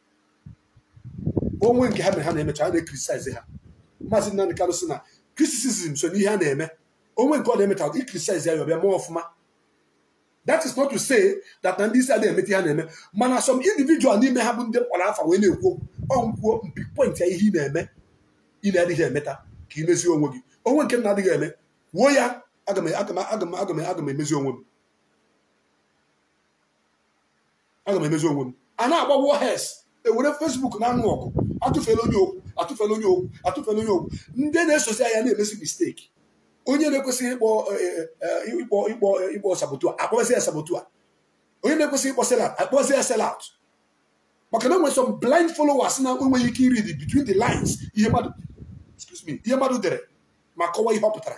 onwe nke ha mere ha na-emecha ha na-ekritisize ha. Maazị Nnamdi Kanu sị na criticism so n'ihe a na-eme onwe nke ọ na-emecha ikritisize ya ọbịa mụọ ọfụma. That is not to say that na ndị isi adịghị emete ha na-eme mana some individual n'ime ha bụ ndị mkpọrọ afa wee na-ekwu ọ nkwuo mpi point ya ihe ị na-eme ị na-adịghị emeta ka ị mezie onwe gị. Onwe nke na-adịghị eme kwuo ya aga m aga m aga m aga m emezi onwe m aga m emezi onwe m a na-agba warhes ewere Facebook na-anụ ọgụ atụfela onye okwu atụfela onye okwu atụfela onye okwu. Ndị na-esozi anya na-emesi mistake. Onye na-ekwesịghị ịkpọ ịkpọ ịkpọ ịkpọ sabotu a akpọzi ya sabotu a. Onye na-ekwesịghị ịkpọ selat akpọzi ya selat maka na enwere some blind followers na enweghị ike read between the lines ihe mmadụ excuse me ihe mmadụ dere ma kọwaa ihe ọ pụtara.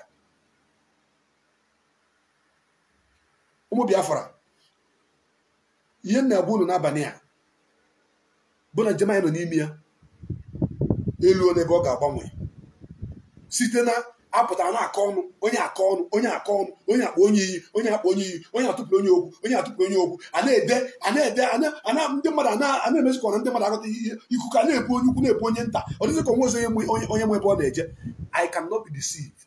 Ụmụ Biafra ihe m na-agwa unu n'abalị a bụ na njem anyị nọ n'ime ya elu ole ebe ọ ga-agbanwe site na apụtara na-akọ ọnụ onye akọ ọnụ onye akọ ọnụ onye akpa onye iyi onye akpa onye iyi onye atụpụrụ onye okwu onye atụpụrụ onye okwu a na-ede a na-ede ana ndị mmadụ a na-emezikọ na ndị mmadụ agụta ihe ikuku a na-ebu onye ukwu na-ebu onye nta ọ dịzị ka onwe ozi onye onye nwe ebe ọ na-eje. I cannot be deceived.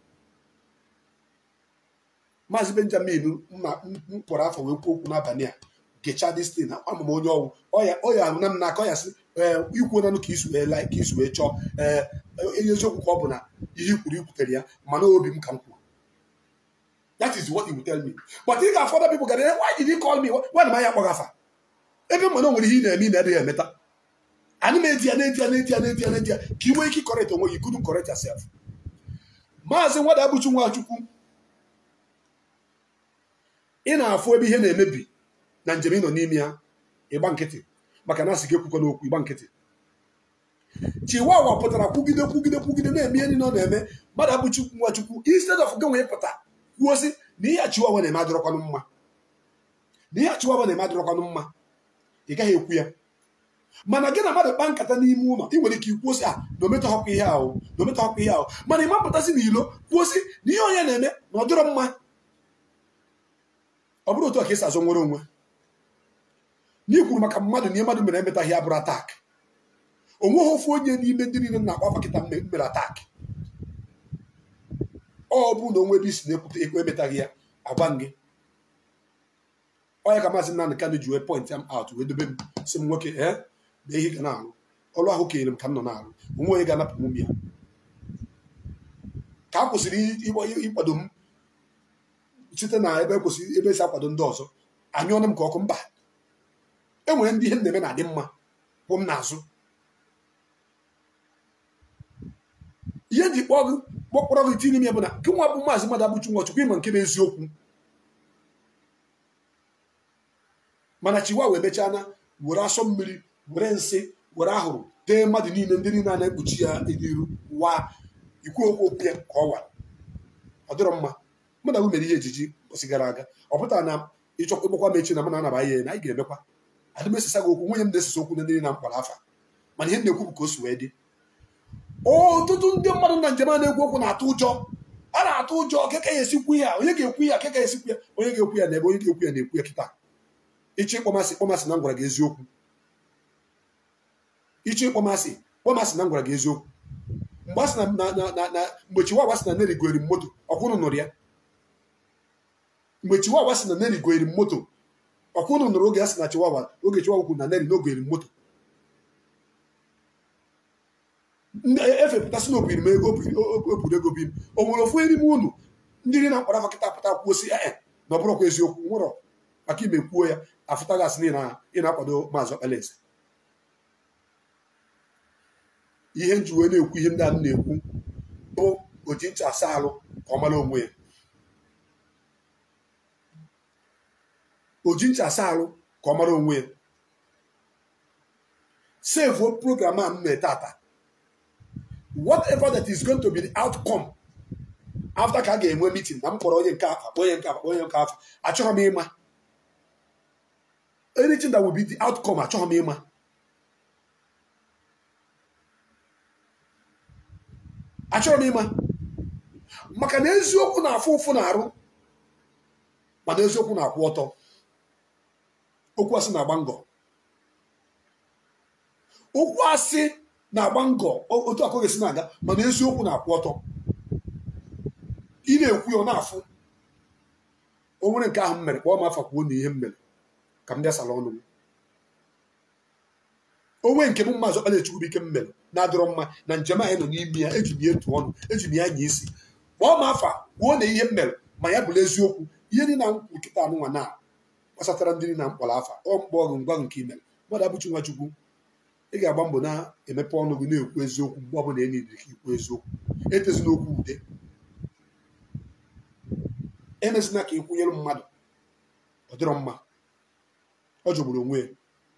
Maazị Benjamin m kpọrọ afọ wee kwuo okwu n'abalị a gecha this thing ama m onye ọwụ ọya ọya na m na-aka ọya sị ikwu nanụ ka isi wee like ka isi wee chọọ ee eziokwu ka ọ bụ na ihe ikwuru ikwutere ya mana obi m ka m kwuru. That is what he will tell me. But ị ga-afọ other people gara why did he call me why na m ya akpọghị afa ebe mana o nwere ihe ị na-eme ị na-adịghị emeta ana m edi ya na-edi ya na-edi ya na-edi ya na-edi ya ka i nwee ike correct onwe you couldn't correct yourself. Maazị Nwadabuchi Nwachukwu ị na-afụ ebe ihe na-emebi na njem ị nọ n'ime ya ịgba nkịtị maka na asị gị ekwukọ n'okwu ịgba nkịtị. Chiwawa pụtara kwugide kwugide kwugide na-eme ihe niile ọ na-eme. Nwadabuchi Nwachukwu instead of gị nwee pụta kwuo sị na ihe Chiwawa na-eme adịrọkwanụ mma na ihe Chiwawa na-eme adịrọkwanụ mma ị gaghị ekwu ya. Mana gị na mmadụ kpa nkata n'ime ụlọ ị nwere ike ikwuo sị a na ometahọkwa ihe ahụ na ometahọkwa ihe ahụ mana ị mapụtasị n'ilo kwuo sị na ihe onye na-eme na ọ dịrọ mma. Ọ bụrụ otu a ka esi azụ nwere onwe n'ikwuru maka mmadụ na ihe mmadụ mere emetaghị ya bụrụ atak. O nweghị ofu onye n'ime ndị niile na-akpa afa kịta mere atak. Ọ bụ na onwe ebe isi na-ekwute ekwe emetaghị ya agwa gị onye ka Maazị Nnamdi Kanu ji wee point am out wee dobe m sị m nwoke ee na ihe ga na-arụ ọrụ ahụ kenyere m ka m nọ na-arụ onwe onye ga-anapụ m ya ka a kwụsịrị ịkwado m site na ebe kwesịrị ebe esi akwado ndị ọzọ anyụọnụ m ka ọkụ mba enwere ndị ihe m na-eme na-adị mma bụ m n'azụ. ihe ji kpọọ gị kpọkpọrọ gị tinye m ya bụ na gị nwa bụ Maazị Nwadabuchi Nwachukwu ịma nke bụ eziokwu mana Chiwawa emechana were asọ mmiri were nsị were ahụrụ tee mmadụ niile ndị niile a na-ekpuchi ya n'iru wa ikwu okwu okwu ya ka ọ wara ọ dịrọ mma. Mụ na gị mere ihe ejiji ụbọchị gara aga ọ pụtara na ịchọkwa ịgbakwa m echi na m na-anaba ihe na anyị ga-emekwa adị m esesa gị okwu nwunye m na-esesa okwu ndị na mkpọrọ afa mana ihe na-ekwu bụ ka o si wee dị. Ọtụtụ ndị mmadụ na njem a na-ekwu okwu na-atụ ụjọ a na-atụ ụjọ keka ya esikwu ya onye ga-ekwu ya keka ya esikwu ya onye ga-ekwu ya na ebe onye ga-ekwu ya na-ekwu ya kịta. Ịchọ ịkpọmasị kpọmasị na m gwara gị eziokwu ịchọ ịkpọmasị kpọmasị na m gwara gị eziokwu mgbe a sị na mgbe Chiwawa sị na na-erigori m moto ọkwụnụ nụrụ ya mgbe Chiwawa sị na na-erigori m moto ọkwụnụ nụrụ oge a sị na Chiwawa oge Chiwawa kwuru na neri n'ogori m moto efepụtasị na obiri m ego oburu ego bi m o nwere ofu n'ime unu ndị niile na-akpọrọ afa kịta apụta kwuo sị ee na ọ bụrụkwa eziokwu nwụrọ maka ime kwuo ya afụtaghị asị na ị na-akwado Maazị Okpalaeze. Ihe nji wee na-ekwu ihe ndị a na-ekwu bụ oji ncha asa alụ ka ọ mara onwe ya oji ncha asa alụ ka ọ mara onwe ya. Save program a m na-etata whatever that is going to be the outcome after ka a ga-enwe meeting na m kpọrọ onye nke afa onye nke afa onye nke afa achọghị m ịma anything that will be the outcome achọghị m ịma achọrọ m ịma maka na eziokwu na-afụ ụfụ na-arụ mana eziokwu na-akwụ ọtọ. Okwu asị na-agba ngọ okwu asị na-agba ngọ otu akọ ga-esi na-aga mana eziokwu na-akwụ ọtọ. Ị na-ekwu ya ọ na-afụ o nwere nke ahụ m mere kpọọ m afa kwuo na ihe m mere ka m bịa sala ọnụ m onwe nke m Maazị Okpalaeze Chukwubuike m mere na-adịrọ mma na njem anyị nọ n'ime ya eji m ya etu ọnụ eji m ya anya isi kpọọ m afa kwuo na ihe m mere ma ya bụrụ eziokwu ihe dị na nkwu nkịta anụnwa na gbasatara ndị niile na mkpọrọ afa ọ mkpọ ọgụ ngwa nke imere. Nwadabuchi Nwachukwu ị ga-agba mbọ na-emepe ọnụ gị na-ekwu eziokwu mgbe ọbụla ị na-ediri ka ikwu eziokwu etezina okwu ude emezina ka ịkwụnyere mmadụ ọ dịrọ mma ọ jọgburu onwe ya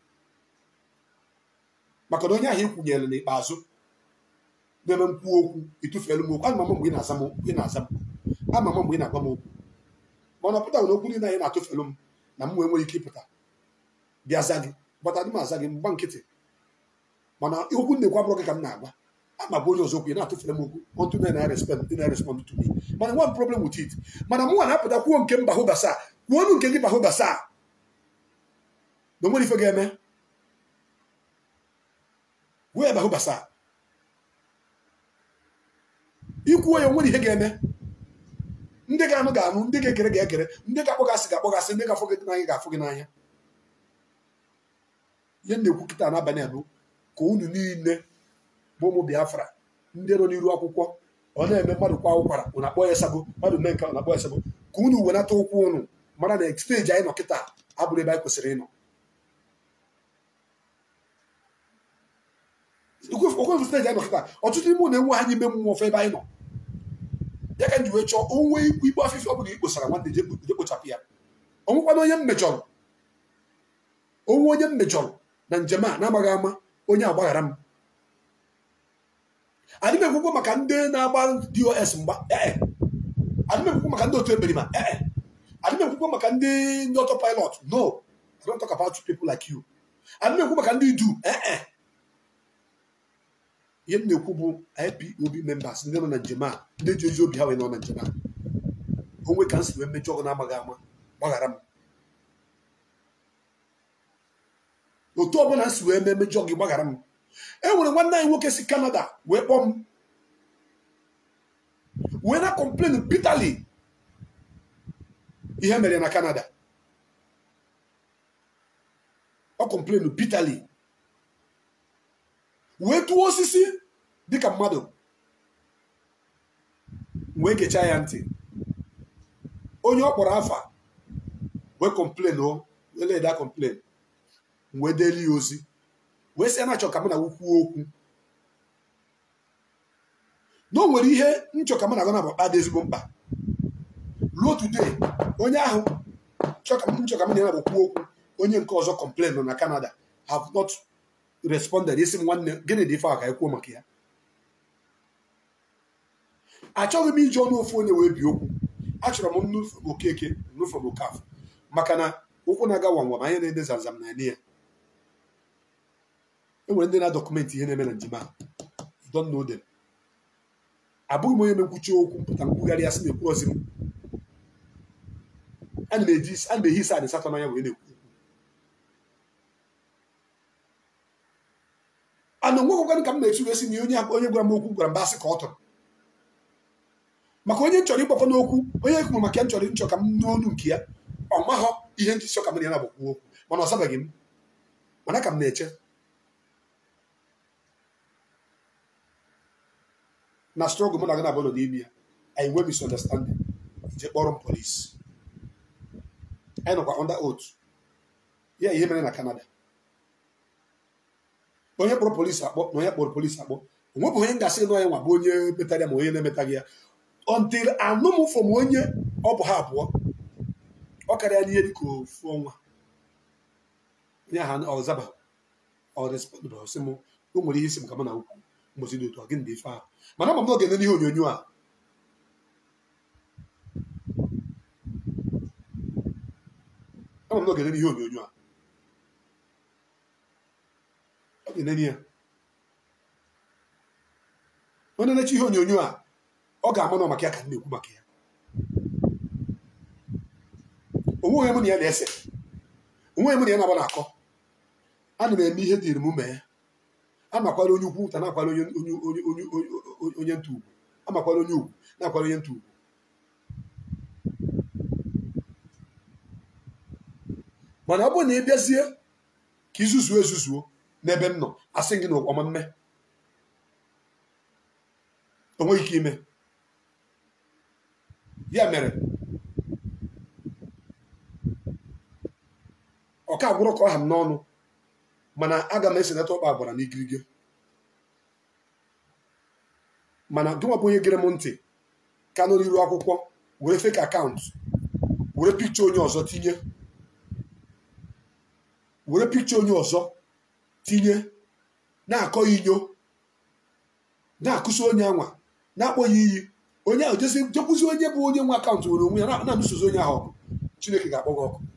maka na onye ahụ ịkwụnyere n'ikpeazụ na-eme mkwu okwu ịtụfuelu m okwu ama m mgbe ị na-aza m ị na-aza m ama m mgbe ị na-agwa m okwu mana ọ pụtara na okwu niile anyị na-atụfelu m na m nwee nwere ike ịpụta bịa za gị gbata adị m aza gị mgba nkịtị mana okwu na-ekwu abụrụ gị ka m na-agwa ama gwa onye ọzọ okwu na atụfere m okwu until na na respond na respond to me mana one problem with it mana mụ na-apụta kwuo nke mba hụ basa kwuo ọnụ nke gị bahụ basa na nwere ife ga-eme wee bahụ basa ikwuo ya nwere ihe ga-eme ndị ga-anụ ga-anụ ndị ga-ekere ga-ekere ndị ga-akpọgasị ga-akpọgasị ndị ga-afụ gị n'anya ga-afụ gị n'anya ihe na-ekwu kịta n'abalị a bụ ka unu niile bụ ụmụ Biafra ndị nọ n'iru akwụkwọ ọ na-eme mmadụ kwa ụkwara unu akpọ ya esago mmadụ mee nke ọ na-akpọ ya esago ka unu wenata ụkwụ unu mara na steji anyị nọ kịta abụrụ ebe anyị kwesịrị ịnọ okwe steji anyị nọ kịta ọtụtụ ime na-enwe ha n'ime mmụọ ofe ebe anyị nọ ya ka m ji wee chọọ onwe ikpe afịfịa ọ bụla ikposara nwanne je kpochapụ ya ọnwụkwana onye mmejọrọ onwe onye mmejọrọ na njem a na-amaghị ama onye agbaghara m adị m ekwukwo maka ndị na-agba D O S mgba ee adị m ekwukwo maka ndị otu ekperima ee adị m ekwukwo maka ndị ndị ọtọ pilot no I don't talk about people like you adị m ekwu maka ndị du ee ihe m na-ekwu bụ I P O B members ndị nọ na njem a ndị ji ezi obi ha wee nọ na njem a onwe ka m si wee mejọ ọgụ na-amaghị ama gbaghara m otu ọbụla m si wee mee mejọ gị gbaghara m e nwere nwanne anyị nwoke si Canada wee kpọọ m wee na complain bitterly ihe mere na Canada ọ complain bitterly wee tụọ osisi dịka mmadụ wee kechaa ya ntị onye ọ kpọrọ afa wee complain o wee leda complain wee deli ya ozi wee sị na-achọ ka m na kwuo okwu na o nwere ihe nchọ ka m na-agụ na akpa dị ezigbo mkpa ruo today onye ahụ nchọ ka m na kwuo okwu onye nke ọzọ complain nọ na Canada have not responded isi m nwanne gịnị dị ife a ka ekwuo maka ya achọghị m iji ọnụ ofu onye wee bi okwu achọrọ m nnu from Okeke nnu from Okafọ maka na okwu na-aga wanwa ma anyị na-ede zamzam na ya enwere ndị na-adọkụmentị ihe na-eme na njem a you don't know them abụghị m onye na-ekwuchi okwu mpụta nkwugharị ya sị na-ekwu ozi m ana m ehi ise adị satọ n'anya wee na-ekwu okwu ana onwegwekwanụ ka m na-echu esi na onye onye gwara m okwu gwara mba asị ka ọ tụrụ maka onye nchọrọ ịgbakọ n'okwu onye ekwuru maka ya nchọrọ nchọ ka m n'onu nke ya ọ maghọ ihe nchịchọ ka m na ya na-agbakwu okwu mana ọ sabeghị m mana ka m na-eche na struggle mụ na gị na abụọ n'ime ya anyị nwee misunderstanding je kpọrọ m polisi anyị nọkwa under oath ya ihe mere na Canada onye kpọrọ polisi akpọ na onye kpọrọ polisi akpọ onwebụ onye ngasị nọ ya nwa bụ onye metara ya ma onye na-emetaghị ya until anụ m fọm onye ọ bụ ha abụọ ọ karịa n'ihe dịka ofu ọnwa onye ahụ ọ zaba ọ respond bụ sị m o nwere ihe isi m ka m na ukwu mbosi dị otu a gị ndị ife ahụ mana ama m n'oge n'ihe onyonyo a ama m n'oge n'ihe onyonyo a ọ ga-enene ya onye na-eche ihe onyonyo a ọ ga-ama nọ maka ya ka m na-ekwu maka ya onwe onye mụ na ya na-ese onwe onye mụ na ya na-agba na-akọ ana m eme ihe dịrị m mee amakwala onye ukwu ụta na-akwala onye onye nta ugwu amakwala onye ugwu na-akwala onye nta ugwu mana ọ bụrụ na ị bịazie ka izuzuo ezuzuo n'ebe m nọ asị gị na ọma mme onweghị ike ime ya mere ọ ka agwụrụ ka ọ ha m n'ọnụ mana aga m esenata ọkpa agbara n'igirige mana gịnwa bụ onye gere m ntị ka nọ n'iru akwụkwọ were fake akaụntụ were pikcha onye ọzọ tinye were pikcha onye ọzọ tinye na-akọ inyo na-akụsi onye anwa na-akpọ ya iyi onye ahụ jekwuzi onye bụ onye nwe akaụntụ were onwe ya na-anụsozi onye ahụ ọkụ Chineke ga-akpọ gị ọkụ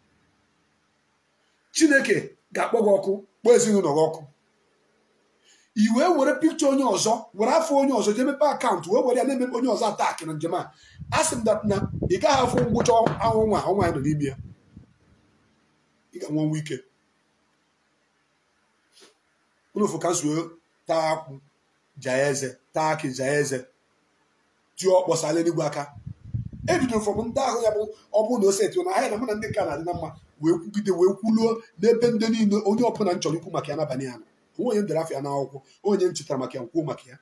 Chineke ga-akpọ gị ọkụ kpọọ ezinụlọ gị ọkụ i wee were pikcha onye ọzọ were afọ onye ọzọ jee mepe akaụntụ wee were ya na-emepe onye ọzọ atak na njem a asị m dat na ị gaghị afụ ngwụcha ọnwa ọnwa ya nọ n'ime ya ị ga-nwe ọnwa ike ụnụfụ ka nsuo taa akwụ jaa eze taa akị jaa eze tụọ ọkpọsala n'igwe aka ebidoro fọm ndị ahụ ya bụ ọ bụrụ na o setụ na ahịa na mụ na ndị ka na-adị na mma wee kwugide wee kwuluo n'ebe ndị niile onye ọbụla m chọrọ ikwu maka ya n'abalị ya nọ onwe onye m dere afọ ya n'akwụkwọ onye m chetara maka ya nkwuo maka ya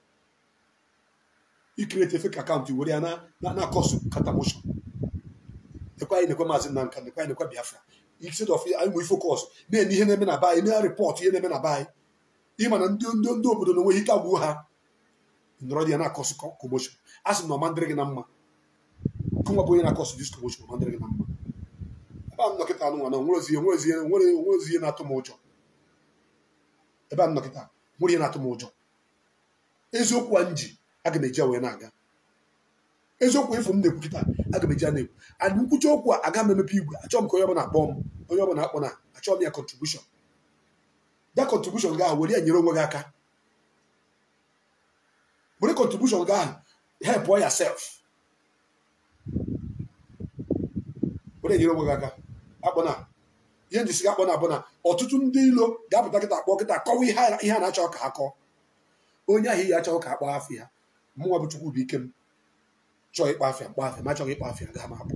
ikirete fake akaụntụ were ya na kọsụ katamoshọn nekwa anyị nekwe maazị nna nka nekwa anyị nekwa Biafra instead of anyị nwee focus na-eme ihe na-eme na be anyị na rịpọtụ ihe na-eme na be anyị ịma na ndị ndị obodo na onweghị ike agwụ ha nọrọ dị ya na kọsụ komoshọn a sị m na ọma ndịrị gị na mma kụnwa bụ onye na-akọsụ dis komoshọn ọma ndịrị gị na mma ebe a nnọkịta anụnwa na onwerezi onwerezi onwerezi ihe na-atụ m ụjọ ebe a nnọkịta nwere ihe na-atụ m ụjọ eziokwu a nji aga m eji wee na-aga eziokwu ịfụ m na-ekwu kịta aga m eji a na-ekwu adị nkwucha okwu a aga m emepe igwe achọọ m ka onye ọbụla akpọ m onye ọbụla akpọ na achọọ m ya contribution da contribution gaa were ya nyere onwe gị aka were contribution gaa help yourself were nyere onwe gị aka akpọ na ihe njisi gị akpọ na abụ na ọtụtụ ndị ilo ga-apụta kịta akpọ kịta akọwa ihe a na-achọ ka akọ onye ahụ ya achọghị ka akpọ afọ ya mụnwa bụ Chukwu bụ ike m chọọ ịkpa afịa mkpa afịa ma achọghị ịkpa afịa gaa m akpọ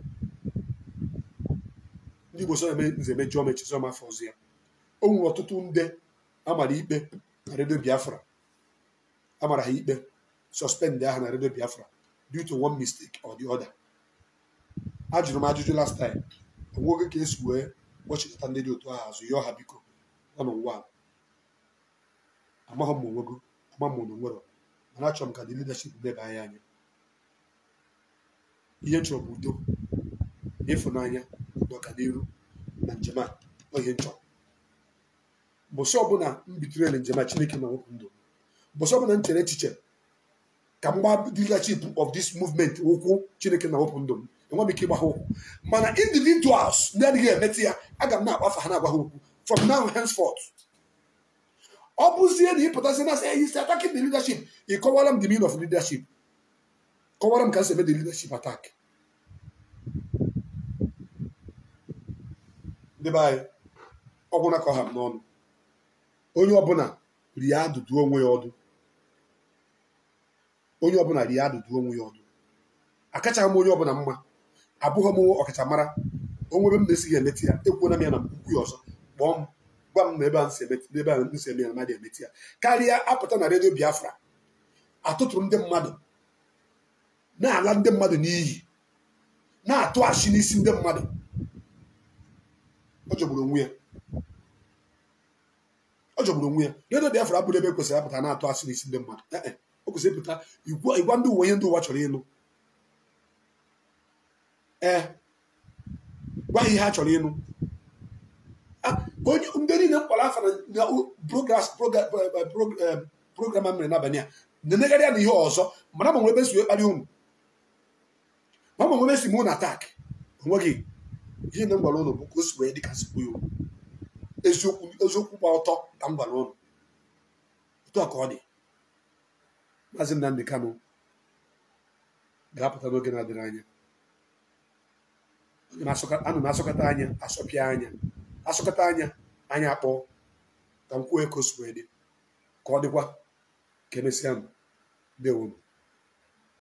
ndị Igbo so eme nze mejọọ mechizọ m afọ ọzọ ya o nwere ọtụtụ nde amara ikpe na redio Biafra amara ha ikpe suspend aha na redio Biafra due to one mistake or the other ajụrụ m ajụjụ last time onweghị ka esi wee gbọchikọta ndị dị otu ahụ azụ yọọ ha biko ọ nọ ngwa amaghị m onwego ama m na onwero mana achọrọ m ka ndị leadership leba anya anya ihe chọrọ bụ udo ịfụnanya na ọganiru na njem a ọ ihe nchọrọ mbọsị ọbụla m bitere na njem a Chineke na wepụ ndụ mbọsị ọbụla m chere echiche ka m gba leadership of this movement ụkwụ Chineke na wepụ ndụ m enwe m ike ịgba ha ụkwụ mana individuals ndị adịghị emetụ ya aga m na-akpafa ha na-agwa ha okwu from now henceforth ọ bụzie na ịpụtasị na sị isi attacking the leadership ị kọwara m the meaning of leadership kọwara m ka m si eme the leadership attack ndị be anyị ọbụla ka ọha m n'ọnụ onye ọbụla rie adụdụ onwe ya ọdụ onye ọbụla rie adụdụ onwe ya ọdụ akachaghị m onye ọbụla mma abụghị m ọkachamara onwebe m na-esighị emetụ ya ekwuona m ya na mkpukwu ya ọzọ kpọọ m gwa m na ebe a ebe a nsi eme ya na mmadụ emetụ ya karịa apụta na redio Biafra atụtụrụ ndị mmadụ na-ala ndị mmadụ n'iyi na-atụ achị n'isi ndị mmadụ ọ jọgburu onwe ya ọ jọgburu onwe ya redio Biafra abụrụ ebe kwesịrị apụta na-atụ achị n'isi ndị mmadụ o kwesịrị ịpụta ịgwa ndị uwe ihe ndị ụwa chọrọ ịnụ ee gwa ihe ha chọrọ ịnụ onye ndị niile mkpọrọ afa na program mere n'abalị a na-enegharị ya na ihe ọzọ mana ma nwere ebe si wee kparị unu ma ma nwere esi m na atak onweghị ihe na m gwara ụlọ bụ ka o si wee dịka sikwu ya eziokwu eziokwu gba ọtọ ka m gwara ụlọ otu a ka ọ dị Maazị Nnamdi Kanu ga-apụta n'oge na-adịrị anya anụ m asọkọta anya asọpịa anya asọkọta anya anya akpọ ka m kwuo ka o si wee dị ka ọ dịkwa ka emesịa m dewo